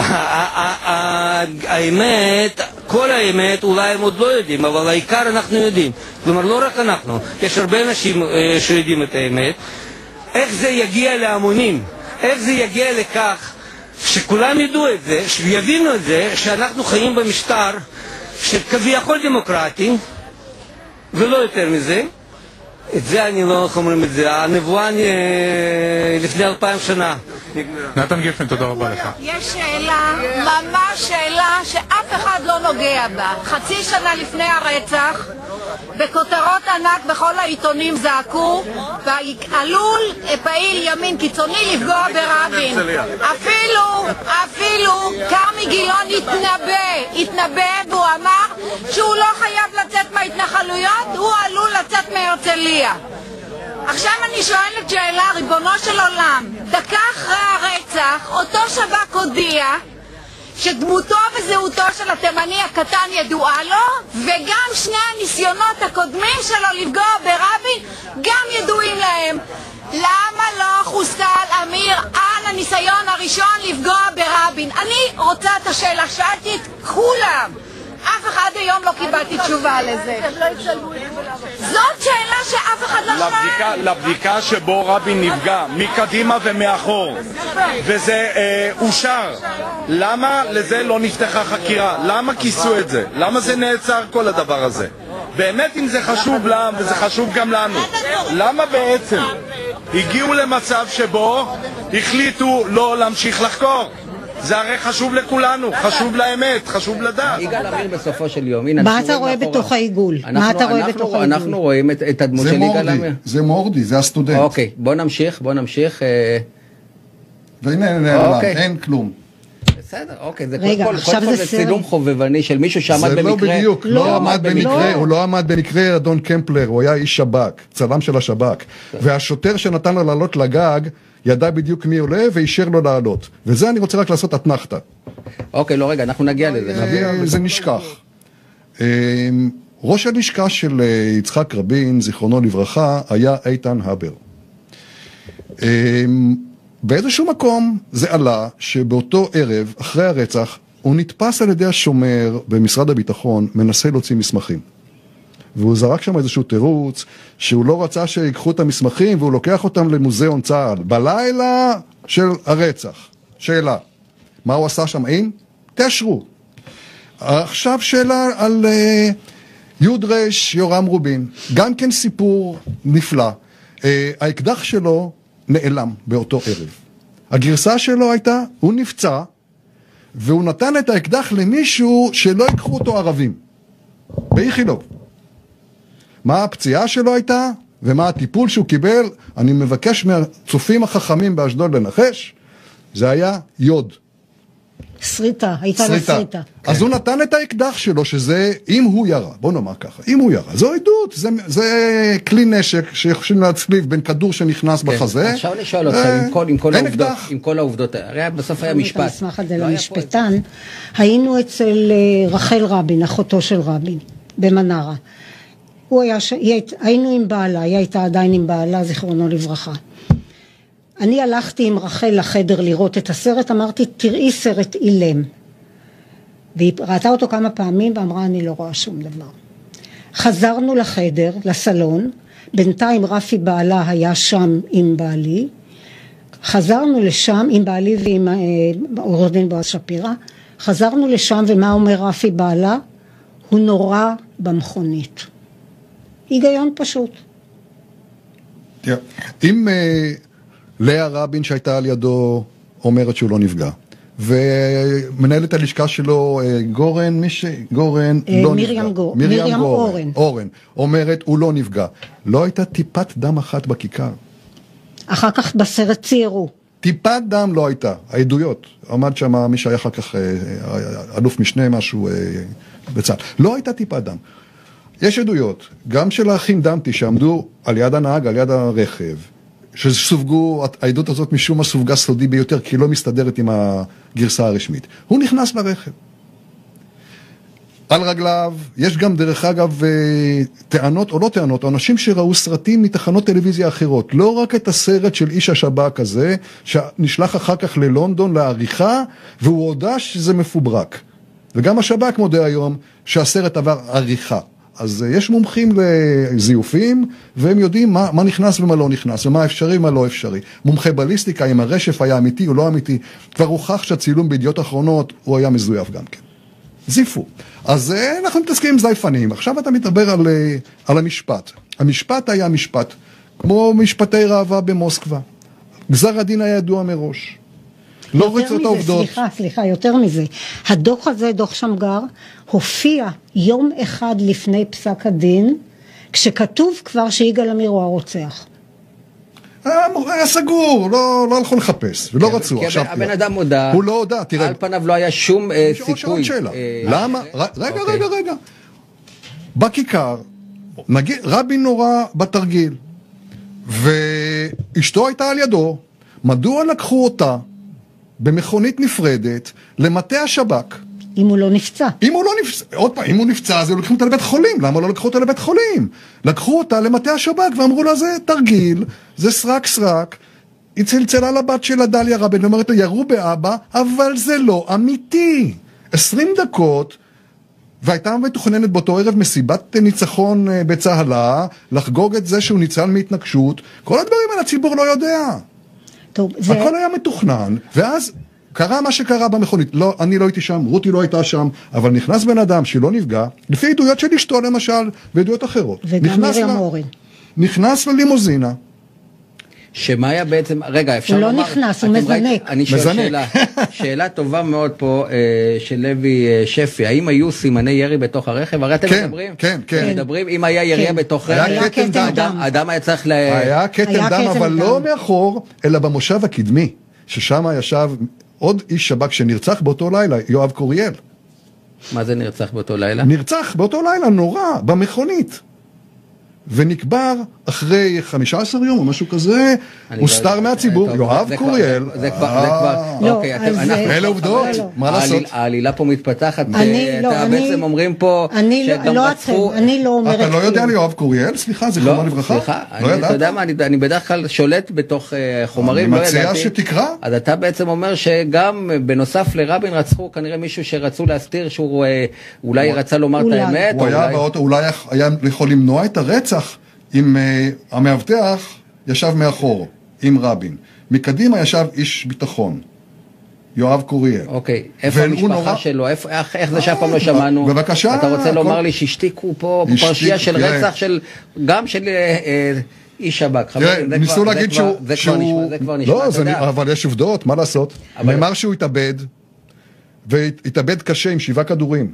האמת, כל האמת אולי הם עוד לא יודעים, אבל העיקר אנחנו יודעים. כלומר, לא רק אנחנו, יש הרבה אנשים שיודעים את האמת. איך זה יגיע להמונים? איך זה יגיע לכך שכולם ידעו את זה, שיבינו את זה, שאנחנו חיים במשטר של כביכול דמוקרטי, ולא יותר מזה. את זה אני לא אומרים את זה, הנבואה לפני אלפיים שנה. נתן גפן, תודה רבה לך. יש שאלה, ממש שאלה שאף אחד לא נוגע בה. חצי שנה לפני הרצח, בכותרות ענק בכל העיתונים זעקו, ועלול פעיל ימין קיצוני לפגוע ברבין. אפילו, אפילו כרמי גילון התנבא, התנבא והוא אמר שהוא לא חייב לצאת מההתנחלויות, הוא עלול לצאת מהרצליה. עכשיו אני שואלת שאלה, ריבונו של עולם, דקה אחרי הרצח, אותו שב"כ הודיע שדמותו וזהותו של התימני הקטן ידועה לו, וגם שני הניסיונות הקודמים שלו לפגוע ברבין גם ידועים להם. למה לא חוסל אמיר על הניסיון הראשון לפגוע ברבין? אני רוצה את השאלה, שאלתי את כולם. אף אחד היום לא קיבלתי תשובה לזה. זאת שאלה שאף אחד לא שואל. לבדיקה שבו רבין נפגע, מקדימה ומאחור, וזה אושר. למה לזה לא נפתחה חקירה? למה כיסו את זה? למה זה נעצר כל הדבר הזה? באמת אם זה חשוב להם וזה חשוב גם לנו, למה בעצם הגיעו למצב שבו החליטו לא להמשיך לחקור? זה הרי חשוב לכולנו, חשוב לאמת, חשוב לדעת. יגאל עמיר בסופו של יום. מה אתה רואה בתוך העיגול? מה אתה רואה בתוך העיגול? אנחנו רואים את הדמות של יגאל עמיר. זה מורדי, זה הסטודנט. אוקיי, בוא נמשיך, בוא נמשיך. והנה, אין כלום. בסדר, אוקיי, זה כל זה צילום חובבני של מישהו שעמד במקרה. זה לא בדיוק, לא עמד במקרה, הוא לא עמד במקרה אדון קמפלר, הוא היה איש שב"כ, צלם של השב"כ. והשוטר שנתן לו לעלות לגג, ידע בדיוק מי עולה ואישר לו לעלות. וזה אני רוצה רק לעשות אתנחתא. אוקיי, לא רגע, אנחנו נגיע לזה. זה נשכח. ראש הלשכה של יצחק רבין, זיכרונו לברכה, היה איתן הבר. באיזשהו מקום זה עלה שבאותו ערב, אחרי הרצח, הוא נתפס על ידי השומר במשרד הביטחון, מנסה להוציא מסמכים. והוא זרק שם איזשהו תירוץ, שהוא לא רצה שיקחו את המסמכים, והוא לוקח אותם למוזיאון צה"ל. בלילה של הרצח. שאלה, מה הוא עשה שם? אין? תשרו. עכשיו שאלה על uh, יודרש יורם רובין. גם כן סיפור נפלא. Uh, האקדח שלו נעלם באותו ערב. הגרסה שלו הייתה, הוא נפצע, והוא נתן את האקדח למישהו שלא ייקחו אותו ערבים. באיכילוב. מה הפציעה שלו הייתה, ומה הטיפול שהוא קיבל, אני מבקש מהצופים החכמים באשדוד לנחש, זה היה יוד. סריטה, הייתה לסריטה. אז הוא נתן את האקדח שלו, שזה, אם הוא ירה, בוא נאמר ככה, אם הוא ירה, זו עדות, זה, זה כלי נשק שיכולים להצליב בין כדור שנכנס בחזה. עכשיו אני שואל אותך, עם כל, עם כל העובדות, עם כל העובדות, הרי בסוף היה משפט. אני אשמח על זה למשפטן, היינו אצל רחל רבין, אחותו של רבין, במנרה. הוא היה, היינו עם בעלה, היא הייתה עדיין עם בעלה, זיכרונו לברכה. אני הלכתי עם רחל לחדר לראות את הסרט, אמרתי, תראי סרט אילם. והיא ראתה אותו כמה פעמים ואמרה, אני לא רואה שום דבר. חזרנו לחדר, לסלון, בינתיים רפי בעלה היה שם עם בעלי, חזרנו לשם עם בעלי ועם עורך דין בועז שפירא, חזרנו לשם ומה אומר רפי בעלה? הוא נורא במכונית. היגיון פשוט. אם לאה רבין שהייתה על ידו אומרת שהוא לא נפגע, ומנהלת הלשכה שלו גורן, מי ש... גורן לא נפגע. מרים אורן. אורן. אומרת הוא לא נפגע. לא הייתה טיפת דם אחת בכיכר. אחר כך בסרט ציירו. טיפת דם לא הייתה. העדויות. עמד שם מי שהיה אחר כך אלוף משנה משהו בצד. לא הייתה טיפת דם. יש עדויות, גם של האחים דמתי שעמדו על יד הנהג, על יד הרכב, שסווגו, העדות הזאת משום מה סווגה סודי ביותר, כי היא לא מסתדרת עם הגרסה הרשמית. הוא נכנס לרכב. על רגליו, יש גם דרך אגב טענות או לא טענות, אנשים שראו סרטים מתחנות טלוויזיה אחרות, לא רק את הסרט של איש השב"כ הזה, שנשלח אחר כך ללונדון לעריכה, והוא הודע שזה מפוברק. וגם השב"כ מודה היום שהסרט עבר עריכה. אז יש מומחים לזיופים, והם יודעים מה, מה נכנס ומה לא נכנס, ומה אפשרי ומה לא אפשרי. מומחי בליסטיקה, אם הרשף היה אמיתי או לא אמיתי, כבר הוכח שהצילום בידיעות אחרונות, הוא היה מזויף גם כן. זיפו. אז אנחנו מתעסקים עם זייפנים. עכשיו אתה מתדבר על, על המשפט. המשפט היה משפט, כמו משפטי ראווה במוסקבה. גזר הדין היה ידוע מראש. לא רצו את העובדות. סליחה, סליחה, יותר מזה. הדוח הזה, דוח שמגר, הופיע יום אחד לפני פסק הדין, כשכתוב כבר שיגאל עמיר הוא הרוצח. היה סגור, לא, לא הלכו לחפש, ולא רצו. כי הבן אדם הודע, הוא לא הודע, תראה. על פניו לא היה שום סיכוי. למה? רגע, רגע, רגע. בכיכר, נגיד, רבין נורא בתרגיל, ואשתו הייתה על ידו, מדוע לקחו אותה, במכונית נפרדת למטה השב"כ. אם הוא לא נפצע. אם הוא לא נפצע, עוד פעם, אם הוא נפצע, אז לקחו אותה לבית חולים. למה לא לקחו אותה לבית חולים? לקחו אותה למטה השב"כ ואמרו לה, זה תרגיל, זה סרק סרק. היא צלצלה לבת של דליה רבין, ואומרת לה, ירו באבא, אבל זה לא אמיתי. עשרים דקות, והייתה מתוכננת באותו ערב מסיבת ניצחון בצהלה, לחגוג את זה שהוא ניצל מהתנגשות. כל הדברים על הציבור לא יודע. טוב, זה... הכל היה מתוכנן, ואז קרה מה שקרה במכונית. לא, אני לא הייתי שם, רותי לא הייתה שם, אבל נכנס בן אדם שלא נפגע, לפי עדויות של אשתו למשל, ועדויות אחרות. וגם מרים אורן. נכנס ללימוזינה. שמה היה בעצם, רגע, אפשר לומר... הוא לא נכנס, הוא מזנק. אני שואל שאלה, שאלה טובה מאוד פה של לוי שפי, האם היו סימני ירי בתוך הרכב? הרי אתם מדברים? כן, כן. מדברים, אם היה ירייה בתוך רכב, היה קטן דם. האדם היה צריך ל... היה קטן דם, אבל לא מאחור, אלא במושב הקדמי, ששם ישב עוד איש שב"כ שנרצח באותו לילה, יואב קוריאל. מה זה נרצח באותו לילה? נרצח באותו לילה, נורא, במכונית. ונקבר אחרי חמישה עשר יום או משהו כזה, הוסתר מהציבור, יואב קוריאל. זה כבר, אוקיי, אלה עובדות, מה לעשות? העלילה פה מתפתחת, אתה בעצם אומרים פה שגם רצחו... אני לא אומרת... אתה לא יודע ליואב קוריאל? סליחה, זה חומר לברכה? סליחה, אתה יודע מה, אני בדרך כלל שולט בתוך חומרים, אני מציע שתקרא. אז אתה בעצם אומר שגם בנוסף לרבין רצחו כנראה מישהו שרצו להסתיר שהוא אולי רצה לומר את האמת. הוא היה באוטו, אולי היה יכול למנוע את הרצח אם uh, המאבטח ישב מאחור, עם רבין. מקדימה ישב איש ביטחון, יואב קוריאל. אוקיי, איפה המשפחה נורא... שלו? איפה, איך, איך זה שאף פעם לא שמענו? בבקשה. אתה רוצה כל... לומר לי שהשתיקו פה פרשייה של yeah. רצח של, גם של אה, איש שב"כ. Yeah, ניסו להגיד שהוא... זה כבר נשמע, זה כבר נשמע, לא, זה נ... אבל יש עובדות, מה לעשות? אבל... נאמר שהוא התאבד, והתאבד קשה עם שבעה כדורים.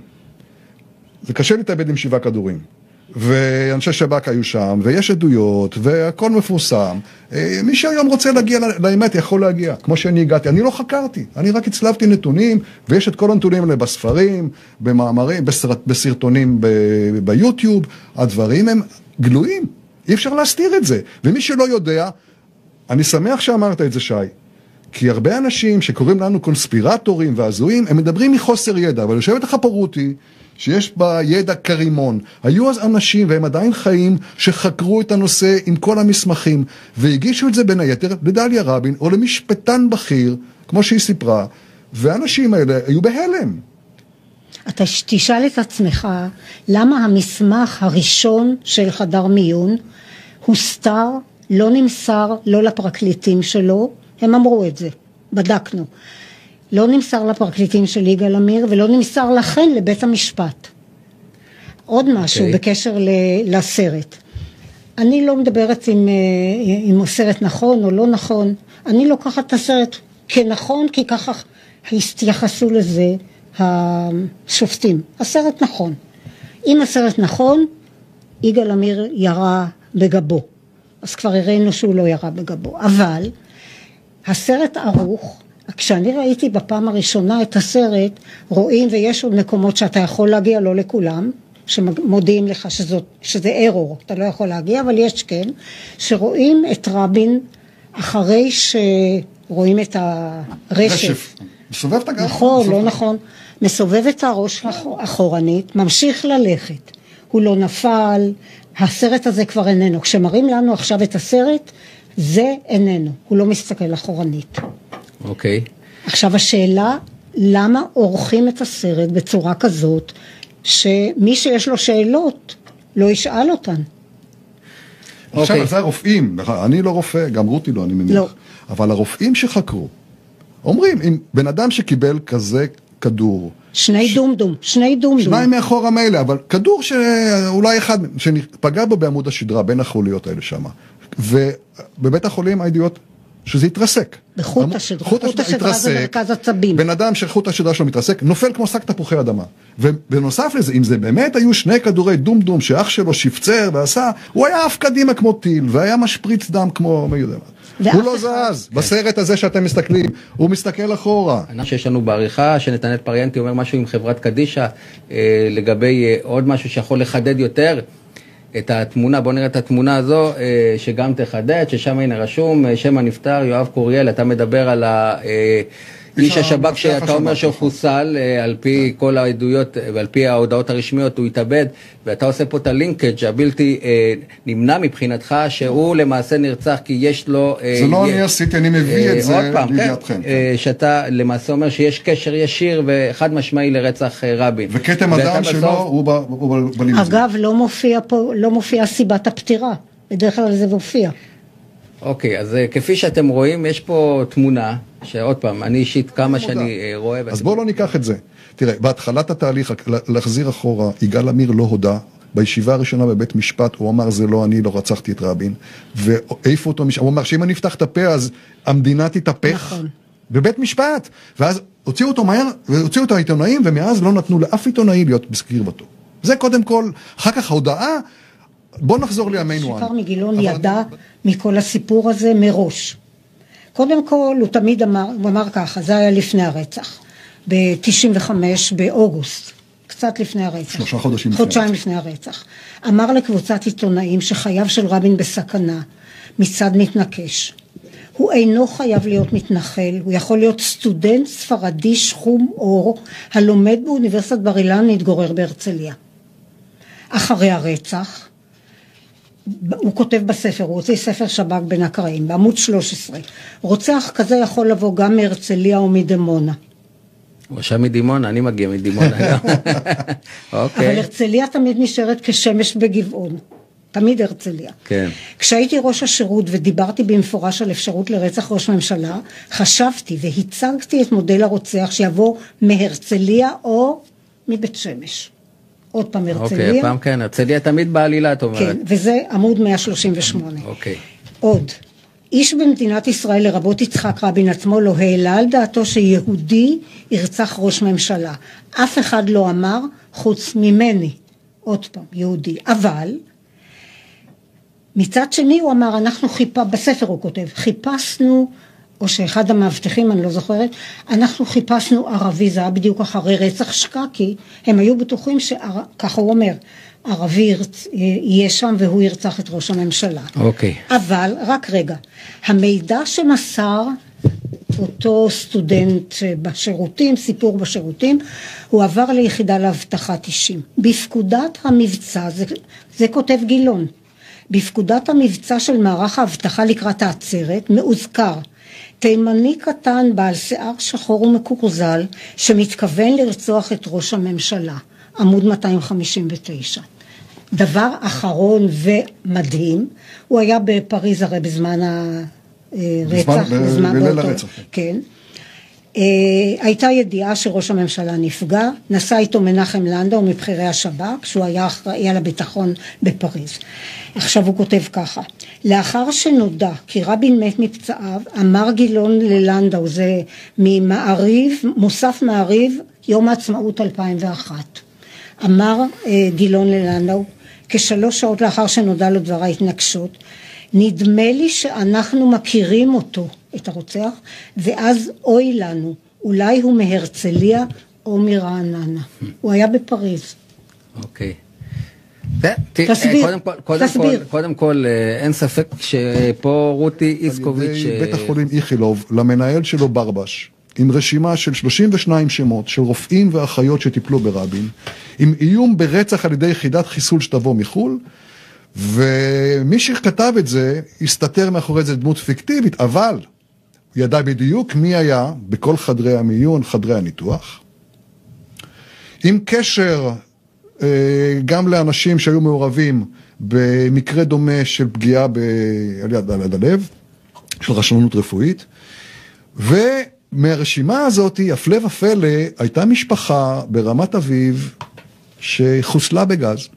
זה קשה להתאבד עם שבעה כדורים. ואנשי שב"כ היו שם, ויש עדויות, והכל מפורסם. מי שהיום רוצה להגיע לאמת יכול להגיע, כמו שאני הגעתי. אני לא חקרתי, אני רק הצלבתי נתונים, ויש את כל הנתונים האלה בספרים, במאמרים, בסרט, בסרטונים ב, ביוטיוב. הדברים הם גלויים, אי אפשר להסתיר את זה. ומי שלא יודע, אני שמח שאמרת את זה, שי, כי הרבה אנשים שקוראים לנו קונספירטורים והזויים, הם מדברים מחוסר ידע, אבל יושבת לך פה רותי, שיש בה ידע קרימון. היו אז אנשים, והם עדיין חיים, שחקרו את הנושא עם כל המסמכים, והגישו את זה בין היתר לדליה רבין, או למשפטן בכיר, כמו שהיא סיפרה, והאנשים האלה היו בהלם. אתה תשאל את עצמך, למה המסמך הראשון של חדר מיון הוסתר, לא נמסר, לא לפרקליטים שלו, הם אמרו את זה, בדקנו. לא נמסר לפרקליטים של יגאל עמיר, ולא נמסר לכן לבית המשפט. עוד משהו okay. בקשר ל- לסרט. אני לא מדברת אם, אם הסרט נכון או לא נכון. אני לוקחת את הסרט כנכון, כי ככה התייחסו לזה השופטים. הסרט נכון. אם הסרט נכון, יגאל עמיר ירה בגבו. אז כבר הראינו שהוא לא ירה בגבו. אבל הסרט ערוך, כשאני ראיתי בפעם הראשונה את הסרט, רואים, ויש עוד מקומות שאתה יכול להגיע, לא לכולם, שמודיעים לך שזאת, שזה ארור, אתה לא יכול להגיע, אבל יש כן, שרואים את רבין אחרי שרואים את הרשף. מסובב את הגב. נכון, לא נכון. מסובב את הראש אחורנית, ממשיך ללכת. הוא לא נפל, הסרט הזה כבר איננו. כשמראים לנו עכשיו את הסרט, זה איננו. הוא לא מסתכל אחורנית. אוקיי. עכשיו השאלה, למה עורכים את הסרט בצורה כזאת, שמי שיש לו שאלות, לא ישאל אותן? עכשיו, זה הרופאים, אני לא רופא, גם רותי לא, אני מניח. לא. אבל הרופאים שחקרו, אומרים, אם בן אדם שקיבל כזה כדור, שני דומדום, שני דומדום. שניים מאחור המאלה, אבל כדור שאולי אחד, שפגע בו בעמוד השדרה, בין החוליות האלה שם. ובבית החולים העדויות, שזה יתרסק. בחוט השדרה, חוט השדרה זה מרכז עצבים. בן אדם שחוט השדרה שלו מתרסק, נופל כמו שק תפוחי אדמה. ובנוסף לזה, אם זה באמת היו שני כדורי דום דום, שאח שלו שפצר ועשה, הוא היה אף קדימה כמו טיל, והיה משפריץ דם כמו מי יודע מה. הוא לא זז, בסרט הזה שאתם מסתכלים, הוא מסתכל אחורה. שיש לנו בעריכה, שנתנת פריאנטי אומר משהו עם חברת קדישה, לגבי עוד משהו שיכול לחדד יותר, את התמונה, בוא נראה את התמונה הזו, שגם תחדד, ששם הנה רשום, שם הנפטר, יואב קוריאל, אתה מדבר על איש השב"כ שאתה אומר שהוא חוסל, על פי כל העדויות ועל פי ההודעות הרשמיות הוא התאבד, ואתה עושה פה את הלינקג' הבלתי נמנע מבחינתך שהוא למעשה נרצח כי יש לו... זה לא אני עשיתי, אני מביא את זה לידיעתכם. שאתה למעשה אומר שיש קשר ישיר וחד משמעי לרצח רבין. וכתם הדם שלו הוא בלימוזין. אגב, לא מופיע פה, לא מופיע סיבת הפטירה. בדרך כלל זה מופיע. אוקיי, אז כפי שאתם רואים, יש פה תמונה, שעוד פעם, אני אישית כמה שאני רואה... אז בואו לא ניקח את זה. תראה, בהתחלת התהליך, להחזיר אחורה, יגאל עמיר לא הודה, בישיבה הראשונה בבית משפט, הוא אמר, זה לא אני, לא רצחתי את רבין, ואיפה אותו משפט, הוא אמר, שאם אני אפתח את הפה, אז המדינה תתהפך. נכון. בבית משפט. ואז הוציאו אותו מהר, והוציאו אותו העיתונאים, ומאז לא נתנו לאף עיתונאי להיות בקרבתו. זה קודם כל, אחר כך ההודעה, בוא נחזור לימינו. שחר מגילון ידע מכל הסיפור הזה מראש. קודם כל, הוא תמיד אמר, הוא אמר ככה, זה היה לפני הרצח, ב-תשעים וחמש באוגוסט, קצת לפני הרצח. שלושה חודשים לפני. חודשיים לפני הרצח. אמר לקבוצת עיתונאים שחייו של רבין בסכנה, מצד מתנקש. הוא אינו חייב להיות מתנחל, הוא יכול להיות סטודנט ספרדי שחום אור, הלומד באוניברסיטת בר אילן להתגורר בהרצליה. אחרי הרצח, הוא כותב בספר, הוא הוציא ספר שב"כ בין הקראים, בעמוד שלוש עשרה. רוצח כזה יכול לבוא גם מהרצליה או מדימונה. הוא שם מדימונה, אני מגיע מדימונה. אבל הרצליה תמיד נשארת כשמש בגבעון. תמיד הרצליה. כן. כשהייתי ראש השירות ודיברתי במפורש על אפשרות לרצח ראש ממשלה, חשבתי והצגתי את מודל הרוצח שיבוא מהרצליה או מבית שמש. עוד פעם הרצליה. אוקיי, פעם כן, הרצליה תמיד בעלילה, את אומרת. כן, וזה עמוד מאה שלושים ושמונה. אוקיי. עוד, איש במדינת ישראל לרבות יצחק רבין עצמו לא העלה על דעתו שיהודי ירצח ראש ממשלה. אף אחד לא אמר חוץ ממני. עוד פעם, יהודי. אבל, מצד שני הוא אמר, אנחנו חיפה, בספר הוא כותב, חיפשנו, או שאחד המאבטחים, אני לא זוכרת, אנחנו חיפשנו ערבי, זה היה בדיוק אחרי רצח שקקי, הם היו בטוחים שככה הוא אומר, ערבי יהיה שם והוא ירצח את ראש הממשלה. אוקיי. אבל, רק רגע, המידע שמסר אותו סטודנט בשירותים, סיפור בשירותים, הוא עבר ליחידה להבטחת אישים. בפקודת המבצע, זה, זה כותב גילון, בפקודת המבצע של מערך ההבטחה לקראת העצרת, מאוזכר, תימני קטן בעל שיער שחור ומקורזל, שמתכוון לרצוח את ראש הממשלה, עמוד מאתיים חמישים ותשע. דבר אחרון ומדהים, הוא היה בפריז הרי בזמן הרצח, בזמן הרצח. כן. הייתה ידיעה שראש הממשלה נפגע, נסע איתו מנחם לנדאו מבחירי השב"כ, שהוא היה אחראי על הביטחון בפריז. עכשיו הוא כותב ככה, לאחר שנודע כי רבין מת מפצעיו, אמר גילון ללנדאו, זה ממעריב, מוסף מעריב, יום העצמאות אלפיים ואחת. אמר גילון ללנדאו, כשלוש שעות לאחר שנודע לו דבר ההתנגשות, נדמה לי שאנחנו מכירים אותו, את הרוצח, ואז אוי לנו, אולי הוא מהרצליה או מרעננה. הוא היה בפריז. אוקיי. תסביר, קודם כל, קודם תסביר. כל, קודם כל, אין ספק שפה רותי איסקוביץ' בית החולים איכילוב, למנהל שלו ברבש, עם רשימה של שלושים ושניים שמות של רופאים ואחיות שטיפלו ברבין, עם איום ברצח על ידי יחידת חיסול שתבוא מחול, ומי שכתב את זה, הסתתר מאחורי זה דמות פיקטיבית, אבל הוא ידע בדיוק מי היה בכל חדרי המיון, חדרי הניתוח, עם קשר גם לאנשים שהיו מעורבים במקרה דומה של פגיעה על יד הלב, של רשלנות רפואית, ומהרשימה הזאת, הפלא ופלא, הייתה משפחה ברמת אביב שחוסלה בגז.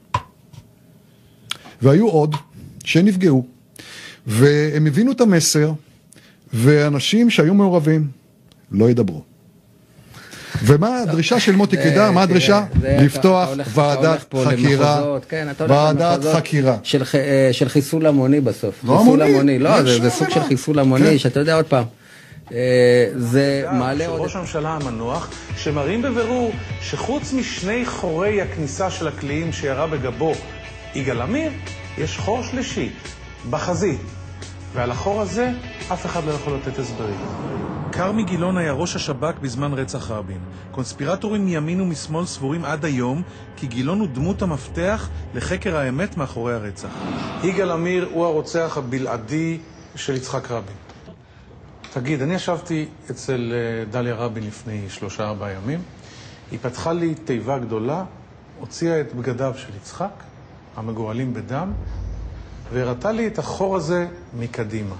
והיו עוד שנפגעו, והם הבינו את המסר, ואנשים שהיו מעורבים לא ידברו. ומה הדרישה של מוטי קידר? מה הדרישה? לפתוח ועדת חקירה. ועדת חקירה. של חיסול המוני בסוף. חיסול המוני. לא, זה סוג של חיסול המוני, שאתה יודע עוד פעם. זה מעלה עוד... ראש הממשלה המנוח, שמראים בבירור שחוץ משני חורי הכניסה של הקליעים שירה בגבו יגאל עמיר, יש חור שלישי, בחזית. ועל החור הזה אף אחד לא יכול לתת הסברים. כרמי גילון היה ראש השב"כ בזמן רצח רבין. קונספירטורים מימין ומשמאל סבורים עד היום כי גילון הוא דמות המפתח לחקר האמת מאחורי הרצח. יגאל עמיר הוא הרוצח הבלעדי של יצחק רבין. תגיד, אני ישבתי אצל דליה רבין לפני שלושה ארבעה ימים. היא פתחה לי תיבה גדולה, הוציאה את בגדיו של יצחק, המגורלים בדם, והראתה לי את החור הזה מקדימה.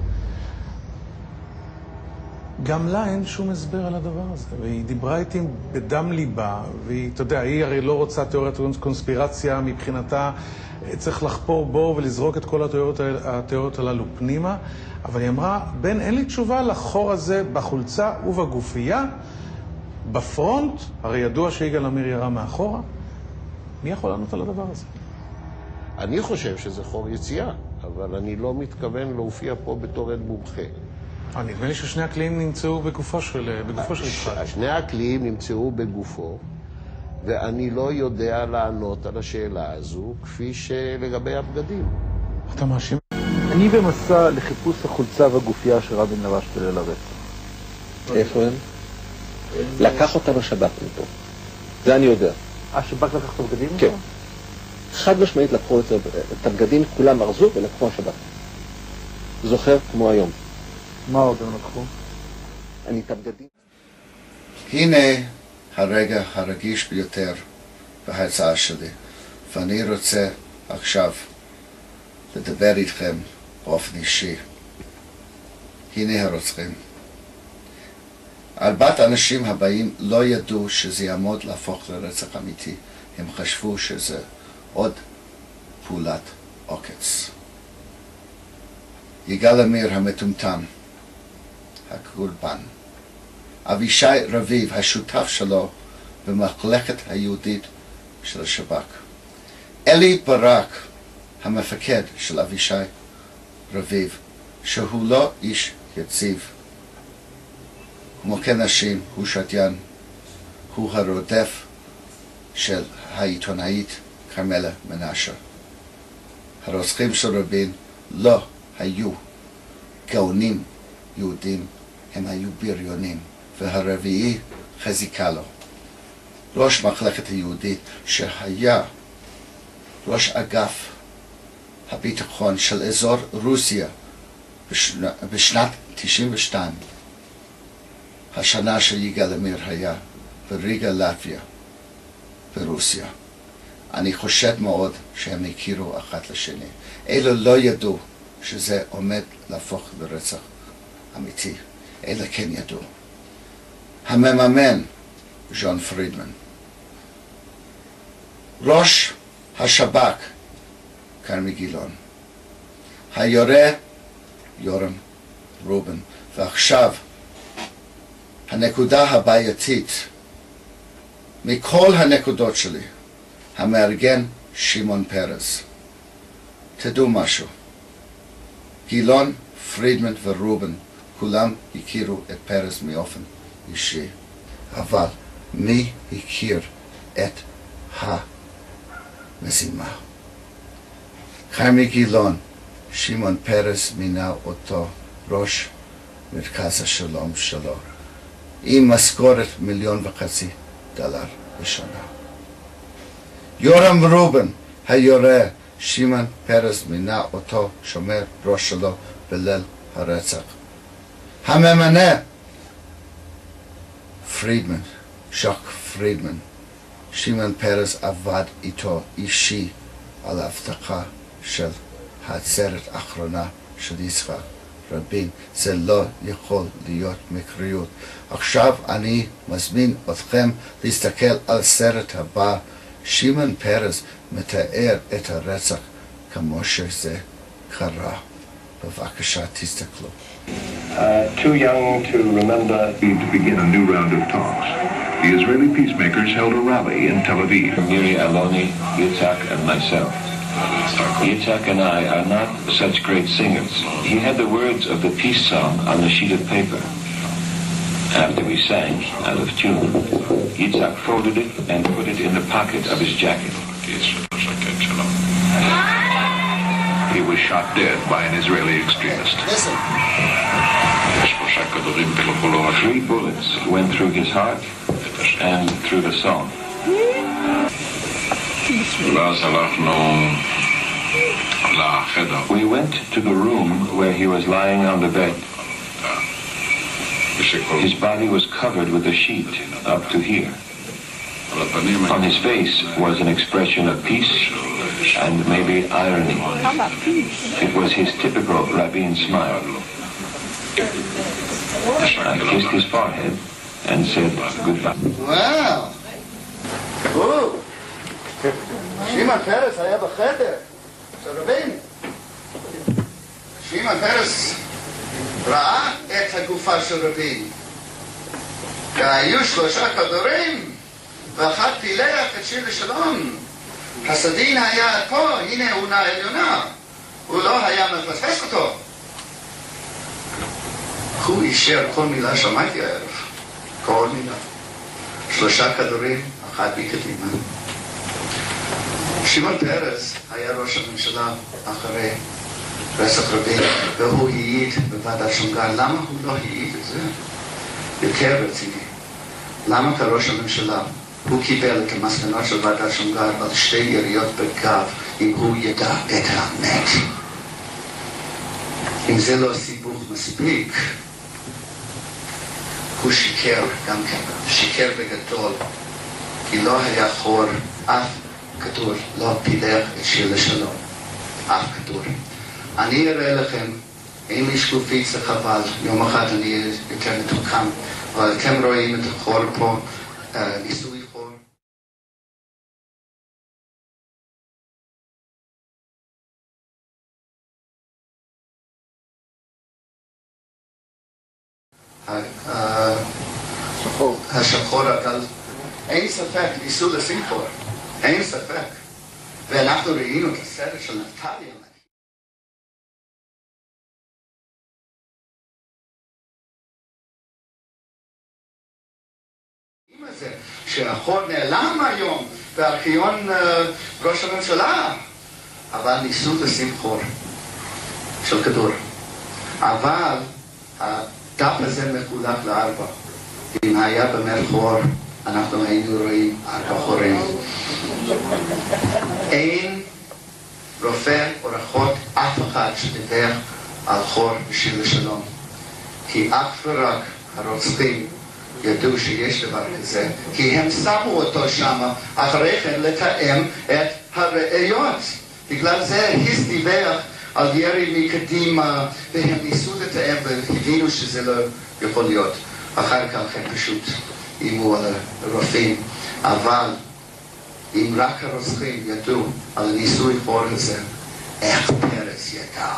גם לה אין שום הסבר על הדבר הזה, והיא דיברה איתי בדם ליבה, והיא, אתה יודע, היא הרי לא רוצה תיאוריית קונספירציה, מבחינתה צריך לחפור בו ולזרוק את כל התיאוריות, התיאוריות הללו פנימה, אבל היא אמרה, בן, אין לי תשובה לחור הזה בחולצה ובגופייה, בפרונט, הרי ידוע שיגאל עמיר ירה מאחורה, מי יכול לענות על הדבר הזה? אני חושב שזה חור יציאה, אבל אני לא מתכוון להופיע פה בתור עד מומחה. נדמה לי ששני הכלים נמצאו בגופו של, בגופו של יצחק. שני הכלים נמצאו בגופו, ואני לא יודע לענות על השאלה הזו, כפי שלגבי הבגדים. אתה מאשים? אני במסע לחיפוש החולצה והגופייה שרבין לבש בליל הרצח. איפה הם? לקח אותם השב"כ מפה. זה אני יודע. השב"כ לקח את הבגדים? כן. חד משמעית לקחו את הבגדים, כולם ארזו ולקחו השב"כ. זוכר כמו היום. מה עוד הם לקחו? אני את הבגדים. הנה הרגע הרגיש ביותר בהרצאה שלי, ואני רוצה עכשיו לדבר איתכם באופן אישי. הנה הרוצחים. ארבעת האנשים הבאים לא ידעו שזה יעמוד להפוך לרצח אמיתי. הם חשבו שזה עוד פעולת עוקץ. יגאל עמיר המטומטם, הקורבן. אבישי רביב, השותף שלו במחלקת היהודית של השב"כ. אלי ברק, המפקד של אבישי רביב, שהוא לא איש יציב. כמו כן נשים, הוא שתיין, הוא הרודף של העיתונאית כרמלה מנשה. הרוצחים של רבין לא היו גאונים יהודים, הם היו בריונים, והרביעי חזיקה לו. ראש מחלקת היהודית שהיה ראש אגף הביטחון של אזור רוסיה בשנה, בשנת תשעים ושתיים, השנה שיגאל עמיר היה בריגה, לטביה, ברוסיה. אני חושד מאוד שהם הכירו אחת לשני. אלו לא ידעו שזה עומד להפוך לרצח אמיתי, אלא כן ידעו. המממן, ז'ון פרידמן. ראש השב"כ, כרמי גילון. היורה, יורם רובין. ועכשיו, הנקודה הבעייתית, מכל הנקודות שלי, המארגן שמעון פרס. תדעו משהו. גילון, פרידמן ורובין, כולם הכירו את פרס מאופן אישי. אבל מי הכיר את המשימה? כרמי גילון, שמעון פרס מינה אותו ראש מרכז השלום שלו, עם משכורת מיליון וחצי דולר בשנה. יורם רובין, היורה, שמעון פרס מינה אותו שומר ראש שלו בליל הרצח. הממנה, פרידמן, ז'ק פרידמן, שמעון פרס עבד איתו אישי על ההבטחה של העצרת האחרונה של יצחק רבין. זה לא יכול להיות מקריות. עכשיו אני מזמין אתכם להסתכל על הסרט הבא. שמעון פרס מתאר את הרצח כמו שזה קרה. בבקשה תסתכלו. Uh, too young to remember. To begin a new round of talks. The Israeli peacemakers held a rally in Tel Aviv. Miri Aloni, Yitzhak, and myself. Yitzhak and I are not such great singers. He had the words of the peace song on a sheet of paper. After we sang, out of tune, Yitzhak folded it and put it in the pocket of his jacket. He was shot dead by an Israeli extremist. Listen. Three bullets went through his heart and through the song. We went to the room where he was lying on the bed. His body was covered with a sheet up to here. On his face was an expression of peace and maybe irony. It was his typical Rabin smile. I kissed his forehead and said goodbye. Wow! Oh! שמעון פרס היה בחדר של רבין. שמעון פרס ראה את הגופה של רבין. והיו שלושה כדורים, ואחד פילח את שיר לשלום. הסדין היה פה, הנה עונה עליונה. הוא לא היה מפספס אותו. הוא אישר כל מילה שמעתי הערב. כל מילה. שלושה כדורים, אחד בקדימה. שמעון פרס היה ראש הממשלה אחרי רצח רבין, והוא העיד בוועדת שמגר. למה הוא לא העיד את זה? יותר רציני. למה כראש הממשלה הוא קיבל את המסקנות של ועדת שמגר על שתי יריות בגב אם הוא ידע את האמת? אם זה לא סיבוך מספיק, הוא שיקר גם כן, שיקר בגדול, כי לא היה חור, אף כדור לא פילח את שיר לשלום, אף כדור. אני אראה לכם, אין לי שקופית זה חבל, יום אחד אני אהיה יותר מתוקם, אבל אתם רואים את החור פה, ניסוי חור. השחור, אבל אין ספק, ניסו לשים חור, אין ספק. ואנחנו ראינו את הסרט של נפתלי. שהחור נעלם היום בארכיון ראש הממשלה, אבל ניסו לשים חור של כדור. אבל הדף הזה מחולק לארבע. אם היה באמת חור, אנחנו היינו רואים ארבע חורים. אין רופא או אחות אף אחד שדיבר על חור בשיר לשלום. כי אך ורק הרוצחים ידעו שיש דבר כזה, כי הם שמו אותו שם אחרי כן לתאם את הראיות. בגלל זה היס דיווח על ירי מקדימה, והם ניסו לתאם והבינו שזה לא יכול להיות. אחר כך הם פשוט אימו על הרופאים. אבל אם רק הרוצחים ידעו על הניסוי חור הזה, איך פרס ידע?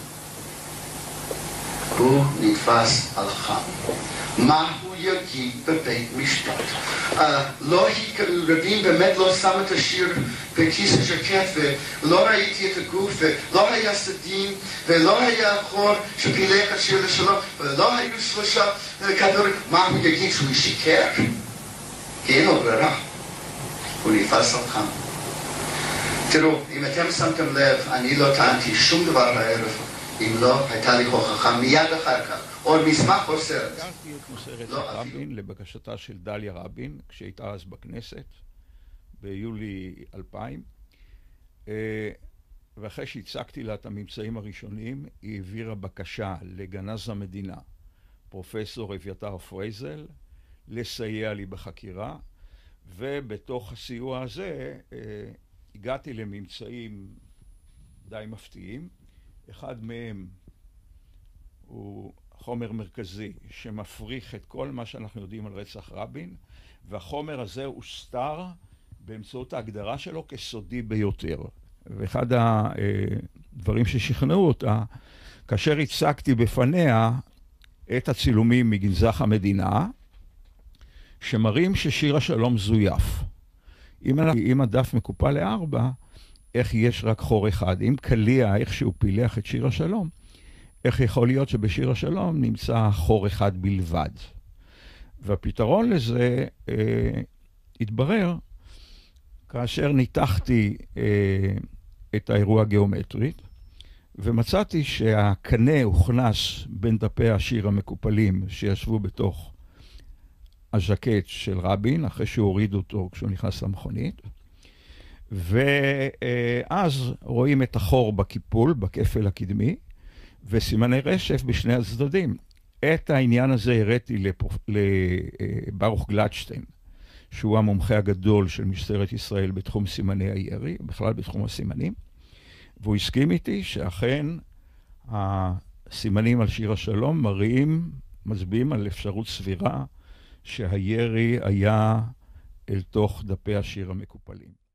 הוא נתפס על חם. מה הוא יגיד בבית משפט? לא יקראו, רבים באמת לא שם את השיר בכיס הז'קט, ולא ראיתי את הגוף, ולא היה סדין, ולא היה חור שפילח את שיר לשלום, ולא היו שלושה כדורים. מה הוא יגיד, שהוא שיקר? כי אין לו ברירה. הוא נתפס על חם. תראו, אם אתם שמתם לב, אני לא טענתי שום דבר הערב, אם לא הייתה לי הוכחה מיד אחר כך. עוד מסמך או סרט. הכרתי את נושא רצח רבין לבקשתה של דליה רבין, כשהייתה אז בכנסת, ביולי אלפיים, ואחרי שהצגתי לה את הממצאים הראשונים, היא העבירה בקשה לגנז המדינה, פרופסור אביתר פרייזל, לסייע לי בחקירה, ובתוך הסיוע הזה הגעתי לממצאים די מפתיעים. אחד מהם הוא חומר מרכזי שמפריך את כל מה שאנחנו יודעים על רצח רבין, והחומר הזה הוסתר באמצעות ההגדרה שלו כסודי ביותר. ואחד הדברים ששכנעו אותה, כאשר הצגתי בפניה את הצילומים מגנזך המדינה, שמראים ששיר השלום זויף. אם, אם הדף מקופל לארבע, איך יש רק חור אחד? אם קליע איכשהו פילח את שיר השלום, איך יכול להיות שבשיר השלום נמצא חור אחד בלבד? והפתרון לזה אה, התברר כאשר ניתחתי אה, את האירוע הגיאומטרית, ומצאתי שהקנה הוכנס בין דפי השיר המקופלים שישבו בתוך הז'קט של רבין, אחרי שהוא הוריד אותו כשהוא נכנס למכונית, ואז רואים את החור בקיפול, בכפל הקדמי, וסימני רשף בשני הצדדים. את העניין הזה הראיתי לברוך גלדשטיין, שהוא המומחה הגדול של משטרת ישראל בתחום סימני הירי, בכלל בתחום הסימנים, והוא הסכים איתי שאכן הסימנים על שיר השלום מראים, מצביעים על אפשרות סבירה שהירי היה אל תוך דפי השיר המקופלים.